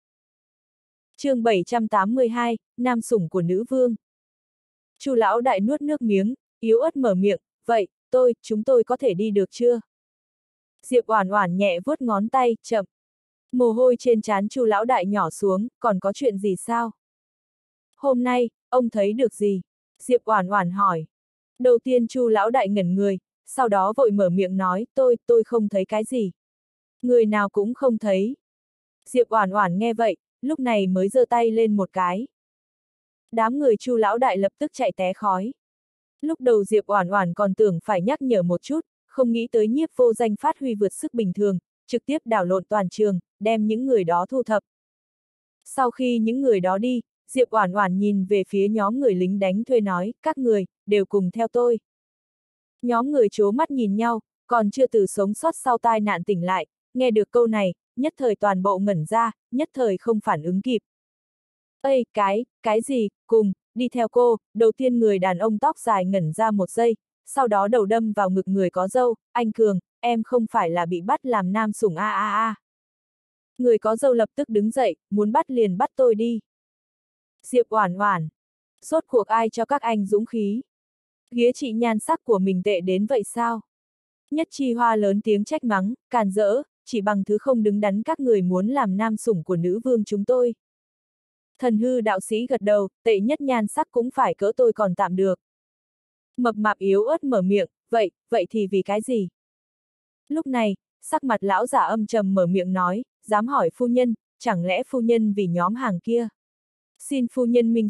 Chương bảy trăm tám mươi hai, nam sủng của nữ vương. Chu lão đại nuốt nước miếng, yếu ớt mở miệng, vậy, tôi, chúng tôi có thể đi được chưa? Diệp Oản Oản nhẹ vuốt ngón tay, chậm. Mồ hôi trên trán Chu lão đại nhỏ xuống, còn có chuyện gì sao? Hôm nay, ông thấy được gì? Diệp Oản Oản hỏi. Đầu tiên Chu lão đại ngẩn người, sau đó vội mở miệng nói, tôi, tôi không thấy cái gì. Người nào cũng không thấy. Diệp Oản Oản nghe vậy, lúc này mới giơ tay lên một cái. Đám người Chu lão đại lập tức chạy té khói. Lúc đầu Diệp Oản Oản còn tưởng phải nhắc nhở một chút, không nghĩ tới Nhiếp Vô Danh phát huy vượt sức bình thường, trực tiếp đảo lộn toàn trường, đem những người đó thu thập. Sau khi những người đó đi, Diệp Oản Oản nhìn về phía nhóm người lính đánh thuê nói, các người, đều cùng theo tôi. Nhóm người trố mắt nhìn nhau, còn chưa từ sống sót sau tai nạn tỉnh lại, nghe được câu này, nhất thời toàn bộ ngẩn ra, nhất thời không phản ứng kịp. Ây, cái, cái gì, cùng, đi theo cô, đầu tiên người đàn ông tóc dài ngẩn ra một giây, sau đó đầu đâm vào ngực người có râu, anh Cường, em không phải là bị bắt làm nam sủng a a a. Người có râu lập tức đứng dậy, muốn bắt liền bắt tôi đi. Diệp Oản Oản, rốt cuộc ai cho các anh dũng khí? Ghía chị nhan sắc của mình tệ đến vậy sao? Nhất Chi Hoa lớn tiếng trách mắng, càn rỡ, chỉ bằng thứ không đứng đắn các người muốn làm nam sủng của nữ vương chúng tôi. Thần Hư đạo sĩ gật đầu, tệ nhất nhan sắc cũng phải cỡ tôi còn tạm được. Mập mạp yếu ớt mở miệng, vậy, vậy thì vì cái gì? Lúc này, sắc mặt lão giả âm trầm mở miệng nói, dám hỏi phu nhân, chẳng lẽ phu nhân vì nhóm hàng kia? Xin phu nhân minh xét,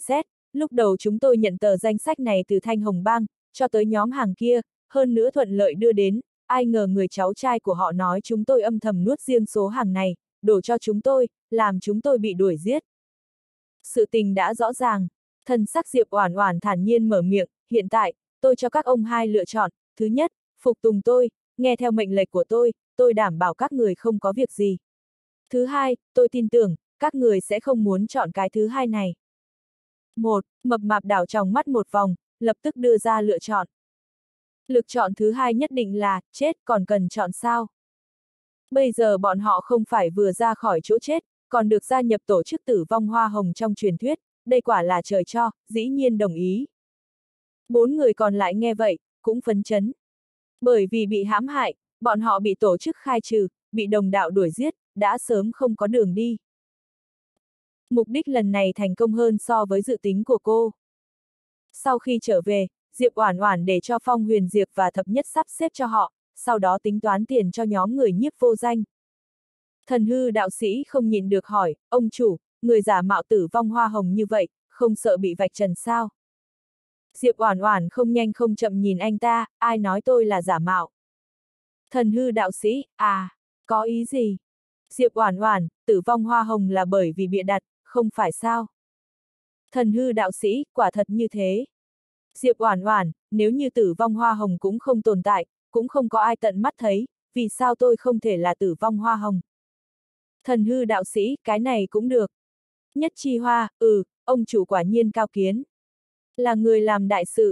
lúc đầu chúng tôi nhận tờ danh sách này từ Thanh Hồng Bang, cho tới nhóm hàng kia, hơn nữa thuận lợi đưa đến, ai ngờ người cháu trai của họ nói chúng tôi âm thầm nuốt riêng số hàng này, đổ cho chúng tôi, làm chúng tôi bị đuổi giết. Sự tình đã rõ ràng, thần sắc Diệp Oản Oản thản nhiên mở miệng, hiện tại, tôi cho các ông hai lựa chọn, thứ nhất, phục tùng tôi, nghe theo mệnh lệnh của tôi, tôi đảm bảo các người không có việc gì. Thứ hai, tôi tin tưởng, các người sẽ không muốn chọn cái thứ hai này. Một, mập mạp đảo tròng mắt một vòng, lập tức đưa ra lựa chọn. Lựa chọn thứ hai nhất định là, chết còn cần chọn sao? Bây giờ bọn họ không phải vừa ra khỏi chỗ chết, còn được gia nhập tổ chức tử vong hoa hồng trong truyền thuyết, đây quả là trời cho, dĩ nhiên đồng ý. Bốn người còn lại nghe vậy, cũng phấn chấn. Bởi vì bị hãm hại, bọn họ bị tổ chức khai trừ, bị đồng đạo đuổi giết, đã sớm không có đường đi. Mục đích lần này thành công hơn so với dự tính của cô. Sau khi trở về, Diệp Oản Oản để cho Phong Huyền Diệp và Thập Nhất sắp xếp cho họ, sau đó tính toán tiền cho nhóm người Nhiếp Vô Danh. Thần hư đạo sĩ không nhịn được hỏi, ông chủ, người giả mạo tử vong hoa hồng như vậy, không sợ bị vạch trần sao? Diệp Oản Oản không nhanh không chậm nhìn anh ta, ai nói tôi là giả mạo? Thần hư đạo sĩ, à, có ý gì? Diệp Oản Oản, tử vong hoa hồng là bởi vì bịa đặt, không phải sao? Thần hư đạo sĩ, quả thật như thế. Diệp Oản Oản, nếu như tử vong hoa hồng cũng không tồn tại, cũng không có ai tận mắt thấy, vì sao tôi không thể là tử vong hoa hồng? Thần hư đạo sĩ, cái này cũng được. Nhất Chi Hoa, ừ, ông chủ quả nhiên cao kiến. Là người làm đại sự.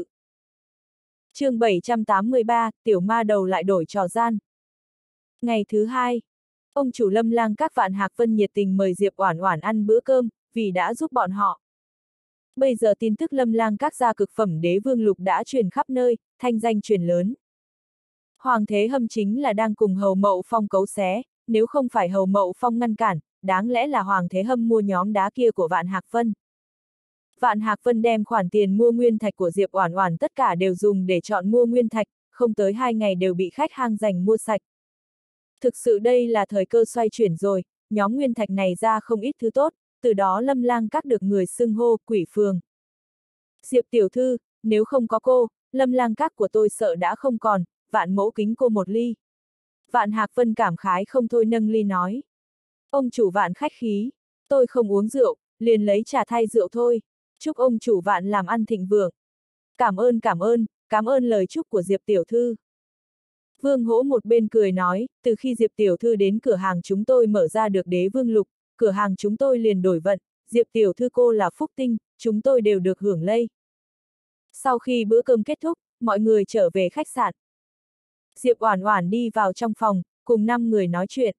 Chương bảy trăm tám mươi ba, tiểu ma đầu lại đổi trò gian. Ngày thứ hai, ông chủ Lâm Lang các Vạn Hạc Vân nhiệt tình mời Diệp Oản Oản ăn bữa cơm, vì đã giúp bọn họ. Bây giờ tin tức Lâm Lang các gia cực phẩm đế vương lục đã truyền khắp nơi, thanh danh truyền lớn. Hoàng Thế Hâm chính là đang cùng Hầu Mậu Phong cấu xé, nếu không phải Hầu Mậu Phong ngăn cản, đáng lẽ là Hoàng Thế Hâm mua nhóm đá kia của Vạn Hạc Vân. Vạn Hạc Vân đem khoản tiền mua nguyên thạch của Diệp Oản Oản tất cả đều dùng để chọn mua nguyên thạch, không tới hai ngày đều bị khách hàng giành mua sạch. Thực sự đây là thời cơ xoay chuyển rồi, nhóm nguyên thạch này ra không ít thứ tốt, từ đó Lâm Lang các được người xưng hô quỷ phường. Diệp tiểu thư, nếu không có cô, Lâm Lang các của tôi sợ đã không còn, Vạn mẫu kính cô một ly. Vạn Hạc Vân cảm khái không thôi nâng ly nói. Ông chủ Vạn khách khí, tôi không uống rượu, liền lấy trà thay rượu thôi, chúc ông chủ Vạn làm ăn thịnh vượng. Cảm ơn cảm ơn, cảm ơn lời chúc của Diệp tiểu thư. Vương Hỗ một bên cười nói, từ khi Diệp tiểu thư đến cửa hàng chúng tôi mở ra được đế vương lục, cửa hàng chúng tôi liền đổi vận, Diệp tiểu thư cô là phúc tinh, chúng tôi đều được hưởng lây. Sau khi bữa cơm kết thúc, mọi người trở về khách sạn. Diệp Oản Oản đi vào trong phòng, cùng năm người nói chuyện.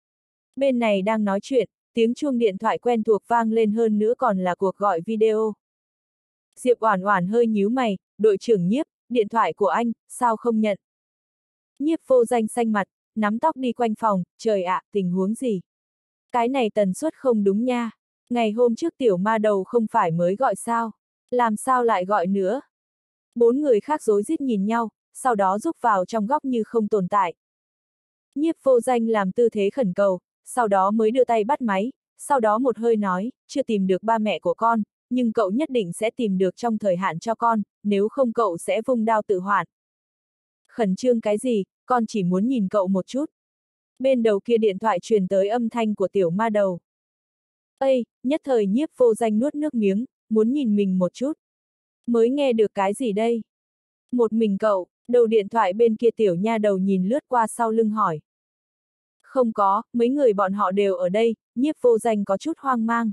Bên này đang nói chuyện, tiếng chuông điện thoại quen thuộc vang lên hơn nữa còn là cuộc gọi video. Diệp Oản Oản hơi nhíu mày, đội trưởng Nhiếp, điện thoại của anh, sao không nhận? Nhiếp Vô Danh xanh mặt, nắm tóc đi quanh phòng, trời ạ, tình huống gì? Cái này tần suất không đúng nha. Ngày hôm trước tiểu ma đầu không phải mới gọi sao? Làm sao lại gọi nữa? Bốn người khác rối rít nhìn nhau, sau đó rúc vào trong góc như không tồn tại. Nhiếp Vô Danh làm tư thế khẩn cầu, sau đó mới đưa tay bắt máy, sau đó một hơi nói, chưa tìm được ba mẹ của con, nhưng cậu nhất định sẽ tìm được trong thời hạn cho con, nếu không cậu sẽ vung đao tự hoạn. Khẩn trương cái gì, con chỉ muốn nhìn cậu một chút. Bên đầu kia điện thoại truyền tới âm thanh của tiểu ma đầu. Ây, nhất thời Nhiếp Vô Danh nuốt nước miếng, muốn nhìn mình một chút. Mới nghe được cái gì đây? Một mình cậu, đầu điện thoại bên kia tiểu nha đầu nhìn lướt qua sau lưng hỏi. Không có, mấy người bọn họ đều ở đây, Nhiếp Vô Danh có chút hoang mang.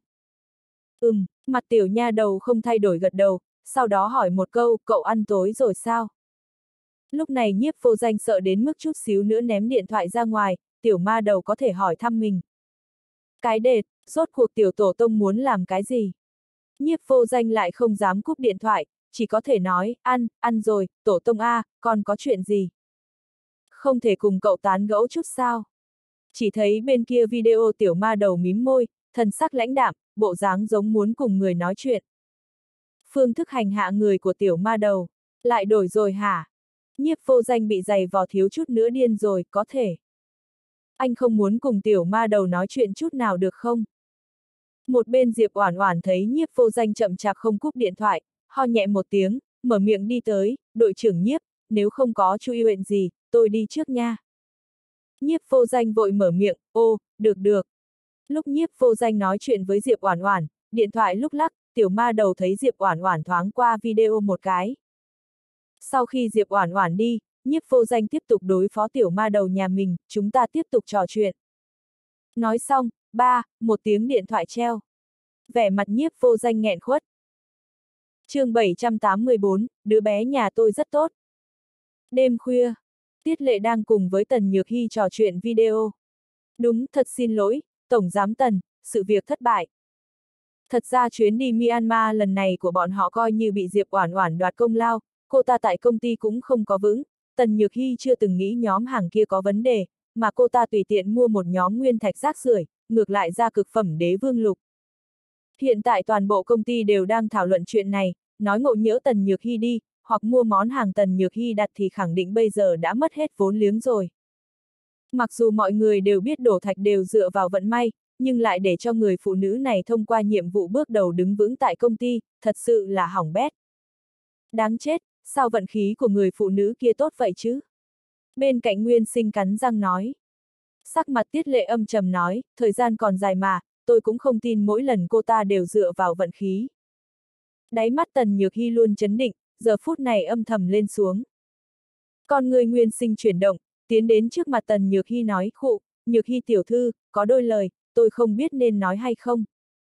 Ừm, mặt tiểu nha đầu không thay đổi gật đầu, sau đó hỏi một câu, cậu ăn tối rồi sao? Lúc này Nhiếp Vô Danh sợ đến mức chút xíu nữa ném điện thoại ra ngoài, tiểu ma đầu có thể hỏi thăm mình. Cái đệt, rốt cuộc tiểu tổ tông muốn làm cái gì? Nhiếp Vô Danh lại không dám cúp điện thoại, chỉ có thể nói, ăn, ăn rồi, tổ tông a, còn có chuyện gì? Không thể cùng cậu tán gẫu chút sao? Chỉ thấy bên kia video tiểu ma đầu mím môi, thần sắc lãnh đạm, bộ dáng giống muốn cùng người nói chuyện. Phương thức hành hạ người của tiểu ma đầu, lại đổi rồi hả? Nhiếp Vô Danh bị giày vò thiếu chút nữa điên rồi, có thể. Anh không muốn cùng tiểu ma đầu nói chuyện chút nào được không? Một bên Diệp Oản Oản thấy Nhiếp Vô Danh chậm chạp không cúp điện thoại, ho nhẹ một tiếng, mở miệng đi tới, đội trưởng Nhiếp, nếu không có Chu Yêu Uyển gì, tôi đi trước nha. Nhiếp Vô Danh vội mở miệng, ô, được được. Lúc Nhiếp Vô Danh nói chuyện với Diệp Oản Oản, điện thoại lúc lắc, tiểu ma đầu thấy Diệp Oản Oản thoáng qua video một cái. Sau khi Diệp Oản Oản đi, Nhiếp Vô Danh tiếp tục đối phó tiểu ma đầu nhà mình, chúng ta tiếp tục trò chuyện. Nói xong, ba, một tiếng điện thoại treo. Vẻ mặt Nhiếp Vô Danh nghẹn khuất. Chương bảy trăm tám mươi bốn, đứa bé nhà tôi rất tốt. Đêm khuya, Tiết Lệ đang cùng với Tần Nhược Hy trò chuyện video. Đúng, thật xin lỗi, Tổng Giám Tần, sự việc thất bại. Thật ra chuyến đi Myanmar lần này của bọn họ coi như bị Diệp Oản Oản đoạt công lao, cô ta tại công ty cũng không có vững, Tần Nhược Hy chưa từng nghĩ nhóm hàng kia có vấn đề, mà cô ta tùy tiện mua một nhóm nguyên thạch rác rưởi, ngược lại ra cực phẩm đế vương lục. Hiện tại toàn bộ công ty đều đang thảo luận chuyện này, nói ngộ nhỡ Tần Nhược Hy đi, hoặc mua món hàng Tần Nhược Hy đặt thì khẳng định bây giờ đã mất hết vốn liếng rồi. Mặc dù mọi người đều biết đổ thạch đều dựa vào vận may, nhưng lại để cho người phụ nữ này thông qua nhiệm vụ bước đầu đứng vững tại công ty, thật sự là hỏng bét. Đáng chết, sao vận khí của người phụ nữ kia tốt vậy chứ? Bên cạnh Nguyên Sinh cắn răng nói. Sắc mặt Tiết Lệ âm trầm nói, thời gian còn dài mà, tôi cũng không tin mỗi lần cô ta đều dựa vào vận khí. Đáy mắt Tần Nhược Hy luôn chấn định, giờ phút này âm thầm lên xuống. Con người Nguyên Sinh chuyển động, tiến đến trước mặt Tần Nhược Hy nói, khụ, Nhược Hy tiểu thư, có đôi lời, tôi không biết nên nói hay không.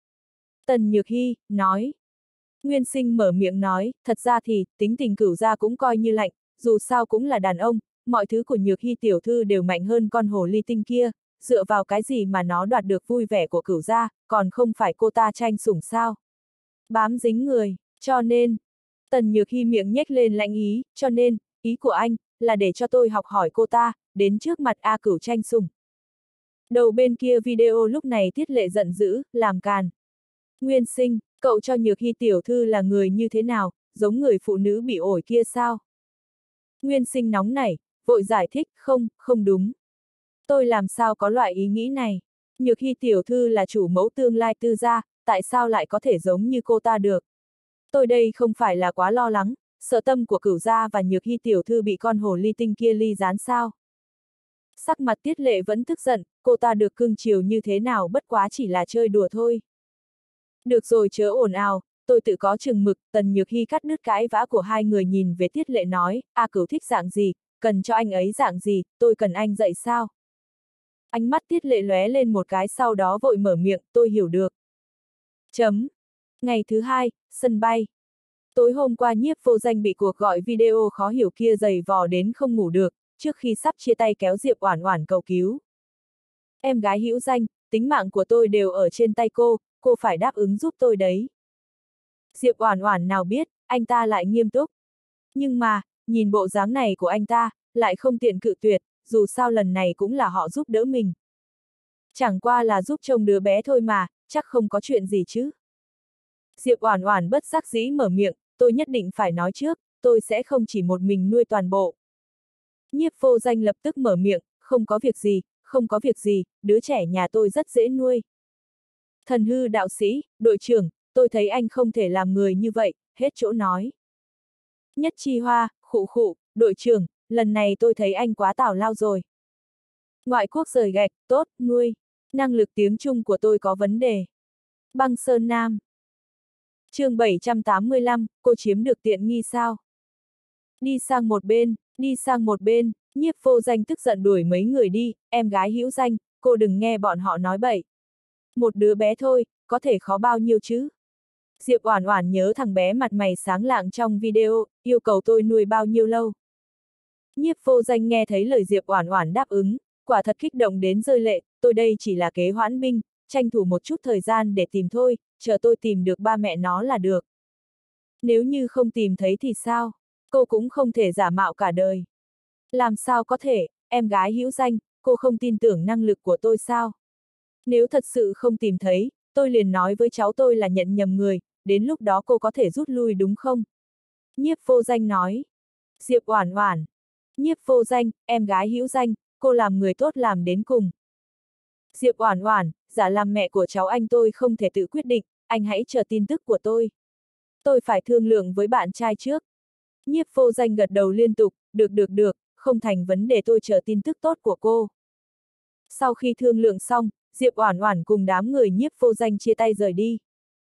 Tần Nhược Hy, nói. Nguyên Sinh mở miệng nói, thật ra thì, tính tình Cửu gia cũng coi như lạnh, dù sao cũng là đàn ông, mọi thứ của Nhược Hy tiểu thư đều mạnh hơn con hồ ly tinh kia, dựa vào cái gì mà nó đoạt được vui vẻ của Cửu gia, còn không phải cô ta tranh sủng sao. Bám dính người, cho nên, Tần Nhược Hy miệng nhếch lên lạnh ý, cho nên, ý của anh, là để cho tôi học hỏi cô ta, đến trước mặt A Cửu tranh sủng. Đầu bên kia video lúc này Tiết Lệ giận dữ, làm càn. Nguyên Sinh, cậu cho Nhược Hy tiểu thư là người như thế nào, giống người phụ nữ bị ổi kia sao? Nguyên Sinh nóng nảy, vội giải thích, không, không đúng. Tôi làm sao có loại ý nghĩ này? Nhược Hy tiểu thư là chủ mẫu tương lai tư gia, tại sao lại có thể giống như cô ta được? Tôi đây không phải là quá lo lắng, sợ tâm của Cửu gia và Nhược Hy tiểu thư bị con hồ ly tinh kia ly gián sao? Sắc mặt Tiết Lệ vẫn tức giận, cô ta được cưng chiều như thế nào bất quá chỉ là chơi đùa thôi. Được rồi chớ ồn ào, tôi tự có chừng mực, Tần Nhược Hy cắt đứt cãi vã của hai người nhìn về Tiết Lệ nói, A Cửu thích dạng gì, cần cho anh ấy dạng gì, tôi cần anh dạy sao? Ánh mắt Tiết Lệ lóe lên một cái sau đó vội mở miệng, tôi hiểu được. Chấm. Ngày thứ hai, sân bay. Tối hôm qua Nhiếp Vô Danh bị cuộc gọi video khó hiểu kia giày vò đến không ngủ được, trước khi sắp chia tay kéo Diệp Oản Oản cầu cứu. Em gái hữu danh, tính mạng của tôi đều ở trên tay cô, cô phải đáp ứng giúp tôi đấy. Diệp Oản Oản nào biết, anh ta lại nghiêm túc. Nhưng mà, nhìn bộ dáng này của anh ta, lại không tiện cự tuyệt, dù sao lần này cũng là họ giúp đỡ mình. Chẳng qua là giúp trông đứa bé thôi mà, chắc không có chuyện gì chứ. Diệp Oản Oản bất đắc dĩ mở miệng, tôi nhất định phải nói trước, tôi sẽ không chỉ một mình nuôi toàn bộ. Nhiếp Vô Danh lập tức mở miệng, không có việc gì, không có việc gì, đứa trẻ nhà tôi rất dễ nuôi. Thần hư đạo sĩ, đội trưởng, tôi thấy anh không thể làm người như vậy, hết chỗ nói. Nhất Chi Hoa, khụ khụ, đội trưởng, lần này tôi thấy anh quá tào lao rồi. Ngoại quốc rời gạch, tốt, nuôi. Năng lực tiếng Trung của tôi có vấn đề. Băng Sơn Nam. Chương bảy trăm tám mươi lăm, cô chiếm được tiện nghi sao? Đi sang một bên, đi sang một bên, Nhiếp Vô Danh tức giận đuổi mấy người đi, em gái hữu danh, cô đừng nghe bọn họ nói bậy. Một đứa bé thôi, có thể khó bao nhiêu chứ? Diệp Oản Oản nhớ thằng bé mặt mày sáng lạng trong video, yêu cầu tôi nuôi bao nhiêu lâu. Nhiếp Vô Danh nghe thấy lời Diệp Oản Oản đáp ứng, quả thật kích động đến rơi lệ, tôi đây chỉ là kế hoãn binh, tranh thủ một chút thời gian để tìm thôi, chờ tôi tìm được ba mẹ nó là được. Nếu như không tìm thấy thì sao? Cô cũng không thể giả mạo cả đời. Làm sao có thể, em gái hữu danh, cô không tin tưởng năng lực của tôi sao? Nếu thật sự không tìm thấy, tôi liền nói với cháu tôi là nhận nhầm người, đến lúc đó cô có thể rút lui đúng không? Nhiếp Vô Danh nói. Diệp Oản Oản. Nhiếp Vô Danh, em gái hữu danh, cô làm người tốt làm đến cùng. Diệp Oản Oản, giả làm mẹ của cháu anh tôi không thể tự quyết định, anh hãy chờ tin tức của tôi. Tôi phải thương lượng với bạn trai trước. Nhiếp vô danh gật đầu liên tục, được được được, không thành vấn đề, tôi chờ tin tức tốt của cô. Sau khi thương lượng xong, Diệp Oản Oản cùng đám người nhiếp vô danh chia tay rời đi.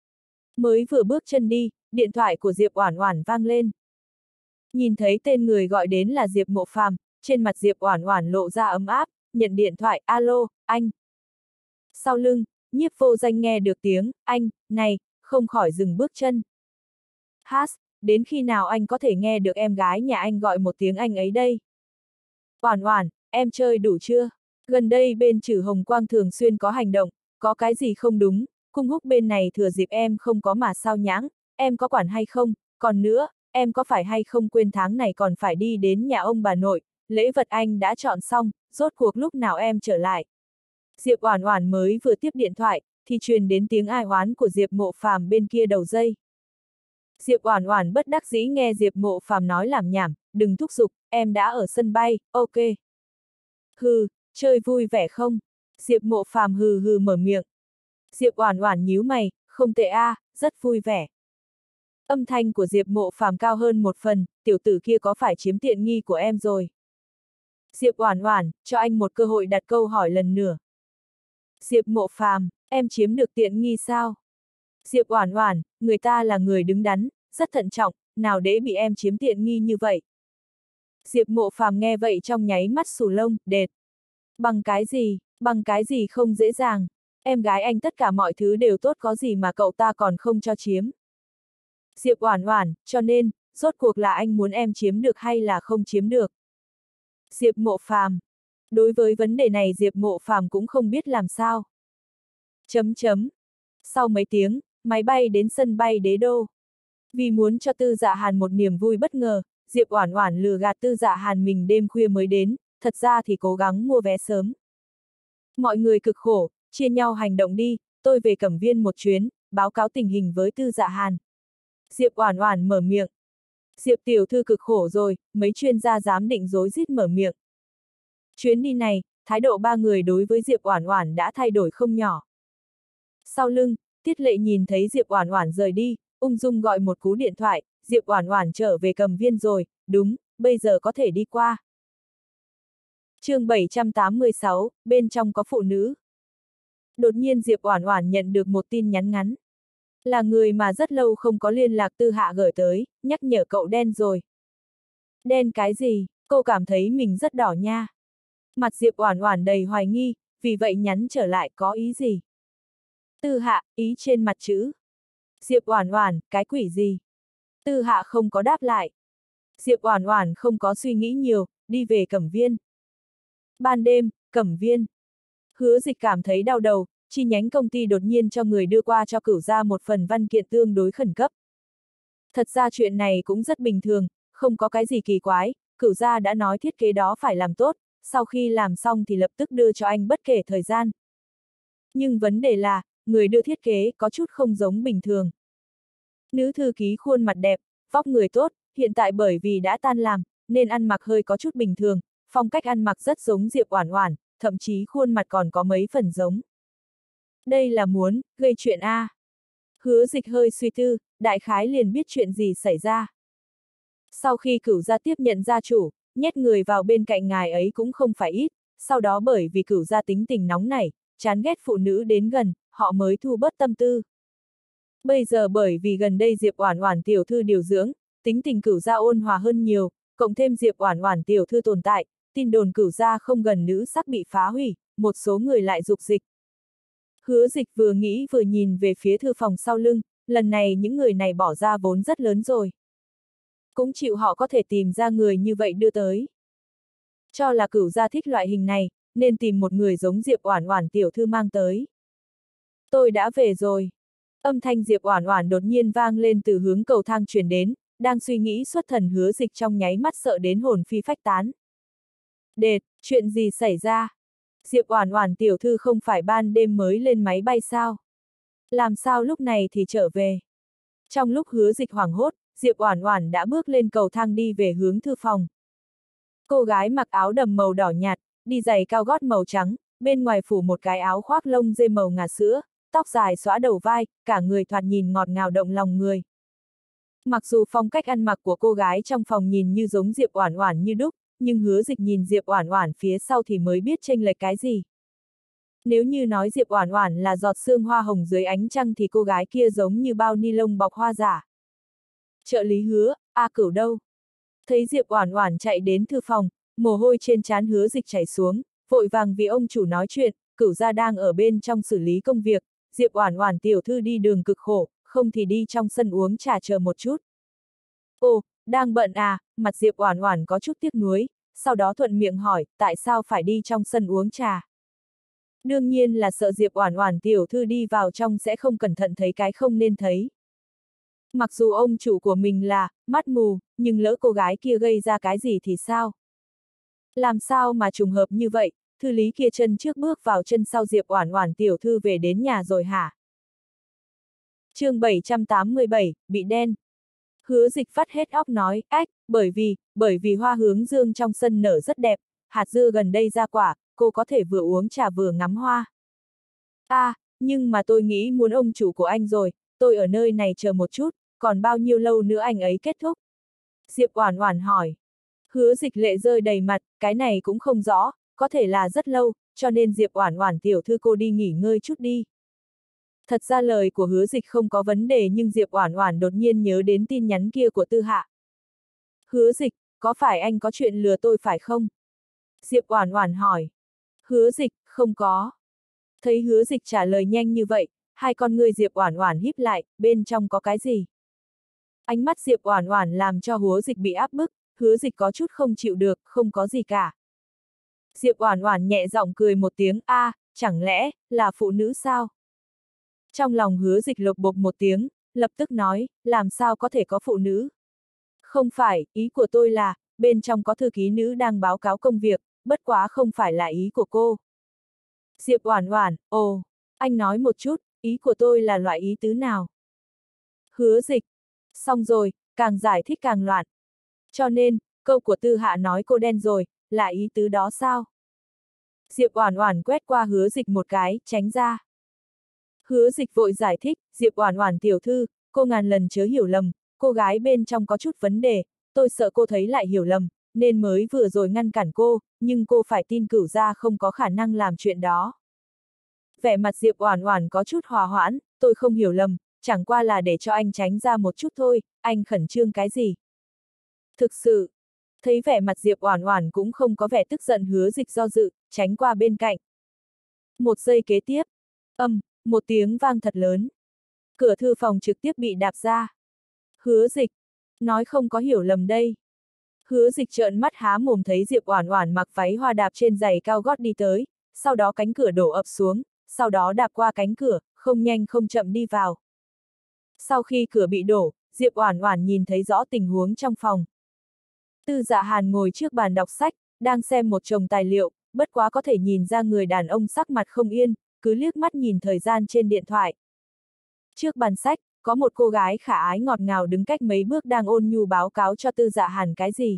Mới vừa bước chân đi, điện thoại của Diệp Oản Oản vang lên. Nhìn thấy tên người gọi đến là Diệp Mộ Phàm, trên mặt Diệp Oản Oản lộ ra ấm áp, nhận điện thoại, alo, anh. Sau lưng, nhiếp vô danh nghe được tiếng, anh, này, không khỏi dừng bước chân. Hát, đến khi nào anh có thể nghe được em gái nhà anh gọi một tiếng anh ấy đây? Oản Oản, em chơi đủ chưa? Gần đây bên Trử Hồng Quang thường xuyên có hành động, có cái gì không đúng, Cung Húc bên này thừa dịp em không có mà sao nhãng, em có quản hay không? Còn nữa, em có phải hay không quên tháng này còn phải đi đến nhà ông bà nội, lễ vật anh đã chọn xong, rốt cuộc lúc nào em trở lại? Diệp Oản Oản mới vừa tiếp điện thoại, thì truyền đến tiếng ai oán của Diệp Mộ Phàm bên kia đầu dây. Diệp Oản Oản bất đắc dĩ nghe Diệp Mộ Phàm nói làm nhảm, đừng thúc giục, em đã ở sân bay, ok. Hừ, chơi vui vẻ không? Diệp Mộ Phàm hừ hừ mở miệng. Diệp Oản Oản nhíu mày, không tệ a, à, rất vui vẻ. Âm thanh của Diệp Mộ Phàm cao hơn một phần, tiểu tử kia có phải chiếm tiện nghi của em rồi? Diệp Oản Oản, cho anh một cơ hội đặt câu hỏi lần nữa. Diệp Mộ Phàm, em chiếm được tiện nghi sao? Diệp Oản Oản, người ta là người đứng đắn, rất thận trọng, nào để bị em chiếm tiện nghi như vậy. Diệp Mộ Phàm nghe vậy trong nháy mắt xù lông, đệt. Bằng cái gì, bằng cái gì không dễ dàng, em gái anh tất cả mọi thứ đều tốt có gì mà cậu ta còn không cho chiếm. Diệp Oản Oản, cho nên, rốt cuộc là anh muốn em chiếm được hay là không chiếm được? Diệp Mộ Phàm. Đối với vấn đề này Diệp Mộ Phàm cũng không biết làm sao. Chấm chấm. Sau mấy tiếng, máy bay đến sân bay Đế Đô. Vì muốn cho Tư Dạ Hàn một niềm vui bất ngờ, Diệp Oản Oản lừa gạt Tư Dạ Hàn mình đêm khuya mới đến, thật ra thì cố gắng mua vé sớm. Mọi người cực khổ, chia nhau hành động đi, tôi về Cẩm Viên một chuyến, báo cáo tình hình với Tư Dạ Hàn. Diệp Oản Oản mở miệng. Diệp tiểu thư cực khổ rồi, mấy chuyên gia giám định rối rít mở miệng. Chuyến đi này, thái độ ba người đối với Diệp Oản Oản đã thay đổi không nhỏ. Sau lưng, Tiết Lệ nhìn thấy Diệp Oản Oản rời đi, ung dung gọi một cú điện thoại, Diệp Oản Oản trở về Cẩm Viên rồi, đúng, bây giờ có thể đi qua. Chương bảy trăm tám mươi sáu, bên trong có phụ nữ. Đột nhiên Diệp Oản Oản nhận được một tin nhắn ngắn. Là người mà rất lâu không có liên lạc Tư Hạ gửi tới, nhắc nhở cậu đen rồi. Đen cái gì, cô cảm thấy mình rất đỏ nha. Mặt Diệp Oản Oản đầy hoài nghi, vì vậy nhắn trở lại có ý gì? Tư Hạ, ý trên mặt chữ. Diệp Oản Oản, cái quỷ gì? Tư Hạ không có đáp lại. Diệp Oản Oản không có suy nghĩ nhiều, đi về Cẩm Viên. Ban đêm, Cẩm Viên. Hứa Dịch cảm thấy đau đầu, chi nhánh công ty đột nhiên cho người đưa qua cho Cửu gia một phần văn kiện tương đối khẩn cấp. Thật ra chuyện này cũng rất bình thường, không có cái gì kỳ quái, Cửu gia đã nói thiết kế đó phải làm tốt, sau khi làm xong thì lập tức đưa cho anh bất kể thời gian. Nhưng vấn đề là, người đưa thiết kế có chút không giống bình thường. Nữ thư ký khuôn mặt đẹp, vóc người tốt, hiện tại bởi vì đã tan làm, nên ăn mặc hơi có chút bình thường, phong cách ăn mặc rất giống Diệp Oản Oản, thậm chí khuôn mặt còn có mấy phần giống. Đây là muốn gây chuyện a. Hứa Dịch hơi suy tư, đại khái liền biết chuyện gì xảy ra. Sau khi Cửu gia tiếp nhận gia chủ, nhét người vào bên cạnh ngài ấy cũng không phải ít, sau đó bởi vì Cửu gia tính tình nóng nảy, chán ghét phụ nữ đến gần, họ mới thu bớt tâm tư. Bây giờ bởi vì gần đây Diệp Oản Oản tiểu thư điều dưỡng, tính tình Cửu gia ôn hòa hơn nhiều, cộng thêm Diệp Oản Oản tiểu thư tồn tại, tin đồn Cửu gia không gần nữ sắc bị phá hủy, một số người lại dục dịch. Hứa Dịch vừa nghĩ vừa nhìn về phía thư phòng sau lưng, lần này những người này bỏ ra vốn rất lớn rồi. Cũng chịu họ có thể tìm ra người như vậy đưa tới. Cho là Cửu gia thích loại hình này, nên tìm một người giống Diệp Oản Oản tiểu thư mang tới. Tôi đã về rồi. Âm thanh Diệp Oản Oản đột nhiên vang lên từ hướng cầu thang truyền đến, đang suy nghĩ xuất thần Hứa Dịch trong nháy mắt sợ đến hồn phi phách tán. Đệt, chuyện gì xảy ra? Diệp Oản Oản tiểu thư không phải ban đêm mới lên máy bay sao? Làm sao lúc này thì trở về? Trong lúc Hứa Dịch hoảng hốt, Diệp Oản Oản đã bước lên cầu thang đi về hướng thư phòng. Cô gái mặc áo đầm màu đỏ nhạt, đi giày cao gót màu trắng, bên ngoài phủ một cái áo khoác lông dê màu ngà sữa, tóc dài xõa đầu vai, cả người thoạt nhìn ngọt ngào động lòng người. Mặc dù phong cách ăn mặc của cô gái trong phòng nhìn như giống Diệp Oản Oản như đúc, nhưng Hứa Dịch nhìn Diệp Oản Oản phía sau thì mới biết chênh lệch cái gì. Nếu như nói Diệp Oản Oản là giọt sương hoa hồng dưới ánh trăng thì cô gái kia giống như bao ni lông bọc hoa giả. Trợ lý Hứa, A Cửu đâu? Thấy Diệp Oản Oản chạy đến thư phòng, mồ hôi trên trán Hứa Dịch chảy xuống, vội vàng vì ông chủ nói chuyện, Cửu gia đang ở bên trong xử lý công việc, Diệp Oản Oản tiểu thư đi đường cực khổ, không thì đi trong sân uống trà chờ một chút. Ồ, đang bận à, mặt Diệp Oản Oản có chút tiếc nuối, sau đó thuận miệng hỏi, tại sao phải đi trong sân uống trà? Đương nhiên là sợ Diệp Oản Oản tiểu thư đi vào trong sẽ không cẩn thận thấy cái không nên thấy. Mặc dù ông chủ của mình là mắt mù, nhưng lỡ cô gái kia gây ra cái gì thì sao? Làm sao mà trùng hợp như vậy, thư lý kia chân trước bước vào chân sau Diệp Oản Oản tiểu thư về đến nhà rồi hả? Chương bảy trăm tám mươi bảy, bị đen. Hứa Dịch vắt hết óc nói, ách, bởi vì, bởi vì hoa hướng dương trong sân nở rất đẹp, hạt dưa gần đây ra quả, cô có thể vừa uống trà vừa ngắm hoa. À, nhưng mà tôi nghĩ muốn ông chủ của anh rồi, tôi ở nơi này chờ một chút, còn bao nhiêu lâu nữa anh ấy kết thúc? Diệp Oản Oản hỏi. Hứa Dịch lệ rơi đầy mặt, cái này cũng không rõ, có thể là rất lâu, cho nên Diệp Oản Oản tiểu thư cô đi nghỉ ngơi chút đi. Thật ra lời của Hứa Dịch không có vấn đề nhưng Diệp Oản Oản đột nhiên nhớ đến tin nhắn kia của Tư Hạ. Hứa Dịch, có phải anh có chuyện lừa tôi phải không? Diệp Oản Oản hỏi. Hứa Dịch, không có. Thấy Hứa Dịch trả lời nhanh như vậy, hai con ngươi Diệp Oản Oản híp lại, bên trong có cái gì? Ánh mắt Diệp Oản Oản làm cho Hứa Dịch bị áp bức, Hứa Dịch có chút không chịu được, không có gì cả. Diệp Oản Oản nhẹ giọng cười một tiếng, a, à, chẳng lẽ là phụ nữ sao? Trong lòng Hứa Dịch lộc bộc một tiếng, lập tức nói, làm sao có thể có phụ nữ? Không phải, ý của tôi là, bên trong có thư ký nữ đang báo cáo công việc, bất quá không phải là ý của cô. Diệp Oản Oản, ồ, anh nói một chút, ý của tôi là loại ý tứ nào? Hứa Dịch, xong rồi, càng giải thích càng loạn. Cho nên, câu của Tư Hạ nói cô đen rồi, là ý tứ đó sao? Diệp Oản Oản quét qua Hứa Dịch một cái, tránh ra. Hứa Dịch vội giải thích, Diệp Oản Oản tiểu thư, cô ngàn lần chớ hiểu lầm, cô gái bên trong có chút vấn đề, tôi sợ cô thấy lại hiểu lầm, nên mới vừa rồi ngăn cản cô, nhưng cô phải tin Cửu gia không có khả năng làm chuyện đó. Vẻ mặt Diệp Oản Oản có chút hòa hoãn, tôi không hiểu lầm, chẳng qua là để cho anh tránh ra một chút thôi, anh khẩn trương cái gì? Thực sự, thấy vẻ mặt Diệp Oản Oản cũng không có vẻ tức giận, Hứa Dịch do dự, tránh qua bên cạnh. Một giây kế tiếp, âm, um, một tiếng vang thật lớn. Cửa thư phòng trực tiếp bị đạp ra. Hứa Dịch, nói không có hiểu lầm đây. Hứa Dịch trợn mắt há mồm thấy Diệp Oản Oản mặc váy hoa đạp trên giày cao gót đi tới, sau đó cánh cửa đổ ập xuống, sau đó đạp qua cánh cửa, không nhanh không chậm đi vào. Sau khi cửa bị đổ, Diệp Oản Oản nhìn thấy rõ tình huống trong phòng. Tư Dạ Hàn ngồi trước bàn đọc sách, đang xem một chồng tài liệu, bất quá có thể nhìn ra người đàn ông sắc mặt không yên, cứ liếc mắt nhìn thời gian trên điện thoại. Trước bàn sách, có một cô gái khả ái ngọt ngào đứng cách mấy bước đang ôn nhu báo cáo cho Tư Dạ Hàn cái gì.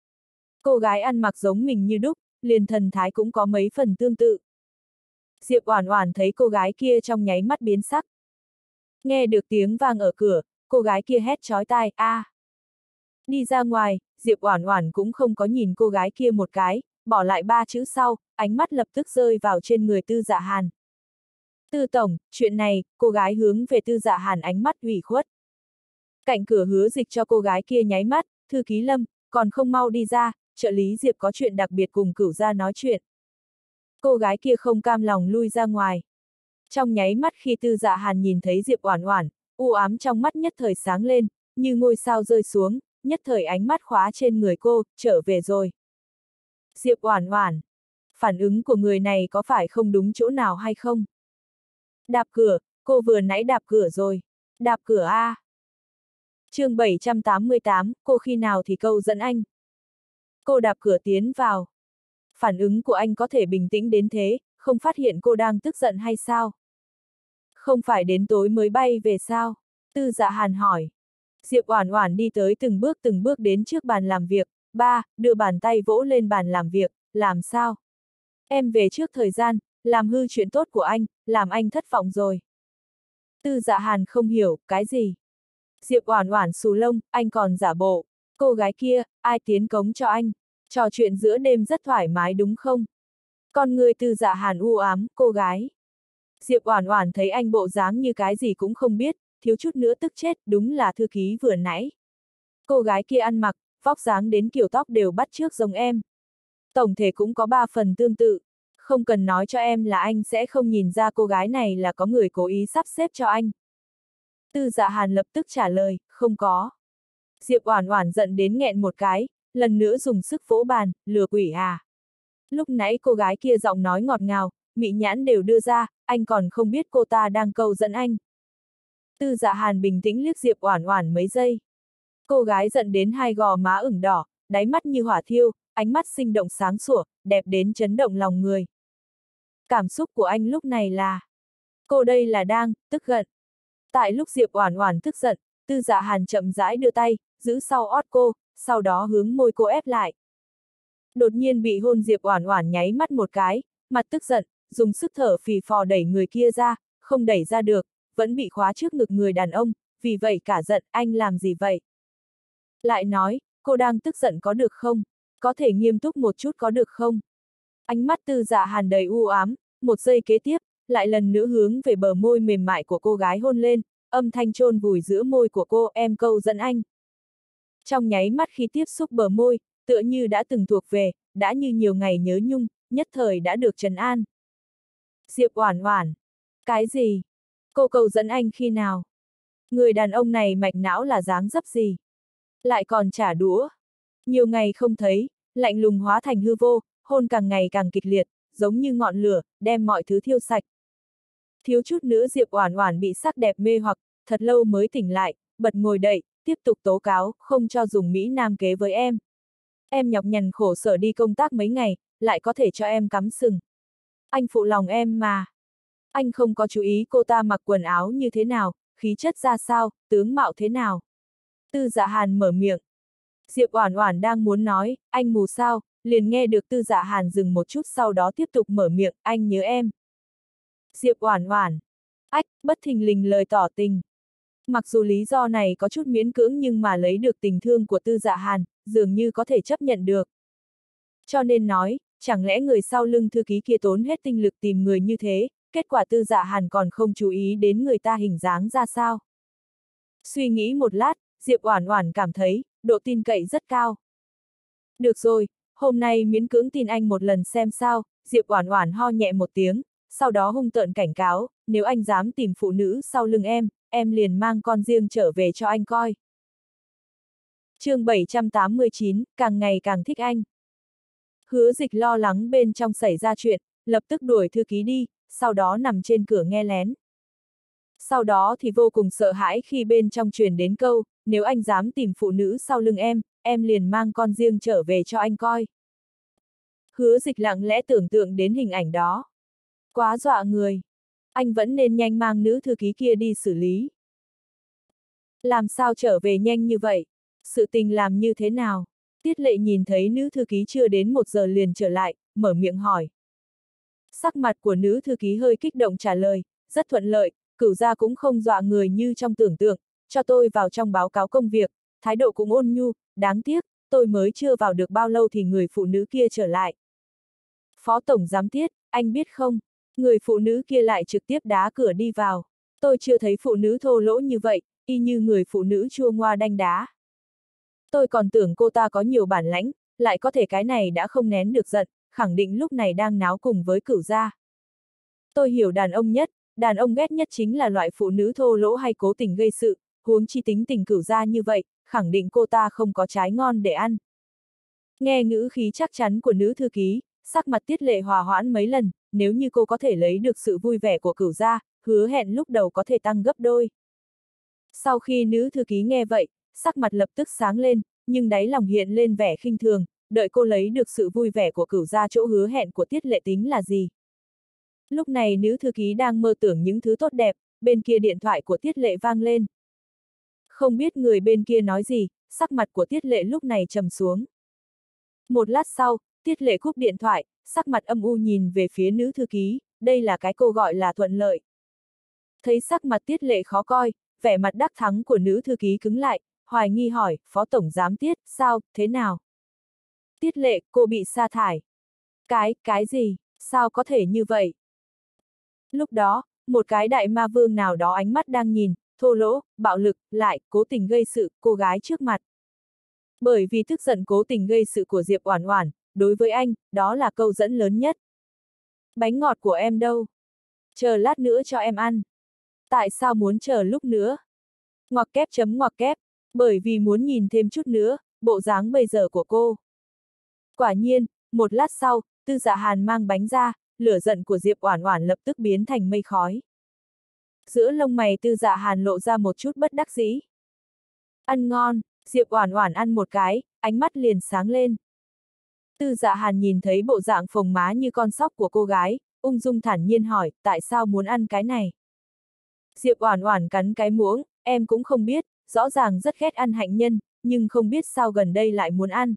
Cô gái ăn mặc giống mình như đúc, liền thần thái cũng có mấy phần tương tự. Diệp Oản Oản thấy cô gái kia trong nháy mắt biến sắc. Nghe được tiếng vang ở cửa, cô gái kia hét chói tai, a. À. Đi ra ngoài, Diệp Oản Oản cũng không có nhìn cô gái kia một cái, bỏ lại ba chữ sau, ánh mắt lập tức rơi vào trên người Tư Dạ Hàn. Tư tổng, chuyện này, cô gái hướng về Tư Dạ Hàn ánh mắt ủy khuất. Cạnh cửa Hứa Dịch cho cô gái kia nháy mắt, thư ký Lâm, còn không mau đi ra, trợ lý Diệp có chuyện đặc biệt cùng Cửu gia nói chuyện. Cô gái kia không cam lòng lui ra ngoài. Trong nháy mắt khi Tư Dạ Hàn nhìn thấy Diệp Oản Oản, u ám trong mắt nhất thời sáng lên, như ngôi sao rơi xuống, nhất thời ánh mắt khóa trên người cô, trở về rồi. Diệp Oản Oản, phản ứng của người này có phải không đúng chỗ nào hay không? Đạp cửa, cô vừa nãy đạp cửa rồi. Đạp cửa a. Chương bảy trăm tám mươi tám, cô khi nào thì câu dẫn anh. Cô đạp cửa tiến vào. Phản ứng của anh có thể bình tĩnh đến thế, không phát hiện cô đang tức giận hay sao? Không phải đến tối mới bay về sao? Tư Dạ Hàn hỏi. Diệp Oản Oản đi tới từng bước từng bước đến trước bàn làm việc, ba, đưa bàn tay vỗ lên bàn làm việc, làm sao? Em về trước thời gian, làm hư chuyện tốt của anh, làm anh thất vọng rồi. Tư Dạ Hàn không hiểu, cái gì? Diệp Oản Oản xù lông, anh còn giả bộ. Cô gái kia, ai tiến cống cho anh? Trò chuyện giữa đêm rất thoải mái đúng không? Con người Tư Dạ Hàn u ám, cô gái. Diệp Oản Oản thấy anh bộ dáng như cái gì cũng không biết, thiếu chút nữa tức chết, đúng là thư ký vừa nãy. Cô gái kia ăn mặc, vóc dáng đến kiểu tóc đều bắt chước giống em. Tổng thể cũng có ba phần tương tự. Không cần nói cho em là anh sẽ không nhìn ra cô gái này là có người cố ý sắp xếp cho anh. Tư Dạ Hàn lập tức trả lời, không có. Diệp Oản Oản giận đến nghẹn một cái, lần nữa dùng sức vỗ bàn, lừa quỷ à. Lúc nãy cô gái kia giọng nói ngọt ngào, mị nhãn đều đưa ra, anh còn không biết cô ta đang câu dẫn anh. Tư Dạ Hàn bình tĩnh liếc Diệp Oản Oản mấy giây. Cô gái giận đến hai gò má ửng đỏ, đáy mắt như hỏa thiêu, ánh mắt sinh động sáng sủa, đẹp đến chấn động lòng người. Cảm xúc của anh lúc này là... Cô đây là đang, tức giận. Tại lúc Diệp Oản Oản tức giận, Tư Dạ Hàn chậm rãi đưa tay, giữ sau ót cô, sau đó hướng môi cô ép lại. Đột nhiên bị hôn Diệp Oản Oản nháy mắt một cái, mặt tức giận, dùng sức thở phì phò đẩy người kia ra, không đẩy ra được, vẫn bị khóa trước ngực người đàn ông, vì vậy cả giận, anh làm gì vậy? Lại nói, cô đang tức giận có được không? Có thể nghiêm túc một chút có được không? Ánh mắt Tư Dạ Hàn đầy u ám, một giây kế tiếp, lại lần nữa hướng về bờ môi mềm mại của cô gái hôn lên, âm thanh chôn vùi giữa môi của cô, em câu dẫn anh. Trong nháy mắt khi tiếp xúc bờ môi, tựa như đã từng thuộc về, đã như nhiều ngày nhớ nhung, nhất thời đã được trấn an. Diệp Oản Oản, cái gì? Cô câu dẫn anh khi nào? Người đàn ông này mạch não là dáng dấp gì? Lại còn trả đũa. Nhiều ngày không thấy, lạnh lùng hóa thành hư vô, hôn càng ngày càng kịch liệt, giống như ngọn lửa, đem mọi thứ thiêu sạch. Thiếu chút nữa Diệp Oản Oản bị sắc đẹp mê hoặc, thật lâu mới tỉnh lại, bật ngồi dậy, tiếp tục tố cáo, không cho dùng Mỹ Nam kế với em. Em nhọc nhằn khổ sở đi công tác mấy ngày, lại có thể cho em cắm sừng. Anh phụ lòng em mà. Anh không có chú ý cô ta mặc quần áo như thế nào, khí chất ra sao, tướng mạo thế nào. Tư Dạ Hàn mở miệng. Diệp Oản Oản đang muốn nói, anh mù sao, liền nghe được Tư Dạ Hàn dừng một chút sau đó tiếp tục mở miệng, anh nhớ em. Diệp Oản Oản. Ách, bất thình lình lời tỏ tình. Mặc dù lý do này có chút miễn cưỡng nhưng mà lấy được tình thương của Tư Dạ Hàn, dường như có thể chấp nhận được. Cho nên nói, chẳng lẽ người sau lưng thư ký kia tốn hết tinh lực tìm người như thế, kết quả Tư Dạ Hàn còn không chú ý đến người ta hình dáng ra sao. Suy nghĩ một lát, Diệp Oản Oản cảm thấy, độ tin cậy rất cao. Được rồi, hôm nay miễn cưỡng tin anh một lần xem sao, Diệp Oản Oản ho nhẹ một tiếng, sau đó hung tợn cảnh cáo, nếu anh dám tìm phụ nữ sau lưng em, em liền mang con riêng trở về cho anh coi. Chương bảy trăm tám mươi chín, càng ngày càng thích anh. Hứa Dịch lo lắng bên trong xảy ra chuyện, lập tức đuổi thư ký đi, sau đó nằm trên cửa nghe lén. Sau đó thì vô cùng sợ hãi khi bên trong truyền đến câu, nếu anh dám tìm phụ nữ sau lưng em, em liền mang con riêng trở về cho anh coi. Hứa Dịch lặng lẽ tưởng tượng đến hình ảnh đó. Quá dọa người. Anh vẫn nên nhanh mang nữ thư ký kia đi xử lý. Làm sao trở về nhanh như vậy? Sự tình làm như thế nào? Tiết Lệ nhìn thấy nữ thư ký chưa đến một giờ liền trở lại, mở miệng hỏi. Sắc mặt của nữ thư ký hơi kích động trả lời, rất thuận lợi, Cửu gia cũng không dọa người như trong tưởng tượng, cho tôi vào trong báo cáo công việc, thái độ cũng ôn nhu, đáng tiếc, tôi mới chưa vào được bao lâu thì người phụ nữ kia trở lại. Phó Tổng Giám Tiết, anh biết không, người phụ nữ kia lại trực tiếp đá cửa đi vào. Tôi chưa thấy phụ nữ thô lỗ như vậy, y như người phụ nữ chua ngoa đanh đá. Tôi còn tưởng cô ta có nhiều bản lãnh, lại có thể cái này đã không nén được giận, khẳng định lúc này đang náo cùng với Cửu gia. Tôi hiểu đàn ông nhất, đàn ông ghét nhất chính là loại phụ nữ thô lỗ hay cố tình gây sự, huống chi tính tình Cửu gia như vậy, khẳng định cô ta không có trái ngon để ăn. Nghe ngữ khí chắc chắn của nữ thư ký, sắc mặt Tiết Lệ hòa hoãn mấy lần, nếu như cô có thể lấy được sự vui vẻ của Cửu gia, hứa hẹn lúc đầu có thể tăng gấp đôi. Sau khi nữ thư ký nghe vậy, sắc mặt lập tức sáng lên, nhưng đáy lòng hiện lên vẻ khinh thường, đợi cô lấy được sự vui vẻ của Cửu gia chỗ hứa hẹn của Tiết Lệ tính là gì. Lúc này nữ thư ký đang mơ tưởng những thứ tốt đẹp, bên kia điện thoại của Tiết Lệ vang lên. Không biết người bên kia nói gì, sắc mặt của Tiết Lệ lúc này trầm xuống. Một lát sau, Tiết Lệ cúp điện thoại, sắc mặt âm u nhìn về phía nữ thư ký, đây là cái cô gọi là thuận lợi. Thấy sắc mặt Tiết Lệ khó coi, vẻ mặt đắc thắng của nữ thư ký cứng lại, hoài nghi hỏi, Phó Tổng Giám Tiết, sao, thế nào? Tiết Lệ, cô bị sa thải. Cái, cái gì, sao có thể như vậy? Lúc đó, một cái đại ma vương nào đó ánh mắt đang nhìn, thô lỗ, bạo lực, lại, cố tình gây sự, cô gái trước mặt. Bởi vì tức giận cố tình gây sự của Diệp Oản Oản, đối với anh, đó là câu dẫn lớn nhất. Bánh ngọt của em đâu? Chờ lát nữa cho em ăn. Tại sao muốn chờ lúc nữa? Ngoặc kép chấm ngoặc kép, bởi vì muốn nhìn thêm chút nữa, bộ dáng bây giờ của cô. Quả nhiên, một lát sau, Tư Dạ Hàn mang bánh ra, lửa giận của Diệp Oản Oản lập tức biến thành mây khói. Giữa lông mày Tư Dạ Hàn lộ ra một chút bất đắc dĩ. Ăn ngon, Diệp Oản Oản ăn một cái, ánh mắt liền sáng lên. Tư Dạ Hàn nhìn thấy bộ dạng phồng má như con sóc của cô gái, ung dung thản nhiên hỏi, tại sao muốn ăn cái này? Diệp Oản Oản cắn cái muỗng, em cũng không biết, rõ ràng rất ghét ăn hạnh nhân, nhưng không biết sao gần đây lại muốn ăn.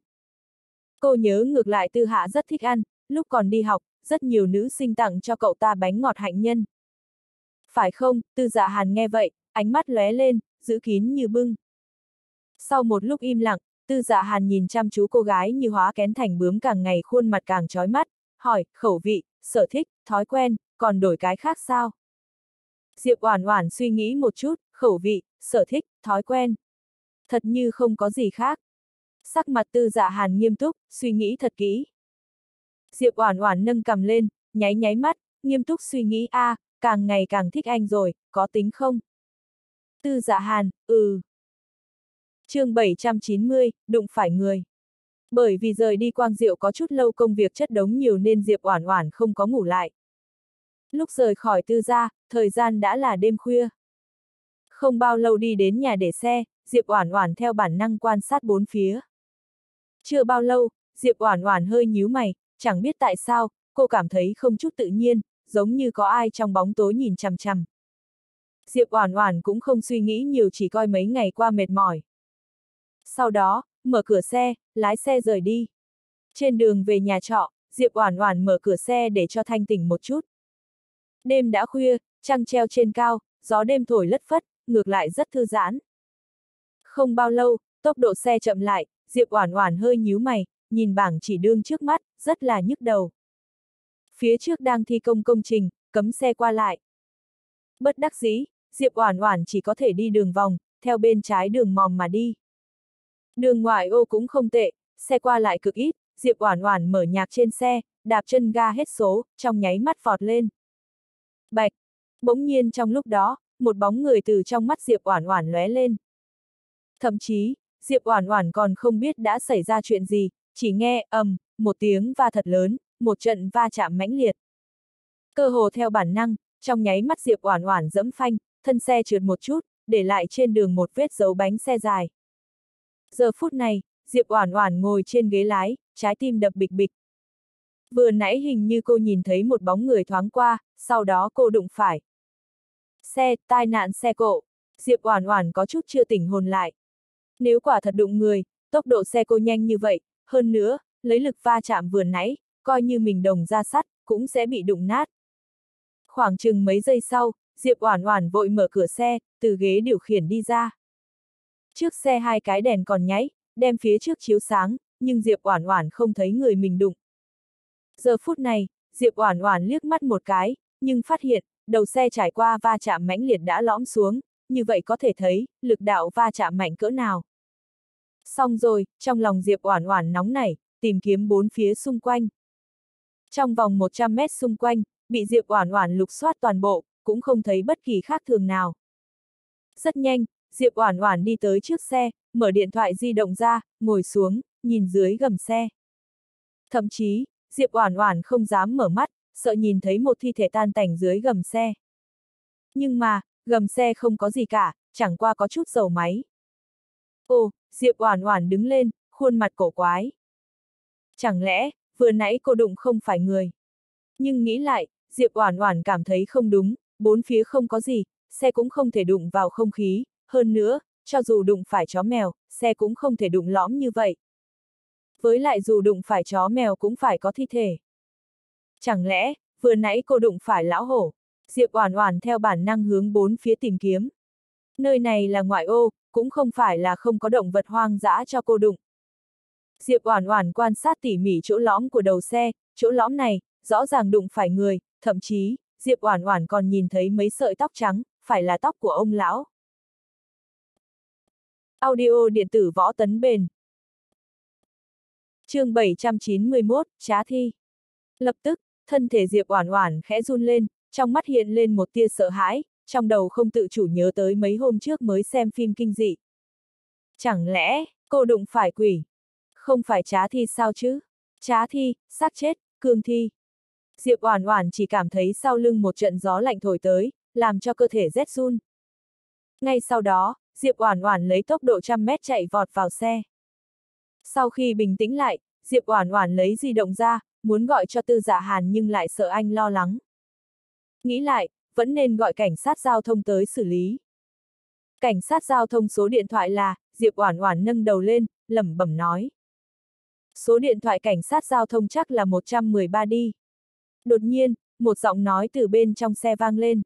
Cô nhớ ngược lại Tư Hạ rất thích ăn, lúc còn đi học, rất nhiều nữ sinh tặng cho cậu ta bánh ngọt hạnh nhân. Phải không? Tư Dạ Hàn nghe vậy, ánh mắt lóe lên, giữ kín như bưng. Sau một lúc im lặng, Tư Dạ Hàn nhìn chăm chú cô gái như hóa kén thành bướm càng ngày khuôn mặt càng chói mắt, hỏi, khẩu vị, sở thích, thói quen, còn đổi cái khác sao? Diệp Oản Oản suy nghĩ một chút, khẩu vị, sở thích, thói quen. Thật như không có gì khác. Sắc mặt Tư Dạ Hàn nghiêm túc, suy nghĩ thật kỹ. Diệp Oản Oản nâng cằm lên, nháy nháy mắt, nghiêm túc suy nghĩ a, à, càng ngày càng thích anh rồi, có tính không? Tư Dạ Hàn, ừ. Chương bảy trăm chín mươi, đụng phải người. Bởi vì rời đi Quang Diệu có chút lâu công việc chất đống nhiều nên Diệp Oản Oản không có ngủ lại. Lúc rời khỏi Tư gia, thời gian đã là đêm khuya. Không bao lâu đi đến nhà để xe, Diệp Oản Oản theo bản năng quan sát bốn phía. Chưa bao lâu, Diệp Oản Oản hơi nhíu mày, chẳng biết tại sao, cô cảm thấy không chút tự nhiên, giống như có ai trong bóng tối nhìn chằm chằm. Diệp Oản Oản cũng không suy nghĩ nhiều, chỉ coi mấy ngày qua mệt mỏi. Sau đó, mở cửa xe, lái xe rời đi. Trên đường về nhà trọ, Diệp Oản Oản mở cửa xe để cho thanh tỉnh một chút. Đêm đã khuya, trăng treo trên cao, gió đêm thổi lất phất, ngược lại rất thư giãn. Không bao lâu, tốc độ xe chậm lại, Diệp Oản Oản hơi nhíu mày, nhìn bảng chỉ đường trước mắt, rất là nhức đầu. Phía trước đang thi công công trình, cấm xe qua lại. Bất đắc dĩ, Diệp Oản Oản chỉ có thể đi đường vòng, theo bên trái đường mòn mà đi. Đường ngoại ô cũng không tệ, xe qua lại cực ít, Diệp Oản Oản mở nhạc trên xe, đạp chân ga hết số, trong nháy mắt vọt lên. Bạch! Bỗng nhiên trong lúc đó, một bóng người từ trong mắt Diệp Oản Oản lóe lên. Thậm chí, Diệp Oản Oản còn không biết đã xảy ra chuyện gì, chỉ nghe ầm, um, một tiếng va thật lớn, một trận va chạm mãnh liệt. Cơ hồ theo bản năng, trong nháy mắt Diệp Oản Oản giẫm phanh, thân xe trượt một chút, để lại trên đường một vết dấu bánh xe dài. Giờ phút này, Diệp Oản Oản ngồi trên ghế lái, trái tim đập bịch bịch. Vừa nãy hình như cô nhìn thấy một bóng người thoáng qua, sau đó cô đụng phải. Xe, tai nạn xe cộ. Diệp Oản Oản có chút chưa tỉnh hồn lại. Nếu quả thật đụng người, tốc độ xe cô nhanh như vậy, hơn nữa, lấy lực va chạm vừa nãy, coi như mình đồng ra sắt, cũng sẽ bị đụng nát. Khoảng chừng mấy giây sau, Diệp Oản Oản vội mở cửa xe, từ ghế điều khiển đi ra. Trước xe hai cái đèn còn nháy, đem phía trước chiếu sáng, nhưng Diệp Oản Oản không thấy người mình đụng. Giờ phút này, Diệp Oản Oản liếc mắt một cái, nhưng phát hiện, đầu xe trải qua va chạm mãnh liệt đã lõm xuống, như vậy có thể thấy, lực đạo va chạm mạnh cỡ nào. Xong rồi, trong lòng Diệp Oản Oản nóng nảy, tìm kiếm bốn phía xung quanh. Trong vòng một trăm mét xung quanh, bị Diệp Oản Oản lục soát toàn bộ, cũng không thấy bất kỳ khác thường nào. Rất nhanh, Diệp Oản Oản đi tới trước xe, mở điện thoại di động ra, ngồi xuống, nhìn dưới gầm xe. Thậm chí, Diệp Oản Oản không dám mở mắt, sợ nhìn thấy một thi thể tan tành dưới gầm xe. Nhưng mà, gầm xe không có gì cả, chẳng qua có chút dầu máy. Ồ, Diệp Oản Oản đứng lên, khuôn mặt cổ quái. Chẳng lẽ, vừa nãy cô đụng không phải người? Nhưng nghĩ lại, Diệp Oản Oản cảm thấy không đúng, bốn phía không có gì, xe cũng không thể đụng vào không khí, hơn nữa, cho dù đụng phải chó mèo, xe cũng không thể đụng lõm như vậy. Với lại dù đụng phải chó mèo cũng phải có thi thể. Chẳng lẽ, vừa nãy cô đụng phải lão hổ. Diệp Oản Oản theo bản năng hướng bốn phía tìm kiếm. Nơi này là ngoại ô, cũng không phải là không có động vật hoang dã cho cô đụng. Diệp Oản Oản quan sát tỉ mỉ chỗ lõm của đầu xe, chỗ lõm này, rõ ràng đụng phải người, thậm chí, Diệp Oản Oản còn nhìn thấy mấy sợi tóc trắng, phải là tóc của ông lão. Audio điện tử Võ Tấn Bền. Chương bảy trăm chín mươi mốt, trá thi. Lập tức, thân thể Diệp Oản Oản khẽ run lên, trong mắt hiện lên một tia sợ hãi, trong đầu không tự chủ nhớ tới mấy hôm trước mới xem phim kinh dị. Chẳng lẽ, cô đụng phải quỷ? Không phải trá thi sao chứ? Trá thi, xác chết, cương thi. Diệp Oản Oản chỉ cảm thấy sau lưng một trận gió lạnh thổi tới, làm cho cơ thể rét run. Ngay sau đó, Diệp Oản Oản lấy tốc độ trăm mét chạy vọt vào xe. Sau khi bình tĩnh lại, Diệp Oản Oản lấy di động ra, muốn gọi cho Tư Dạ Hàn nhưng lại sợ anh lo lắng. Nghĩ lại, vẫn nên gọi cảnh sát giao thông tới xử lý. Cảnh sát giao thông số điện thoại là, Diệp Oản Oản nâng đầu lên, lẩm bẩm nói. Số điện thoại cảnh sát giao thông chắc là một trăm mười ba đi. Đột nhiên, một giọng nói từ bên trong xe vang lên.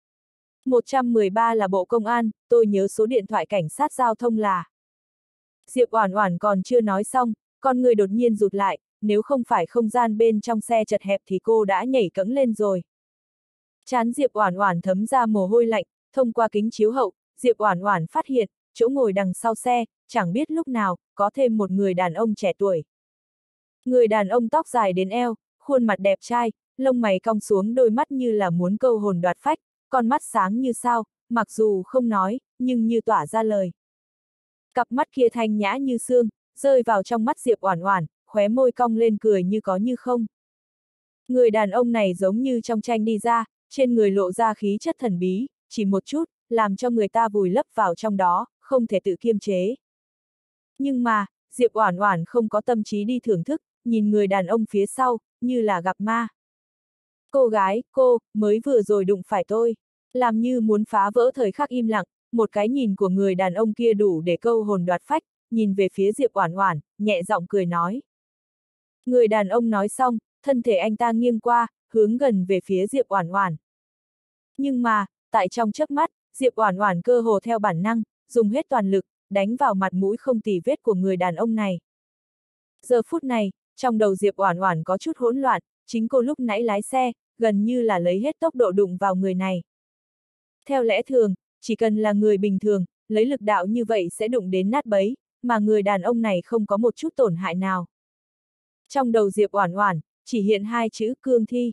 một trăm mười ba là Bộ Công an, tôi nhớ số điện thoại cảnh sát giao thông là. Diệp Oản Oản còn chưa nói xong, con người đột nhiên rụt lại, nếu không phải không gian bên trong xe chật hẹp thì cô đã nhảy cẫng lên rồi. Trán Diệp Oản Oản thấm ra mồ hôi lạnh, thông qua kính chiếu hậu, Diệp Oản Oản phát hiện, chỗ ngồi đằng sau xe, chẳng biết lúc nào, có thêm một người đàn ông trẻ tuổi. Người đàn ông tóc dài đến eo, khuôn mặt đẹp trai, lông mày cong xuống, đôi mắt như là muốn câu hồn đoạt phách, con mắt sáng như sao, mặc dù không nói, nhưng như tỏa ra lời. Cặp mắt kia thanh nhã như sương, rơi vào trong mắt Diệp Oản Oản, khóe môi cong lên cười như có như không. Người đàn ông này giống như trong tranh đi ra, trên người lộ ra khí chất thần bí, chỉ một chút, làm cho người ta vùi lấp vào trong đó, không thể tự kiềm chế. Nhưng mà, Diệp Oản Oản không có tâm trí đi thưởng thức, nhìn người đàn ông phía sau, như là gặp ma. Cô gái, cô, mới vừa rồi đụng phải tôi. Làm như muốn phá vỡ thời khắc im lặng, một cái nhìn của người đàn ông kia đủ để câu hồn đoạt phách, nhìn về phía Diệp Oản Oản, nhẹ giọng cười nói. Người đàn ông nói xong, thân thể anh ta nghiêng qua, hướng gần về phía Diệp Oản Oản. Nhưng mà, tại trong chớp mắt, Diệp Oản Oản cơ hồ theo bản năng, dùng hết toàn lực, đánh vào mặt mũi không tì vết của người đàn ông này. Giờ phút này, trong đầu Diệp Oản Oản có chút hỗn loạn, chính cô lúc nãy lái xe, gần như là lấy hết tốc độ đụng vào người này. Theo lẽ thường, chỉ cần là người bình thường, lấy lực đạo như vậy sẽ đụng đến nát bấy, mà người đàn ông này không có một chút tổn hại nào. Trong đầu Diệp Oản Oản, chỉ hiện hai chữ cương thi.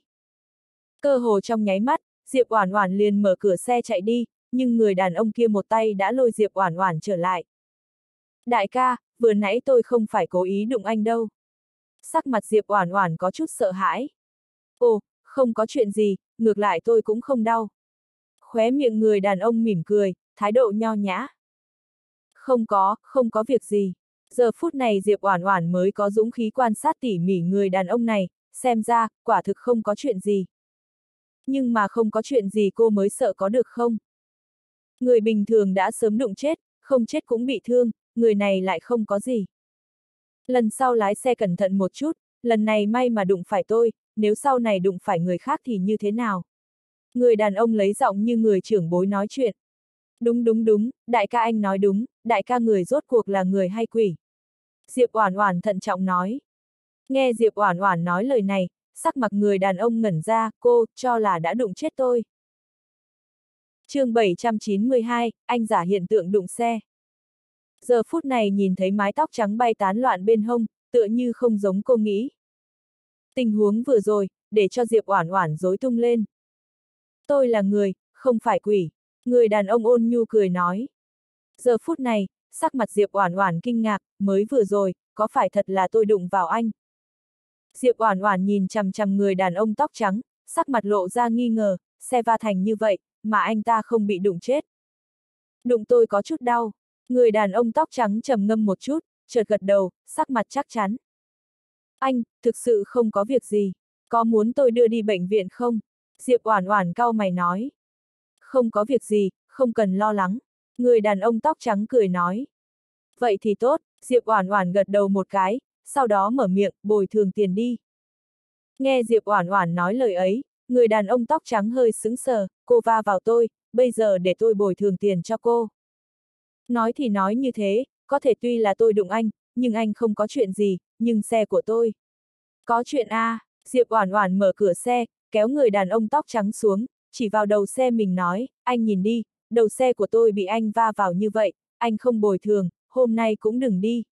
Cơ hồ trong nháy mắt, Diệp Oản Oản liền mở cửa xe chạy đi, nhưng người đàn ông kia một tay đã lôi Diệp Oản Oản trở lại. Đại ca, vừa nãy tôi không phải cố ý đụng anh đâu. Sắc mặt Diệp Oản Oản có chút sợ hãi. Ồ, không có chuyện gì, ngược lại tôi cũng không đau. Khóe miệng người đàn ông mỉm cười, thái độ nho nhã. Không có, không có việc gì. Giờ phút này Diệp Oản Oản mới có dũng khí quan sát tỉ mỉ người đàn ông này, xem ra, quả thực không có chuyện gì. Nhưng mà không có chuyện gì cô mới sợ có được không? Người bình thường đã sớm đụng chết, không chết cũng bị thương, người này lại không có gì. Lần sau lái xe cẩn thận một chút, lần này may mà đụng phải tôi, nếu sau này đụng phải người khác thì như thế nào? Người đàn ông lấy giọng như người trưởng bối nói chuyện. Đúng đúng đúng, đại ca anh nói đúng, đại ca người rốt cuộc là người hay quỷ? Diệp Oản Oản thận trọng nói. Nghe Diệp Oản Oản nói lời này, sắc mặt người đàn ông ngẩn ra, cô, cho là đã đụng chết tôi. Chương bảy trăm chín mươi hai, anh giả hiện tượng đụng xe. Giờ phút này nhìn thấy mái tóc trắng bay tán loạn bên hông, tựa như không giống cô nghĩ. Tình huống vừa rồi, để cho Diệp Oản Oản rối tung lên. Tôi là người, không phải quỷ. Người đàn ông ôn nhu cười nói. Giờ phút này, sắc mặt Diệp Oản Oản kinh ngạc, mới vừa rồi, có phải thật là tôi đụng vào anh? Diệp Oản Oản nhìn chằm chằm người đàn ông tóc trắng, sắc mặt lộ ra nghi ngờ, xe va thành như vậy, mà anh ta không bị đụng chết. Đụng tôi có chút đau. Người đàn ông tóc trắng trầm ngâm một chút, chợt gật đầu, sắc mặt chắc chắn. Anh, thực sự không có việc gì. Có muốn tôi đưa đi bệnh viện không? Diệp Oản Oản cau mày nói. Không có việc gì, không cần lo lắng. Người đàn ông tóc trắng cười nói. Vậy thì tốt, Diệp Oản Oản gật đầu một cái, sau đó mở miệng, bồi thường tiền đi. Nghe Diệp Oản Oản nói lời ấy, Người đàn ông tóc trắng hơi sững sờ, cô va vào tôi, bây giờ để tôi bồi thường tiền cho cô. Nói thì nói như thế, có thể tuy là tôi đụng anh, nhưng anh không có chuyện gì, nhưng xe của tôi. Có chuyện a, à, Diệp Oản Oản mở cửa xe, kéo người đàn ông tóc trắng xuống, chỉ vào đầu xe mình nói, anh nhìn đi, đầu xe của tôi bị anh va vào như vậy, anh không bồi thường, hôm nay cũng đừng đi.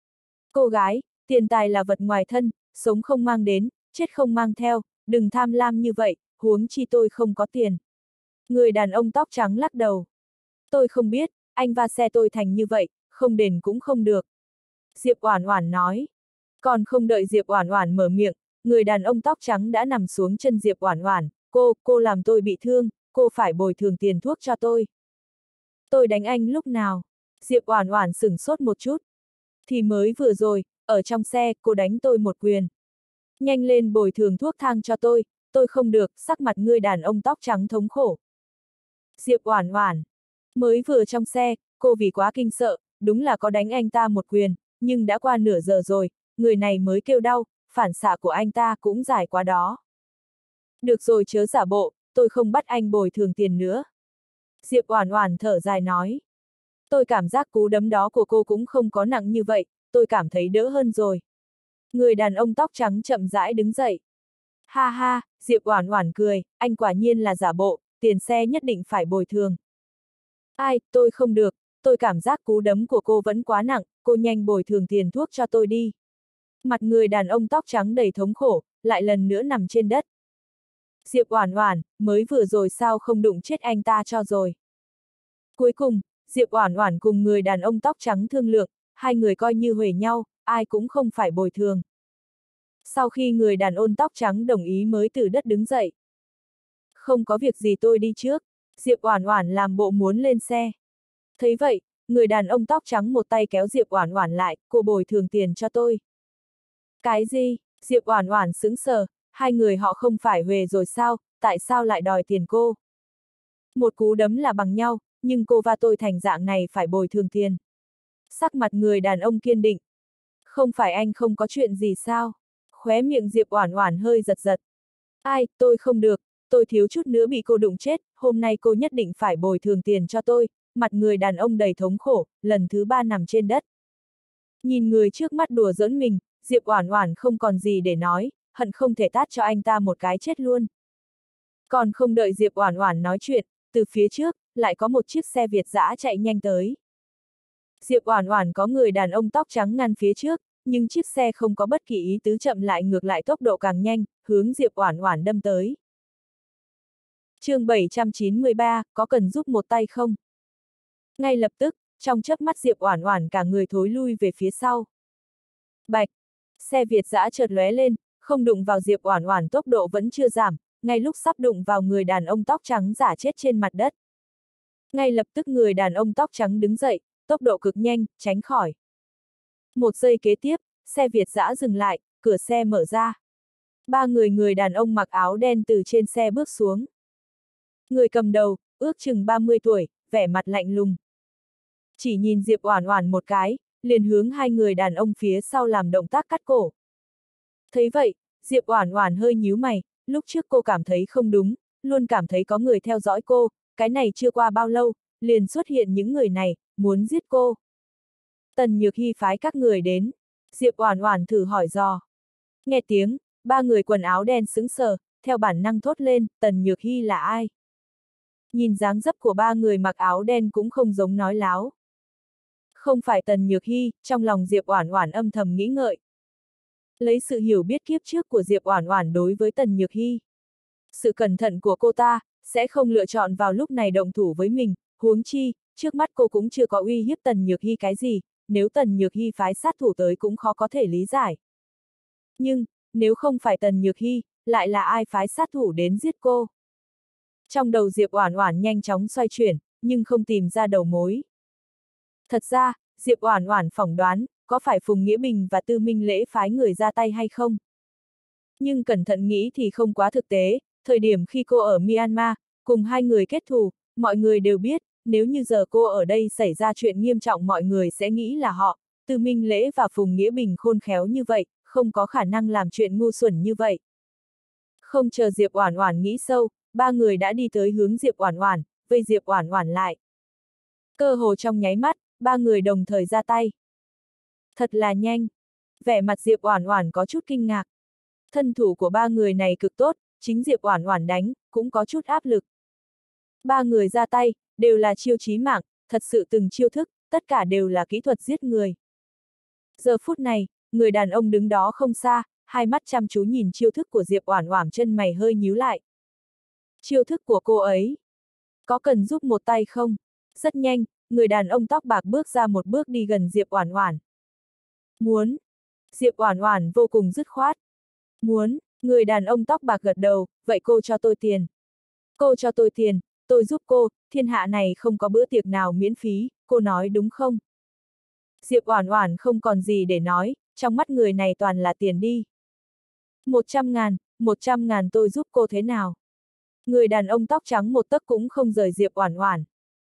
Cô gái, tiền tài là vật ngoài thân, sống không mang đến, chết không mang theo, đừng tham lam như vậy, huống chi tôi không có tiền. Người đàn ông tóc trắng lắc đầu. Tôi không biết, anh va xe tôi thành như vậy, không đền cũng không được. Diệp Oản Oản nói. Còn không đợi Diệp Oản Oản mở miệng, người đàn ông tóc trắng đã nằm xuống chân Diệp Oản Oản, cô, cô làm tôi bị thương, cô phải bồi thường tiền thuốc cho tôi. Tôi đánh anh lúc nào? Diệp Oản Oản sửng sốt một chút. Thì mới vừa rồi, ở trong xe, cô đánh tôi một quyền. Nhanh lên bồi thường thuốc thang cho tôi, tôi không được, sắc mặt người đàn ông tóc trắng thống khổ. Diệp Oản Oản. Mới vừa trong xe, cô vì quá kinh sợ, đúng là có đánh anh ta một quyền, nhưng đã qua nửa giờ rồi, người này mới kêu đau, phản xạ của anh ta cũng dài quá đó. Được rồi chớ giả bộ, tôi không bắt anh bồi thường tiền nữa. Diệp Oản Oản thở dài nói. Tôi cảm giác cú đấm đó của cô cũng không có nặng như vậy, tôi cảm thấy đỡ hơn rồi. Người đàn ông tóc trắng chậm rãi đứng dậy. Ha ha, Diệp Oản Oản cười, anh quả nhiên là giả bộ, tiền xe nhất định phải bồi thường. Ai, tôi không được, tôi cảm giác cú đấm của cô vẫn quá nặng, cô nhanh bồi thường tiền thuốc cho tôi đi. Mặt người đàn ông tóc trắng đầy thống khổ, lại lần nữa nằm trên đất. Diệp Oản Oản, mới vừa rồi sao không đụng chết anh ta cho rồi. Cuối cùng, Diệp Oản Oản cùng người đàn ông tóc trắng thương lượng, hai người coi như huề nhau, ai cũng không phải bồi thường. Sau khi người đàn ông tóc trắng đồng ý mới từ đất đứng dậy. Không có việc gì tôi đi trước, Diệp Oản Oản làm bộ muốn lên xe. Thấy vậy, người đàn ông tóc trắng một tay kéo Diệp Oản Oản lại, cô bồi thường tiền cho tôi. Cái gì? Diệp Oản Oản sững sờ, hai người họ không phải huề rồi sao, tại sao lại đòi tiền cô? Một cú đấm là bằng nhau, nhưng cô va tôi thành dạng này phải bồi thường tiền. Sắc mặt người đàn ông kiên định. Không phải anh không có chuyện gì sao? Khóe miệng Diệp Oản Oản hơi giật giật. Ai, tôi không được, tôi thiếu chút nữa bị cô đụng chết, hôm nay cô nhất định phải bồi thường tiền cho tôi. Mặt người đàn ông đầy thống khổ, lần thứ ba nằm trên đất. Nhìn người trước mắt đùa giỡn mình, Diệp Oản Oản không còn gì để nói, hận không thể tát cho anh ta một cái chết luôn. Còn không đợi Diệp Oản Oản nói chuyện, từ phía trước, lại có một chiếc xe Việt dã chạy nhanh tới. Diệp Oản Oản có người đàn ông tóc trắng ngăn phía trước, nhưng chiếc xe không có bất kỳ ý tứ chậm lại ngược lại tốc độ càng nhanh, hướng Diệp Oản Oản đâm tới. Chương bảy trăm chín mươi ba, có cần giúp một tay không? Ngay lập tức, trong chớp mắt Diệp Oản Oản cả người thối lui về phía sau. Bạch! Xe Việt dã chợt lóe lên, không đụng vào Diệp Oản Oản tốc độ vẫn chưa giảm, ngay lúc sắp đụng vào người đàn ông tóc trắng giả chết trên mặt đất. Ngay lập tức người đàn ông tóc trắng đứng dậy, tốc độ cực nhanh, tránh khỏi. Một giây kế tiếp, xe Việt dã dừng lại, cửa xe mở ra. Ba người người đàn ông mặc áo đen từ trên xe bước xuống. Người cầm đầu, ước chừng ba mươi tuổi, vẻ mặt lạnh lùng. Chỉ nhìn Diệp Oản Oản một cái, liền hướng hai người đàn ông phía sau làm động tác cắt cổ. Thấy vậy, Diệp Oản Oản hơi nhíu mày, lúc trước cô cảm thấy không đúng, luôn cảm thấy có người theo dõi cô, cái này chưa qua bao lâu, liền xuất hiện những người này, muốn giết cô. Tần Nhược Hy phái các người đến, Diệp Oản Oản thử hỏi dò. Nghe tiếng, ba người quần áo đen sững sờ, theo bản năng thốt lên, Tần Nhược Hy là ai? Nhìn dáng dấp của ba người mặc áo đen cũng không giống nói láo. Không phải Tần Nhược Hy, trong lòng Diệp Oản Oản âm thầm nghĩ ngợi. Lấy sự hiểu biết kiếp trước của Diệp Oản Oản đối với Tần Nhược Hy. Sự cẩn thận của cô ta, sẽ không lựa chọn vào lúc này động thủ với mình, huống chi, trước mắt cô cũng chưa có uy hiếp Tần Nhược Hy cái gì, nếu Tần Nhược Hy phái sát thủ tới cũng khó có thể lý giải. Nhưng, nếu không phải Tần Nhược Hy, lại là ai phái sát thủ đến giết cô? Trong đầu Diệp Oản Oản nhanh chóng xoay chuyển, nhưng không tìm ra đầu mối. Thật ra, Diệp Oản Oản phỏng đoán, có phải Phùng Nghĩa Bình và Tư Minh Lễ phái người ra tay hay không? Nhưng cẩn thận nghĩ thì không quá thực tế, thời điểm khi cô ở Myanmar, cùng hai người kết thù, mọi người đều biết, nếu như giờ cô ở đây xảy ra chuyện nghiêm trọng mọi người sẽ nghĩ là họ, Tư Minh Lễ và Phùng Nghĩa Bình khôn khéo như vậy, không có khả năng làm chuyện ngu xuẩn như vậy. Không chờ Diệp Oản Oản nghĩ sâu, ba người đã đi tới hướng Diệp Oản Oản, vây Diệp Oản Oản lại. Cơ hồ trong nháy mắt, ba người đồng thời ra tay. Thật là nhanh. Vẻ mặt Diệp Oản Oản có chút kinh ngạc. Thân thủ của ba người này cực tốt, chính Diệp Oản Oản đánh, cũng có chút áp lực. Ba người ra tay, đều là chiêu chí mạng, thật sự từng chiêu thức, tất cả đều là kỹ thuật giết người. Giờ phút này, người đàn ông đứng đó không xa, hai mắt chăm chú nhìn chiêu thức của Diệp Oản Oản, chân mày hơi nhíu lại. Chiêu thức của cô ấy, có cần giúp một tay không? Rất nhanh, người đàn ông tóc bạc bước ra một bước đi gần Diệp Oản Oản. Muốn. Diệp Oản Oản vô cùng dứt khoát. Muốn, người đàn ông tóc bạc gật đầu, vậy cô cho tôi tiền. Cô cho tôi tiền, tôi giúp cô, thiên hạ này không có bữa tiệc nào miễn phí, cô nói đúng không? Diệp Oản Oản không còn gì để nói, trong mắt người này toàn là tiền đi. Một trăm ngàn, một trăm ngàn tôi giúp cô thế nào? Người đàn ông tóc trắng một tấc cũng không rời Diệp Oản Oản.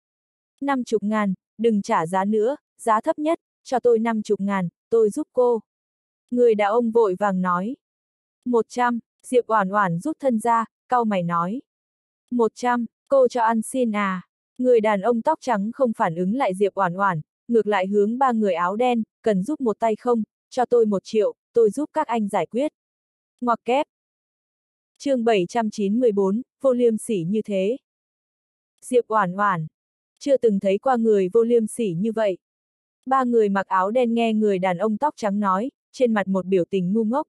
Năm chục ngàn, đừng trả giá nữa, giá thấp nhất, cho tôi năm chục ngàn, tôi giúp cô. Người đàn ông vội vàng nói. Một trăm, Diệp Oản Oản rút thân ra, cau mày nói. Một trăm, cô cho ăn xin à? Người đàn ông tóc trắng không phản ứng lại Diệp Oản Oản, ngược lại hướng ba người áo đen, cần giúp một tay không, cho tôi một triệu, tôi giúp các anh giải quyết. Ngoặc kép. Chương bảy trăm chín mươi bốn, vô liêm sỉ như thế. Diệp Oản Oản chưa từng thấy qua người vô liêm sỉ như vậy. Ba người mặc áo đen nghe người đàn ông tóc trắng nói, trên mặt một biểu tình ngu ngốc.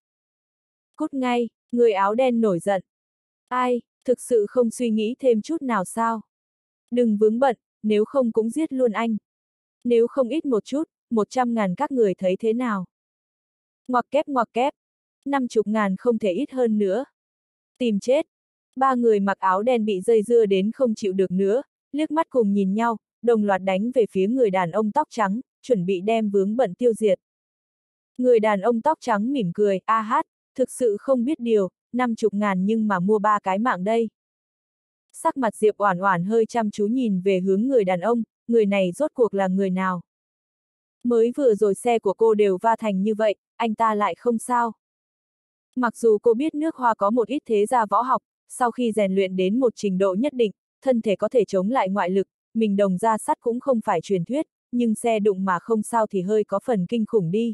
Cút ngay, người áo đen nổi giận. Ai, thực sự không suy nghĩ thêm chút nào sao? Đừng vướng bận, nếu không cũng giết luôn anh. Nếu không ít một chút, một trăm ngàn các người thấy thế nào? Ngoặc kép ngoặc kép, năm chục ngàn không thể ít hơn nữa. Tìm chết. Ba người mặc áo đen bị dây dưa đến không chịu được nữa, liếc mắt cùng nhìn nhau, đồng loạt đánh về phía người đàn ông tóc trắng, chuẩn bị đem vướng bận tiêu diệt. Người đàn ông tóc trắng mỉm cười, a hát, thực sự không biết điều, năm chục ngàn nhưng mà mua ba cái mạng đây. Sắc mặt Diệp Oản Oản hơi chăm chú nhìn về hướng người đàn ông, người này rốt cuộc là người nào? Mới vừa rồi xe của cô đều va thành như vậy, anh ta lại không sao. Mặc dù cô biết nước Hoa có một ít thế gia võ học, sau khi rèn luyện đến một trình độ nhất định, thân thể có thể chống lại ngoại lực, mình đồng ra sắt cũng không phải truyền thuyết, nhưng xe đụng mà không sao thì hơi có phần kinh khủng đi.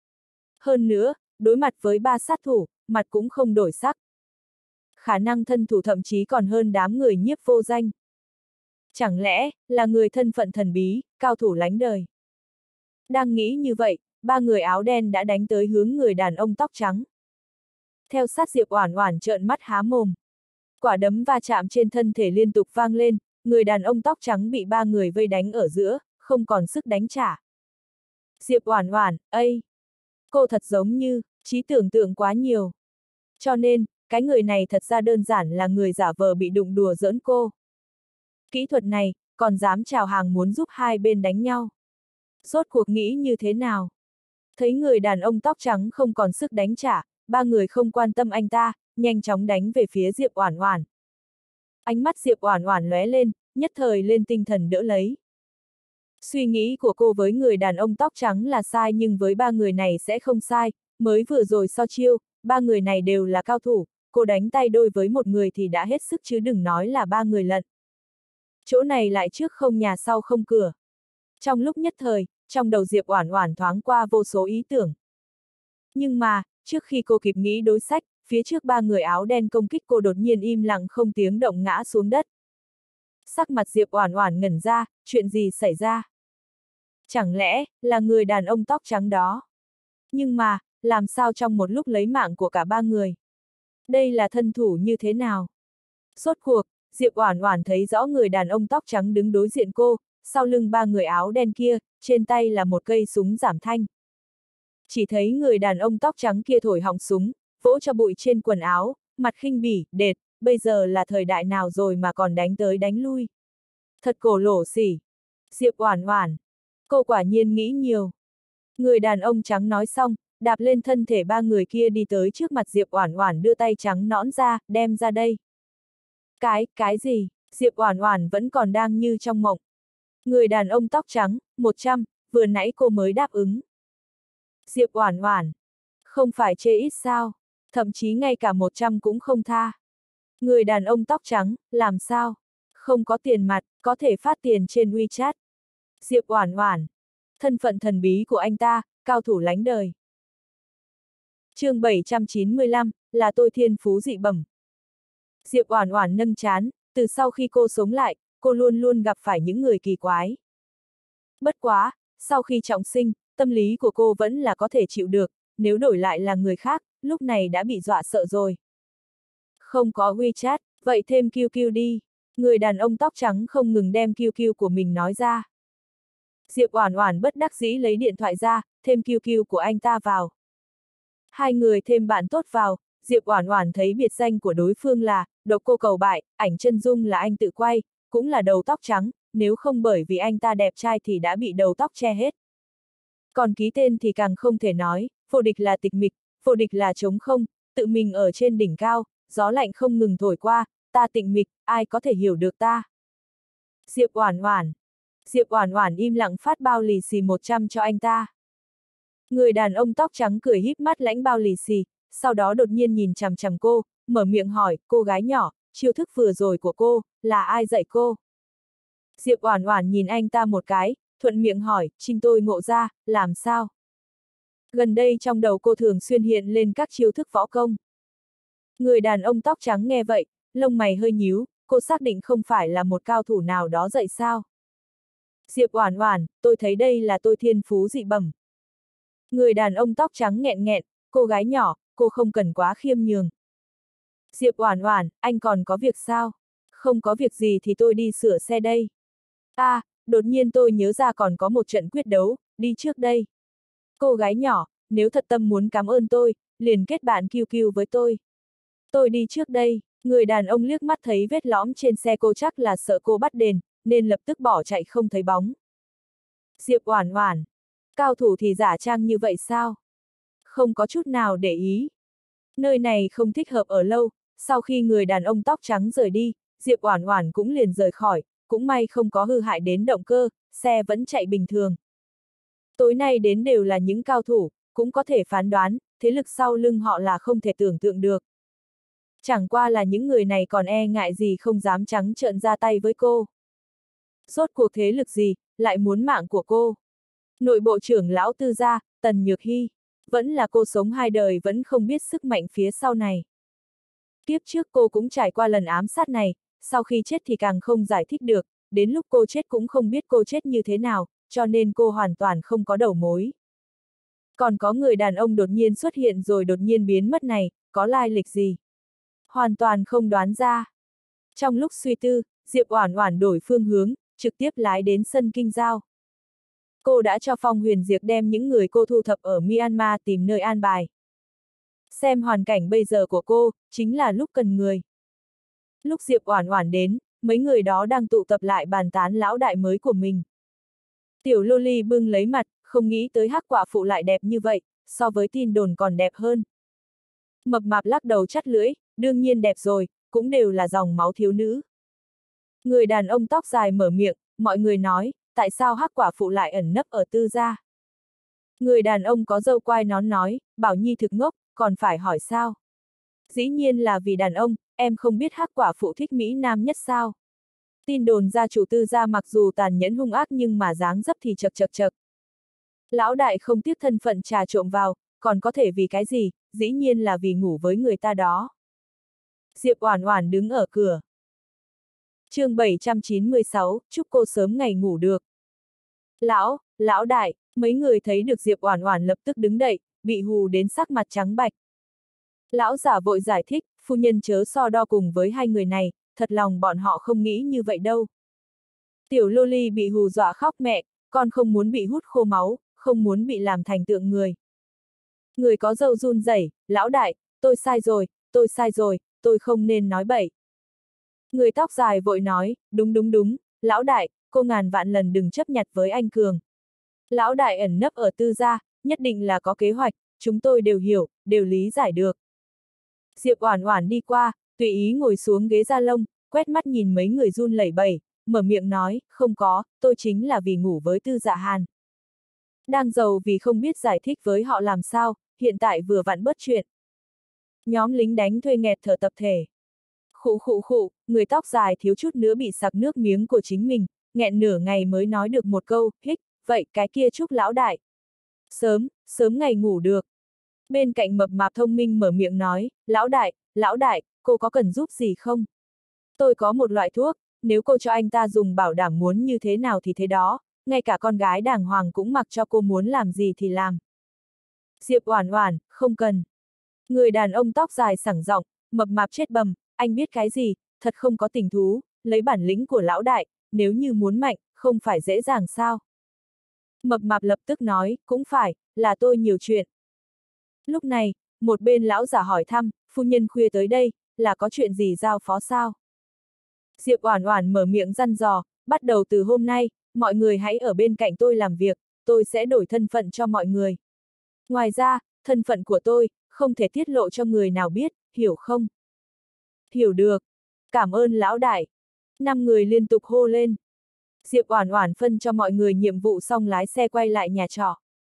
Hơn nữa, đối mặt với ba sát thủ, mặt cũng không đổi sắc. Khả năng thân thủ thậm chí còn hơn đám người nhiếp vô danh. Chẳng lẽ, là người thân phận thần bí, cao thủ lánh đời. Đang nghĩ như vậy, ba người áo đen đã đánh tới hướng người đàn ông tóc trắng. Theo sát Diệp Oản Oản trợn mắt há mồm. Quả đấm va chạm trên thân thể liên tục vang lên, người đàn ông tóc trắng bị ba người vây đánh ở giữa, không còn sức đánh trả. Diệp Oản Oản, ây! Cô thật giống như, trí tưởng tượng quá nhiều. Cho nên, cái người này thật ra đơn giản là người giả vờ bị đụng đùa giỡn cô. Kỹ thuật này, còn dám chào hàng muốn giúp hai bên đánh nhau. Rốt cuộc nghĩ như thế nào? Thấy người đàn ông tóc trắng không còn sức đánh trả, ba người không quan tâm anh ta, nhanh chóng đánh về phía Diệp Oản Oản. Ánh mắt Diệp Oản Oản lóe lên, nhất thời lên tinh thần đỡ lấy. Suy nghĩ của cô với người đàn ông tóc trắng là sai nhưng với ba người này sẽ không sai, mới vừa rồi so chiêu, ba người này đều là cao thủ, cô đánh tay đôi với một người thì đã hết sức chứ đừng nói là ba người lận. Chỗ này lại trước không nhà sau không cửa. Trong lúc nhất thời, trong đầu Diệp Oản Oản thoáng qua vô số ý tưởng. Nhưng mà, trước khi cô kịp nghĩ đối sách, phía trước ba người áo đen công kích cô đột nhiên im lặng không tiếng động ngã xuống đất. Sắc mặt Diệp Oản Oản ngẩn ra, chuyện gì xảy ra? Chẳng lẽ, là người đàn ông tóc trắng đó? Nhưng mà, làm sao trong một lúc lấy mạng của cả ba người? Đây là thân thủ như thế nào? Rốt cuộc, Diệp Oản Oản thấy rõ người đàn ông tóc trắng đứng đối diện cô, sau lưng ba người áo đen kia, trên tay là một cây súng giảm thanh. Chỉ thấy người đàn ông tóc trắng kia thổi họng súng, vỗ cho bụi trên quần áo, mặt khinh bỉ, đệt, bây giờ là thời đại nào rồi mà còn đánh tới đánh lui. Thật cổ lỗ xỉ. Diệp Oản Oản, cô quả nhiên nghĩ nhiều. Người đàn ông trắng nói xong, đạp lên thân thể ba người kia đi tới trước mặt Diệp Oản Oản đưa tay trắng nõn ra, đem ra đây. Cái, cái gì? Diệp Oản Oản vẫn còn đang như trong mộng. Người đàn ông tóc trắng, một trăm, vừa nãy cô mới đáp ứng. Diệp Oản Oản, không phải chê ít sao? Thậm chí ngay cả một trăm cũng không tha. Người đàn ông tóc trắng, làm sao? Không có tiền mặt, có thể phát tiền trên WeChat. Diệp Oản Oản. Thân phận thần bí của anh ta, cao thủ lánh đời. Chương bảy trăm chín mươi lăm, là tôi thiên phú dị bẩm. Diệp Oản Oản nâng trán, từ sau khi cô sống lại, cô luôn luôn gặp phải những người kỳ quái. Bất quá, sau khi trọng sinh, tâm lý của cô vẫn là có thể chịu được, nếu đổi lại là người khác, lúc này đã bị dọa sợ rồi. Không có WeChat, vậy thêm quy quy đi. Người đàn ông tóc trắng không ngừng đem quy quy của mình nói ra. Diệp Oản Oản bất đắc dĩ lấy điện thoại ra, thêm quy quy của anh ta vào. Hai người thêm bạn tốt vào, Diệp Oản Oản thấy biệt danh của đối phương là Độc Cô Cầu Bại, ảnh chân dung là anh tự quay, cũng là đầu tóc trắng, nếu không bởi vì anh ta đẹp trai thì đã bị đầu tóc che hết. Còn ký tên thì càng không thể nói, vô địch là tịch mịch, vô địch là trống không, tự mình ở trên đỉnh cao, gió lạnh không ngừng thổi qua, ta tịnh mịch, ai có thể hiểu được ta. Diệp Oản Oản. Diệp Oản Oản im lặng phát bao lì xì một trăm cho anh ta. Người đàn ông tóc trắng cười híp mắt lãnh bao lì xì, sau đó đột nhiên nhìn chằm chằm cô, mở miệng hỏi, cô gái nhỏ, chiêu thức vừa rồi của cô, là ai dạy cô? Diệp Oản Oản nhìn anh ta một cái, thuận miệng hỏi, chính tôi ngộ ra, làm sao? Gần đây trong đầu cô thường xuyên hiện lên các chiêu thức võ công. Người đàn ông tóc trắng nghe vậy, lông mày hơi nhíu, cô xác định không phải là một cao thủ nào đó dạy sao? Diệp Oản Oản, tôi thấy đây là tôi thiên phú dị bẩm. Người đàn ông tóc trắng nghẹn nghẹn, cô gái nhỏ, cô không cần quá khiêm nhường. Diệp Oản Oản, anh còn có việc sao? Không có việc gì thì tôi đi sửa xe đây. À, đột nhiên tôi nhớ ra còn có một trận quyết đấu, đi trước đây. Cô gái nhỏ, nếu thật tâm muốn cảm ơn tôi, liền kết bạn quy quy với tôi. Tôi đi trước đây, người đàn ông liếc mắt thấy vết lõm trên xe cô chắc là sợ cô bắt đền, nên lập tức bỏ chạy không thấy bóng. Diệp Oản Oản, cao thủ thì giả trang như vậy sao? Không có chút nào để ý. Nơi này không thích hợp ở lâu, sau khi người đàn ông tóc trắng rời đi, Diệp Oản Oản cũng liền rời khỏi, cũng may không có hư hại đến động cơ, xe vẫn chạy bình thường. Tối nay đến đều là những cao thủ, cũng có thể phán đoán, thế lực sau lưng họ là không thể tưởng tượng được. Chẳng qua là những người này còn e ngại gì không dám trắng trợn ra tay với cô. Rốt cuộc thế lực gì, lại muốn mạng của cô. Nội bộ trưởng lão Tư gia, Tần Nhược Hy, vẫn là cô sống hai đời vẫn không biết sức mạnh phía sau này. Kiếp trước cô cũng trải qua lần ám sát này, sau khi chết thì càng không giải thích được, đến lúc cô chết cũng không biết cô chết như thế nào, cho nên cô hoàn toàn không có đầu mối. Còn có người đàn ông đột nhiên xuất hiện rồi đột nhiên biến mất này, có lai lịch gì? Hoàn toàn không đoán ra. Trong lúc suy tư, Diệp Oản Oản đổi phương hướng, trực tiếp lái đến sân kinh giao. Cô đã cho Phong Huyền Diệp đem những người cô thu thập ở Myanmar tìm nơi an bài. Xem hoàn cảnh bây giờ của cô, chính là lúc cần người. Lúc Diệp Oản Oản đến, mấy người đó đang tụ tập lại bàn tán lão đại mới của mình. Tiểu Loli bưng lấy mặt, không nghĩ tới Hắc Quả Phụ lại đẹp như vậy, so với tin đồn còn đẹp hơn. Mập mạp lắc đầu chắt lưỡi, đương nhiên đẹp rồi, cũng đều là dòng máu thiếu nữ. Người đàn ông tóc dài mở miệng, mọi người nói, tại sao Hắc Quả Phụ lại ẩn nấp ở Tư gia? Người đàn ông có râu quai nón nói, Bảo Nhi thực ngốc, còn phải hỏi sao? Dĩ nhiên là vì đàn ông, em không biết Hắc Quả Phụ thích Mỹ Nam nhất sao? Tin đồn gia chủ Tư gia mặc dù tàn nhẫn hung ác nhưng mà dáng dấp thì chật chật chật. Lão đại không tiếc thân phận trà trộn vào, còn có thể vì cái gì, dĩ nhiên là vì ngủ với người ta đó. Diệp Oản Oản đứng ở cửa. Chương bảy trăm chín mươi sáu, chúc cô sớm ngày ngủ được. Lão, lão đại, mấy người thấy được Diệp Oản Oản lập tức đứng dậy, bị hù đến sắc mặt trắng bạch. Lão giả vội giải thích, phu nhân chớ so đo cùng với hai người này, thật lòng bọn họ không nghĩ như vậy đâu. Tiểu Loli bị hù dọa khóc mẹ, con không muốn bị hút khô máu, không muốn bị làm thành tượng người. Người có râu run rẩy, lão đại, tôi sai rồi, tôi sai rồi, tôi không nên nói bậy. Người tóc dài vội nói, đúng đúng đúng, lão đại, cô ngàn vạn lần đừng chấp nhặt với anh Cường. Lão đại ẩn nấp ở Tư gia, nhất định là có kế hoạch, chúng tôi đều hiểu, đều lý giải được. Diệp Oản Oản đi qua, tùy ý ngồi xuống ghế da lông, quét mắt nhìn mấy người run lẩy bẩy, mở miệng nói, không có, tôi chính là vì ngủ với Tư Dạ Hàn. Đang giàu vì không biết giải thích với họ làm sao, hiện tại vừa vặn bớt chuyện. Nhóm lính đánh thuê nghẹt thở tập thể. Khụ khụ khụ, người tóc dài thiếu chút nữa bị sặc nước miếng của chính mình, nghẹn nửa ngày mới nói được một câu, hích, vậy cái kia chúc lão đại. Sớm, sớm ngày ngủ được. Bên cạnh mập mạp thông minh mở miệng nói, lão đại, lão đại, cô có cần giúp gì không? Tôi có một loại thuốc, nếu cô cho anh ta dùng bảo đảm muốn như thế nào thì thế đó, ngay cả con gái đàng hoàng cũng mặc cho cô muốn làm gì thì làm. Diệp Oản Oản, không cần. Người đàn ông tóc dài sẳng giọng, mập mạp chết bầm, anh biết cái gì, thật không có tình thú, lấy bản lĩnh của lão đại, nếu như muốn mạnh, không phải dễ dàng sao? Mập mạp lập tức nói, cũng phải, là tôi nhiều chuyện. Lúc này, một bên lão giả hỏi thăm, phu nhân khuya tới đây, là có chuyện gì giao phó sao? Diệp Oản Oản mở miệng răn dò, bắt đầu từ hôm nay, mọi người hãy ở bên cạnh tôi làm việc, tôi sẽ đổi thân phận cho mọi người. Ngoài ra, thân phận của tôi, không thể tiết lộ cho người nào biết, hiểu không? Hiểu được. Cảm ơn lão đại. Năm người liên tục hô lên. Diệp Oản Oản phân cho mọi người nhiệm vụ xong lái xe quay lại nhà trọ.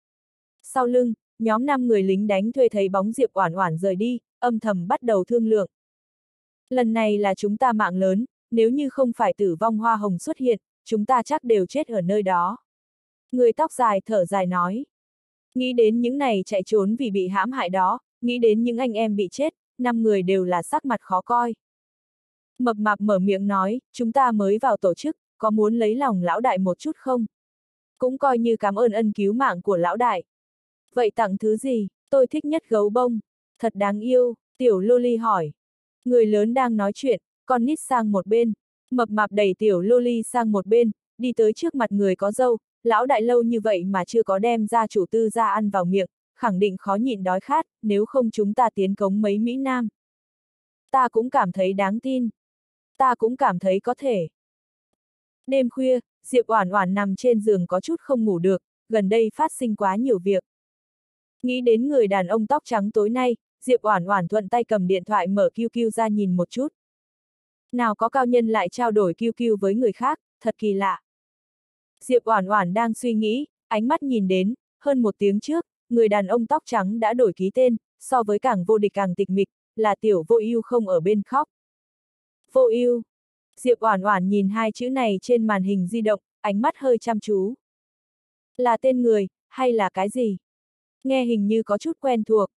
Sau lưng, nhóm năm người lính đánh thuê thấy bóng Diệp Oản Oản rời đi, âm thầm bắt đầu thương lượng. Lần này là chúng ta mạng lớn, nếu như không phải Tử Vong Hoa Hồng xuất hiện, chúng ta chắc đều chết ở nơi đó. Người tóc dài thở dài nói. Nghĩ đến những này chạy trốn vì bị hãm hại đó, nghĩ đến những anh em bị chết, năm người đều là sắc mặt khó coi. Mập mạp mở miệng nói, chúng ta mới vào tổ chức, có muốn lấy lòng lão đại một chút không? Cũng coi như cảm ơn ân cứu mạng của lão đại. Vậy tặng thứ gì? Tôi thích nhất gấu bông. Thật đáng yêu, tiểu loli hỏi. Người lớn đang nói chuyện, con nít sang một bên. Mập mạp đẩy tiểu loli sang một bên, đi tới trước mặt người có râu. Lão đại lâu như vậy mà chưa có đem ra chủ tư ra ăn vào miệng, khẳng định khó nhịn đói khát, nếu không chúng ta tiến cống mấy Mỹ Nam. Ta cũng cảm thấy đáng tin. Ta cũng cảm thấy có thể. Đêm khuya, Diệp Oản Oản nằm trên giường có chút không ngủ được, gần đây phát sinh quá nhiều việc. Nghĩ đến người đàn ông tóc trắng tối nay, Diệp Oản Oản thuận tay cầm điện thoại mở Q Q ra nhìn một chút. Nào có cao nhân lại trao đổi Q Q với người khác, thật kỳ lạ. Diệp Oản Oản đang suy nghĩ, ánh mắt nhìn đến, hơn một tiếng trước, người đàn ông tóc trắng đã đổi ký tên, so với càng vô địch càng tịch mịch, là tiểu Vô Ưu không ở bên khóc. Vô Ưu. Diệp Oản Oản nhìn hai chữ này trên màn hình di động, ánh mắt hơi chăm chú. Là tên người, hay là cái gì? Nghe hình như có chút quen thuộc.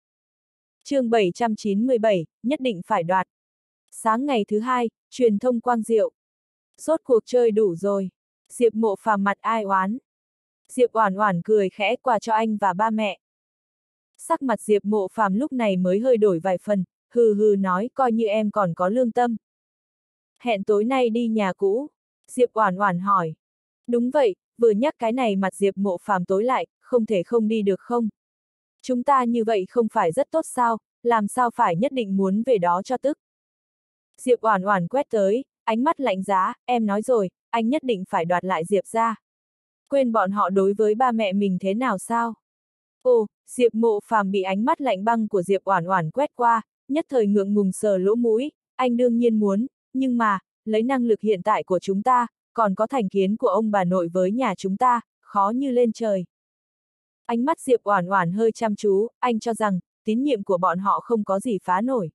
Chương bảy trăm chín mươi bảy, nhất định phải đoạt. Sáng ngày thứ hai, truyền thông quang diệu. Rốt cuộc chơi đủ rồi. Diệp Mộ Phàm mặt ai oán. Diệp Oản Oản cười khẽ quà cho anh và ba mẹ. Sắc mặt Diệp Mộ Phàm lúc này mới hơi đổi vài phần, hừ hừ nói coi như em còn có lương tâm. Hẹn tối nay đi nhà cũ. Diệp Oản Oản hỏi. Đúng vậy, vừa nhắc cái này mặt Diệp Mộ Phàm tối lại, không thể không đi được không? Chúng ta như vậy không phải rất tốt sao, làm sao phải nhất định muốn về đó cho tức. Diệp Oản Oản quét tới, ánh mắt lạnh giá, em nói rồi, anh nhất định phải đoạt lại Diệp gia. Quên bọn họ đối với ba mẹ mình thế nào sao? Ồ, Diệp Mộ Phàm bị ánh mắt lạnh băng của Diệp Oản Oản quét qua, nhất thời ngượng ngùng sờ lỗ mũi, anh đương nhiên muốn, nhưng mà, lấy năng lực hiện tại của chúng ta, còn có thành kiến của ông bà nội với nhà chúng ta, khó như lên trời. Ánh mắt Diệp Oản Oản hơi chăm chú, anh cho rằng, tín nhiệm của bọn họ không có gì phá nổi.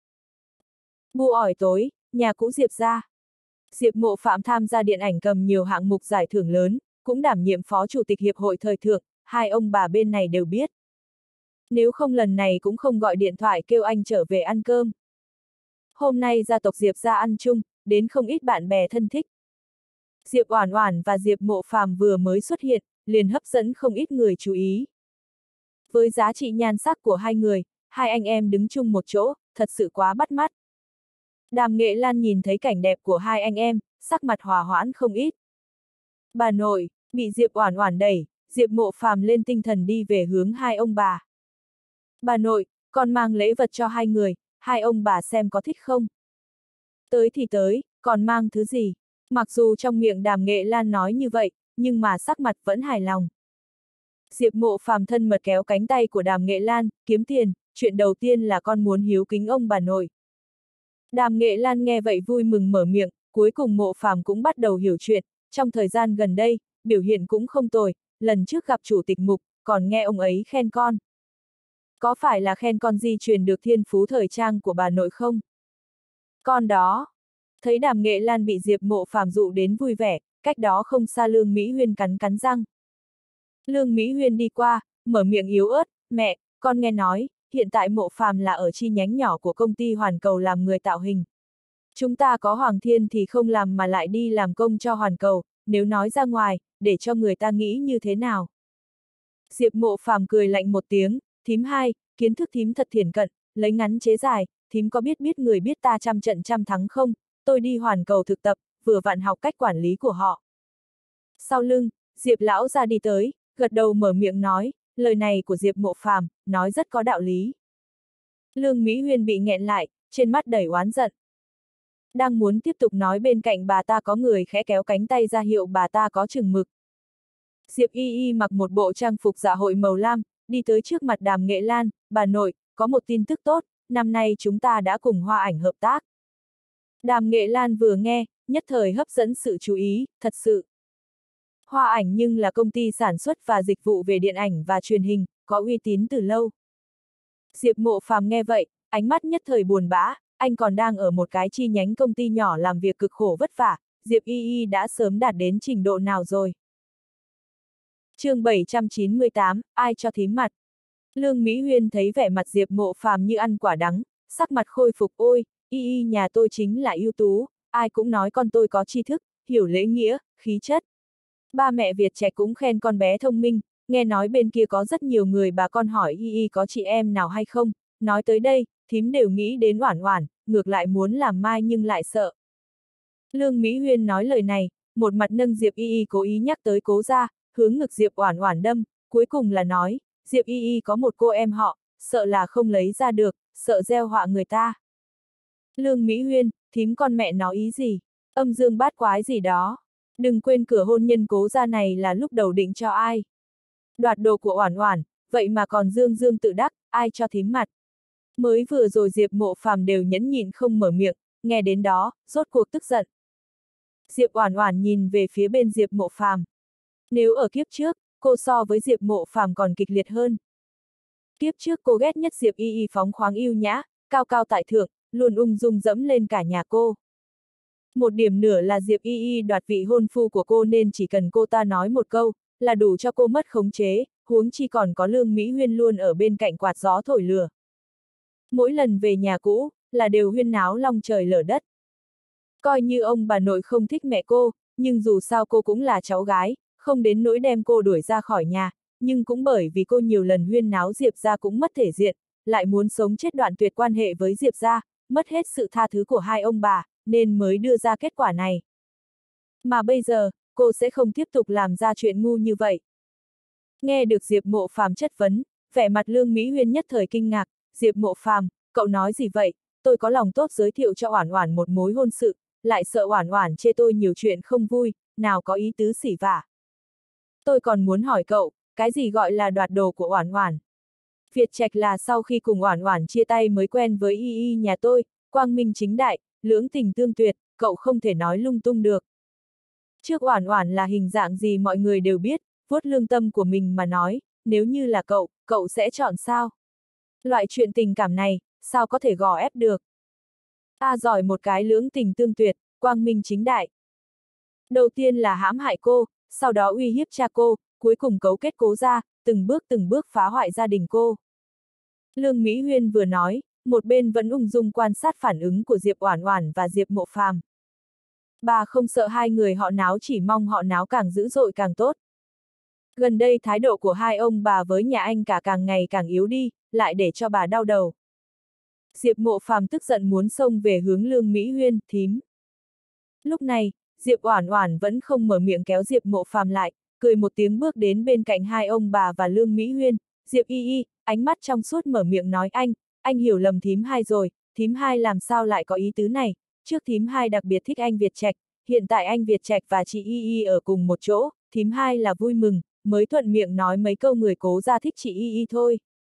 Bu ỏi tối, nhà cũ Diệp gia. Diệp Mộ Phạm tham gia điện ảnh cầm nhiều hạng mục giải thưởng lớn, cũng đảm nhiệm phó chủ tịch hiệp hội thời thượng, hai ông bà bên này đều biết. Nếu không lần này cũng không gọi điện thoại kêu anh trở về ăn cơm. Hôm nay gia tộc Diệp gia ăn chung, đến không ít bạn bè thân thích. Diệp Oản Oản và Diệp Mộ Phàm vừa mới xuất hiện, liền hấp dẫn không ít người chú ý. Với giá trị nhan sắc của hai người, hai anh em đứng chung một chỗ, thật sự quá bắt mắt. Đàm Nghệ Lan nhìn thấy cảnh đẹp của hai anh em, sắc mặt hòa hoãn không ít. Bà nội, bị Diệp Oản Oản đẩy, Diệp Mộ Phàm lên tinh thần đi về hướng hai ông bà. Bà nội, con mang lễ vật cho hai người, hai ông bà xem có thích không? Tới thì tới, còn mang thứ gì? Mặc dù trong miệng Đàm Nghệ Lan nói như vậy, nhưng mà sắc mặt vẫn hài lòng. Diệp Mộ Phàm thân mật kéo cánh tay của Đàm Nghệ Lan, kiếm tiền, chuyện đầu tiên là con muốn hiếu kính ông bà nội. Đàm Nghệ Lan nghe vậy vui mừng mở miệng, cuối cùng Mộ Phàm cũng bắt đầu hiểu chuyện, trong thời gian gần đây, biểu hiện cũng không tồi, lần trước gặp chủ tịch mục, còn nghe ông ấy khen con. Có phải là khen con di truyền được thiên phú thời trang của bà nội không? Con đó. Thấy Đàm Nghệ Lan bị Diệp Mộ Phàm dụ đến vui vẻ, cách đó không xa Lương Mỹ Huyên cắn cắn răng. Lương Mỹ Huyên đi qua, mở miệng yếu ớt, mẹ, con nghe nói, hiện tại Mộ Phàm là ở chi nhánh nhỏ của công ty Hoàn Cầu làm người tạo hình. Chúng ta có Hoàng Thiên thì không làm mà lại đi làm công cho Hoàn Cầu, nếu nói ra ngoài, để cho người ta nghĩ như thế nào. Diệp Mộ Phàm cười lạnh một tiếng, thím hai, kiến thức thím thật thiển cận, lấy ngắn chế dài, thím có biết biết người biết ta trăm trận trăm thắng không, tôi đi Hoàn Cầu thực tập, vừa vặn học cách quản lý của họ. Sau lưng, Diệp lão ra đi tới, gật đầu mở miệng nói, lời này của Diệp Mộ Phàm nói rất có đạo lý. Lương Mỹ Huyên bị nghẹn lại, trên mắt đầy oán giận. Đang muốn tiếp tục nói bên cạnh bà ta có người khẽ kéo cánh tay ra hiệu bà ta có chừng mực. Diệp Y Y mặc một bộ trang phục dạ hội màu lam, đi tới trước mặt Đàm Nghệ Lan, bà nội, có một tin tức tốt, năm nay chúng ta đã cùng Hoa Ảnh hợp tác. Đàm Nghệ Lan vừa nghe, nhất thời hấp dẫn sự chú ý, thật sự. Hoa Ảnh nhưng là công ty sản xuất và dịch vụ về điện ảnh và truyền hình, có uy tín từ lâu. Diệp Mộ Phàm nghe vậy, ánh mắt nhất thời buồn bã, anh còn đang ở một cái chi nhánh công ty nhỏ làm việc cực khổ vất vả, Diệp Y Y đã sớm đạt đến trình độ nào rồi. Chương bảy trăm chín mươi tám, ai cho thím mặt. Lương Mỹ Huyên thấy vẻ mặt Diệp Mộ Phàm như ăn quả đắng, sắc mặt khôi phục, ôi, Y Y nhà tôi chính là ưu tú, ai cũng nói con tôi có tri thức, hiểu lễ nghĩa, khí chất. Ba mẹ Việt trẻ cũng khen con bé thông minh, nghe nói bên kia có rất nhiều người bà con hỏi Y Y có chị em nào hay không, nói tới đây, thím đều nghĩ đến Oản Oản, ngược lại muốn làm mai nhưng lại sợ. Lương Mỹ Huyên nói lời này, một mặt nâng Diệp Y Y cố ý nhắc tới Cố gia, hướng ngực Diệp Oản Oản đâm, cuối cùng là nói, Diệp Y Y có một cô em họ, sợ là không lấy ra được, sợ gieo họa người ta. Lương Mỹ Huyên, thím con mẹ nó ý gì? Âm dương bát quái gì đó? Đừng quên cửa hôn nhân Cố gia này là lúc đầu định cho ai? Đoạt đồ của Oản Oản, vậy mà còn dương dương tự đắc, ai cho thím mặt? Mới vừa rồi Diệp Mộ Phàm đều nhẫn nhịn không mở miệng, nghe đến đó, rốt cuộc tức giận. Diệp Oản Oản nhìn về phía bên Diệp Mộ Phàm. Nếu ở kiếp trước, cô so với Diệp Mộ Phàm còn kịch liệt hơn. Kiếp trước cô ghét nhất Diệp Y Y phóng khoáng yêu nhã, cao cao tại thượng, luôn ung dung dẫm lên cả nhà cô. Một điểm nữa là Diệp Y Y đoạt vị hôn phu của cô nên chỉ cần cô ta nói một câu, là đủ cho cô mất khống chế, huống chi còn có Lương Mỹ Huyên luôn ở bên cạnh quạt gió thổi lửa. Mỗi lần về nhà cũ, là đều huyên náo long trời lở đất. Coi như ông bà nội không thích mẹ cô, nhưng dù sao cô cũng là cháu gái, không đến nỗi đem cô đuổi ra khỏi nhà, nhưng cũng bởi vì cô nhiều lần huyên náo Diệp gia cũng mất thể diện, lại muốn sống chết đoạn tuyệt quan hệ với Diệp gia, mất hết sự tha thứ của hai ông bà, nên mới đưa ra kết quả này. Mà bây giờ, cô sẽ không tiếp tục làm ra chuyện ngu như vậy. Nghe được Diệp Mộ Phàm chất vấn, vẻ mặt Lương Mỹ Huyên nhất thời kinh ngạc, Diệp Mộ Phàm, cậu nói gì vậy? Tôi có lòng tốt giới thiệu cho Oản Oản một mối hôn sự, lại sợ Oản Oản chê tôi nhiều chuyện không vui, nào có ý tứ xỉ vả. Tôi còn muốn hỏi cậu, cái gì gọi là đoạt đồ của Oản Oản? Việt Trạch là sau khi cùng Oản Oản chia tay mới quen với Y Y nhà tôi, quang minh chính đại, lưỡng tình tương tuyệt, cậu không thể nói lung tung được. Trước Oản Oản là hình dạng gì mọi người đều biết, vuốt lương tâm của mình mà nói, nếu như là cậu, cậu sẽ chọn sao? Loại chuyện tình cảm này, sao có thể gò ép được? Ta giỏi một cái lưỡng tình tương tuyệt, quang minh chính đại. Đầu tiên là hãm hại cô, sau đó uy hiếp cha cô, cuối cùng cấu kết Cố gia, từng bước từng bước phá hoại gia đình cô. Lương Mỹ Huyên vừa nói, một bên vẫn ung dung quan sát phản ứng của Diệp Oản Oản và Diệp Mộ Phàm. Bà không sợ hai người họ náo, chỉ mong họ náo càng dữ dội càng tốt. Gần đây thái độ của hai ông bà với nhà anh cả càng ngày càng yếu đi, lại để cho bà đau đầu. Diệp Mộ Phàm tức giận muốn xông về hướng Lương Mỹ Huyên, thím. Lúc này, Diệp Oản Oản vẫn không mở miệng kéo Diệp Mộ Phàm lại, cười một tiếng bước đến bên cạnh hai ông bà và Lương Mỹ Huyên, Diệp Y Y, ánh mắt trong suốt mở miệng nói anh, anh hiểu lầm thím hai rồi, thím hai làm sao lại có ý tứ này, trước thím hai đặc biệt thích anh Việt Trạch, hiện tại anh Việt Trạch và chị Y Y ở cùng một chỗ, thím hai là vui mừng, mới thuận miệng nói mấy câu người Cố gia thích chị Y Y thôi.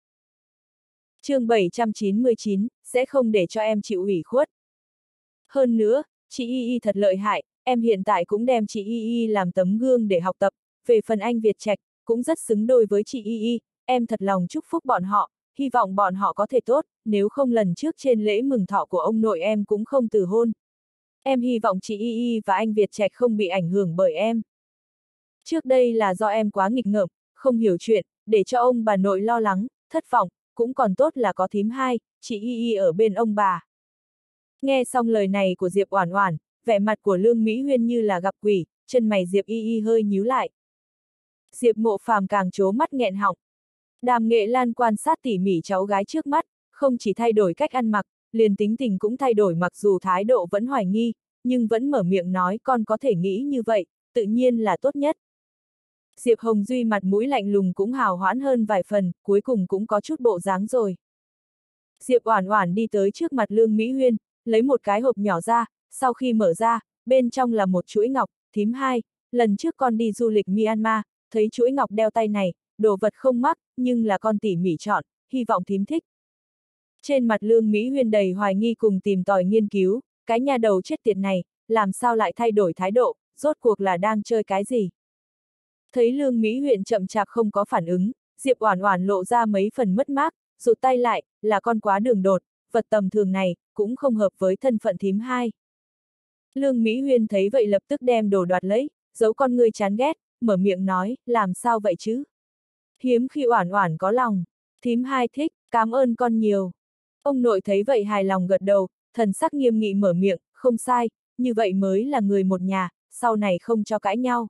Chương bảy trăm chín mươi chín, sẽ không để cho em chịu ủy khuất. Hơn nữa, chị Y Y thật lợi hại, em hiện tại cũng đem chị Y Y làm tấm gương để học tập, về phần anh Việt Trạch, cũng rất xứng đôi với chị Y Y, em thật lòng chúc phúc bọn họ, hy vọng bọn họ có thể tốt, nếu không lần trước trên lễ mừng thọ của ông nội em cũng không từ hôn. Em hy vọng chị Y Y và anh Việt Trạch không bị ảnh hưởng bởi em. Trước đây là do em quá nghịch ngợm, không hiểu chuyện, để cho ông bà nội lo lắng, thất vọng, cũng còn tốt là có thím hai, chị Y Y ở bên ông bà. Nghe xong lời này của Diệp Oản Oản, vẻ mặt của Lương Mỹ Huyên như là gặp quỷ, chân mày Diệp Y Y hơi nhíu lại. Diệp Mộ Phàm càng trố mắt nghẹn họng. Đàm Nghệ Lan quan sát tỉ mỉ cháu gái trước mắt, không chỉ thay đổi cách ăn mặc, liền tính tình cũng thay đổi, mặc dù thái độ vẫn hoài nghi, nhưng vẫn mở miệng nói con có thể nghĩ như vậy, tự nhiên là tốt nhất. Diệp Hồng Duy mặt mũi lạnh lùng cũng hào hoãn hơn vài phần, cuối cùng cũng có chút bộ dáng rồi. Diệp Oản Oản đi tới trước mặt Lương Mỹ Huyên, lấy một cái hộp nhỏ ra, sau khi mở ra, bên trong là một chuỗi ngọc, thím hai, lần trước con đi du lịch Myanmar, thấy chuỗi ngọc đeo tay này, đồ vật không mắc, nhưng là con tỉ mỉ chọn, hy vọng thím thích. Trên mặt Lương Mỹ Huyên đầy hoài nghi cùng tìm tòi nghiên cứu, cái nhà đầu chết tiệt này, làm sao lại thay đổi thái độ, rốt cuộc là đang chơi cái gì? Thấy Lương Mỹ Huyên chậm chạp không có phản ứng, Diệp Oản Oản lộ ra mấy phần mất mát, rụt tay lại, là con quá đường đột, vật tầm thường này, cũng không hợp với thân phận thím hai. Lương Mỹ Huyên thấy vậy lập tức đem đồ đoạt lấy, giấu con ngươi chán ghét, mở miệng nói, làm sao vậy chứ? Hiếm khi Oản Oản có lòng, thím hai thích, cảm ơn con nhiều. Ông nội thấy vậy hài lòng gật đầu, thần sắc nghiêm nghị mở miệng, không sai, như vậy mới là người một nhà, sau này không cho cãi nhau.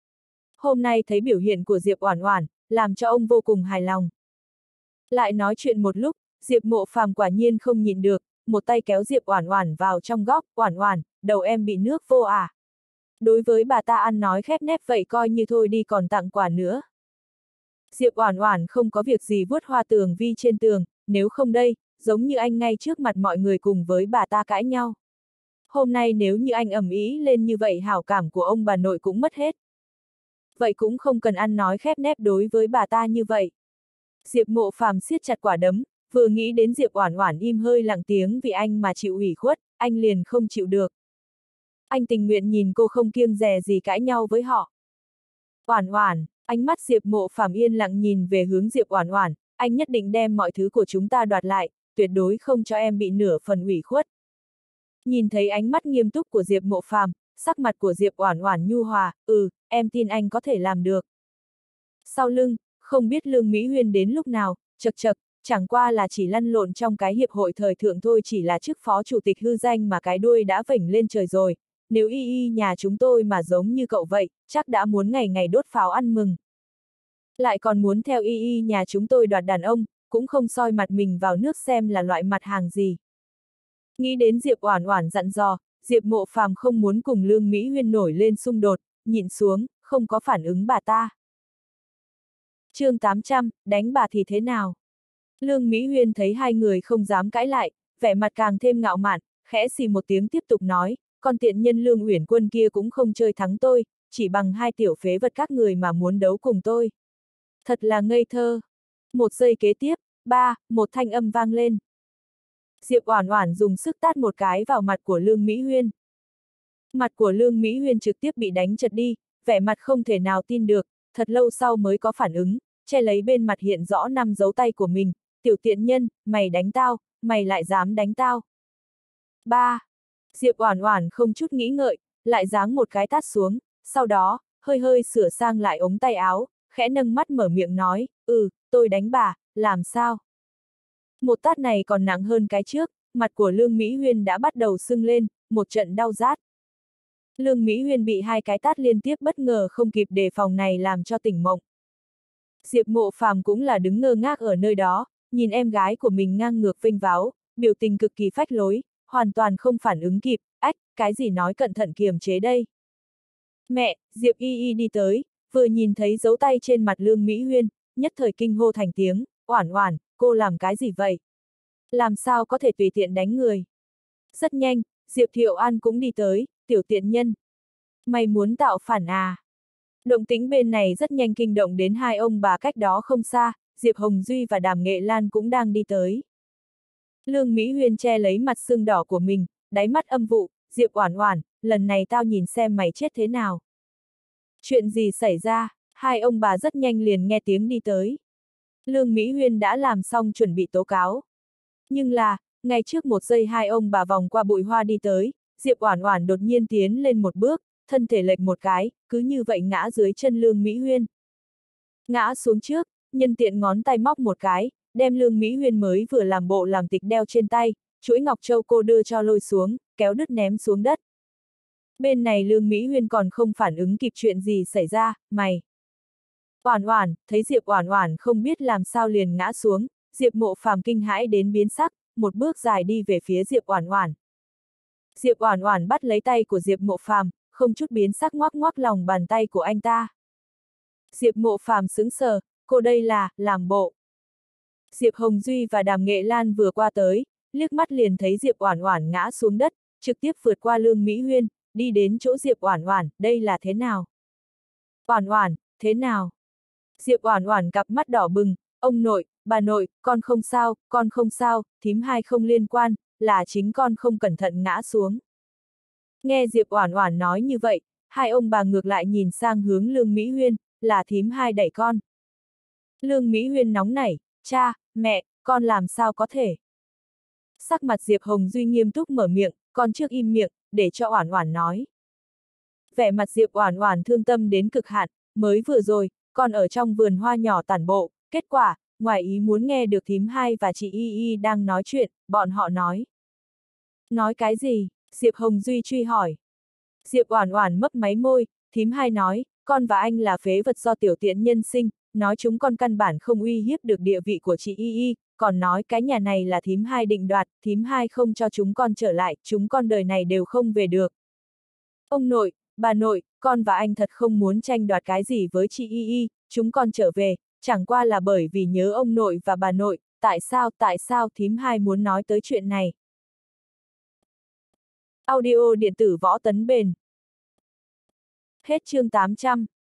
Hôm nay thấy biểu hiện của Diệp Oản Oản, làm cho ông vô cùng hài lòng. Lại nói chuyện một lúc, Diệp Mộ Phàm quả nhiên không nhịn được, một tay kéo Diệp Oản Oản vào trong góc, Oản Oản, đầu em bị nước vô à? Đối với bà ta ăn nói khép nép vậy coi như thôi đi còn tặng quà nữa. Diệp Oản Oản không có việc gì vuốt hoa tường vi trên tường, nếu không đây, giống như anh ngay trước mặt mọi người cùng với bà ta cãi nhau. Hôm nay nếu như anh ầm ĩ lên như vậy hảo cảm của ông bà nội cũng mất hết. Vậy cũng không cần ăn nói khép nép đối với bà ta như vậy. Diệp Mộ Phàm siết chặt quả đấm, vừa nghĩ đến Diệp Oản Oản im hơi lặng tiếng vì anh mà chịu ủy khuất, anh liền không chịu được. Anh tình nguyện nhìn cô không kiêng dè gì cãi nhau với họ. Oản Oản, ánh mắt Diệp Mộ Phàm yên lặng nhìn về hướng Diệp Oản Oản, anh nhất định đem mọi thứ của chúng ta đoạt lại, tuyệt đối không cho em bị nửa phần ủy khuất. Nhìn thấy ánh mắt nghiêm túc của Diệp Mộ Phàm, sắc mặt của Diệp Oản Oản nhu hòa, ừ, em tin anh có thể làm được. Sau lưng, không biết Lương Mỹ Huyên đến lúc nào, chậc chậc, chẳng qua là chỉ lăn lộn trong cái hiệp hội thời thượng thôi, chỉ là chức phó chủ tịch hư danh mà cái đuôi đã vểnh lên trời rồi, nếu Y Y nhà chúng tôi mà giống như cậu vậy, chắc đã muốn ngày ngày đốt pháo ăn mừng. Lại còn muốn theo Y Y nhà chúng tôi đoạt đàn ông, cũng không soi mặt mình vào nước xem là loại mặt hàng gì. Nghĩ đến Diệp Oản Oản dặn dò, Diệp Mộ Phàm không muốn cùng Lương Mỹ Huyên nổi lên xung đột, nhịn xuống, không có phản ứng bà ta. Chương tám trăm, đánh bà thì thế nào? Lương Mỹ Huyên thấy hai người không dám cãi lại, vẻ mặt càng thêm ngạo mạn, khẽ xì một tiếng tiếp tục nói, con tiện nhân Lương Uyển Quân kia cũng không chơi thắng tôi, chỉ bằng hai tiểu phế vật các người mà muốn đấu cùng tôi. Thật là ngây thơ. Một giây kế tiếp, ba, một thanh âm vang lên. Diệp Oản Oản dùng sức tát một cái vào mặt của Lương Mỹ Huyên. Mặt của Lương Mỹ Huyên trực tiếp bị đánh trật đi, vẻ mặt không thể nào tin được, thật lâu sau mới có phản ứng, che lấy bên mặt hiện rõ năm dấu tay của mình, tiểu tiện nhân, mày đánh tao, mày lại dám đánh tao. Ba. Diệp Oản Oản không chút nghĩ ngợi, lại giáng một cái tát xuống, sau đó, hơi hơi sửa sang lại ống tay áo, khẽ nâng mắt mở miệng nói, ừ, tôi đánh bà, làm sao? Một tát này còn nặng hơn cái trước, mặt của Lương Mỹ Huyên đã bắt đầu sưng lên, một trận đau rát. Lương Mỹ Huyên bị hai cái tát liên tiếp bất ngờ không kịp đề phòng này làm cho tỉnh mộng. Diệp Mộ Phàm cũng là đứng ngơ ngác ở nơi đó, nhìn em gái của mình ngang ngược vênh váo, biểu tình cực kỳ phách lối, hoàn toàn không phản ứng kịp, ách, cái gì nói cẩn thận kiềm chế đây. Mẹ, Diệp Y Y đi tới, vừa nhìn thấy dấu tay trên mặt Lương Mỹ Huyên, nhất thời kinh hô thành tiếng, Oản Oản, cô làm cái gì vậy? Làm sao có thể tùy tiện đánh người? Rất nhanh, Diệp Thiệu An cũng đi tới, tiểu tiện nhân. Mày muốn tạo phản à? Động tĩnh bên này rất nhanh kinh động đến hai ông bà cách đó không xa, Diệp Hồng Duy và Đàm Nghệ Lan cũng đang đi tới. Lương Mỹ Huyên che lấy mặt sưng đỏ của mình, đáy mắt âm vụ, Diệp Oản Oản, lần này tao nhìn xem mày chết thế nào. Chuyện gì xảy ra? Hai ông bà rất nhanh liền nghe tiếng đi tới. Lương Mỹ Huyên đã làm xong chuẩn bị tố cáo. Nhưng là, ngay trước một giây hai ông bà vòng qua bụi hoa đi tới, Diệp Oản Oản đột nhiên tiến lên một bước, thân thể lệch một cái, cứ như vậy ngã dưới chân Lương Mỹ Huyên. Ngã xuống trước, nhân tiện ngón tay móc một cái, đem Lương Mỹ Huyên mới vừa làm bộ làm tịch đeo trên tay, chuỗi ngọc châu cô đưa cho lôi xuống, kéo đứt ném xuống đất. Bên này Lương Mỹ Huyên còn không phản ứng kịp chuyện gì xảy ra, mày. Oản Oản, thấy Diệp Oản Oản không biết làm sao liền ngã xuống, Diệp Mộ Phàm kinh hãi đến biến sắc, một bước dài đi về phía Diệp Oản Oản. Diệp Oản Oản bắt lấy tay của Diệp Mộ Phàm, không chút biến sắc ngoắc ngoắc lòng bàn tay của anh ta. Diệp Mộ Phàm sững sờ, cô đây là, làm bộ. Diệp Hồng Duy và Đàm Nghệ Lan vừa qua tới, liếc mắt liền thấy Diệp Oản Oản ngã xuống đất, trực tiếp vượt qua Lương Mỹ Huyên, đi đến chỗ Diệp Oản Oản, đây là thế nào? Oản Oản, thế nào? Diệp Oản Oản cặp mắt đỏ bừng, ông nội, bà nội, con không sao, con không sao, thím hai không liên quan, là chính con không cẩn thận ngã xuống. Nghe Diệp Oản Oản nói như vậy, hai ông bà ngược lại nhìn sang hướng Lương Mỹ Huyên, là thím hai đẩy con. Lương Mỹ Huyên nóng nảy, cha, mẹ, con làm sao có thể? Sắc mặt Diệp Hồng Duy nghiêm túc mở miệng, con trước im miệng, để cho Oản Oản nói. Vẻ mặt Diệp Oản Oản thương tâm đến cực hạn, mới vừa rồi, con ở trong vườn hoa nhỏ tản bộ, kết quả, ngoài ý muốn nghe được thím hai và chị Y Y đang nói chuyện, bọn họ nói. Nói cái gì? Diệp Hồng Duy truy hỏi. Diệp Oản Oản mấp máy môi, thím hai nói, con và anh là phế vật do tiểu tiện nhân sinh, nói chúng con căn bản không uy hiếp được địa vị của chị Y Y, còn nói cái nhà này là thím hai định đoạt, thím hai không cho chúng con trở lại, chúng con đời này đều không về được. Ông nội, bà nội, con và anh thật không muốn tranh đoạt cái gì với chị Y Y, chúng con trở về, chẳng qua là bởi vì nhớ ông nội và bà nội, tại sao, tại sao thím hai muốn nói tới chuyện này. Audio điện tử Võ Tấn Bền. Hết chương tám trăm.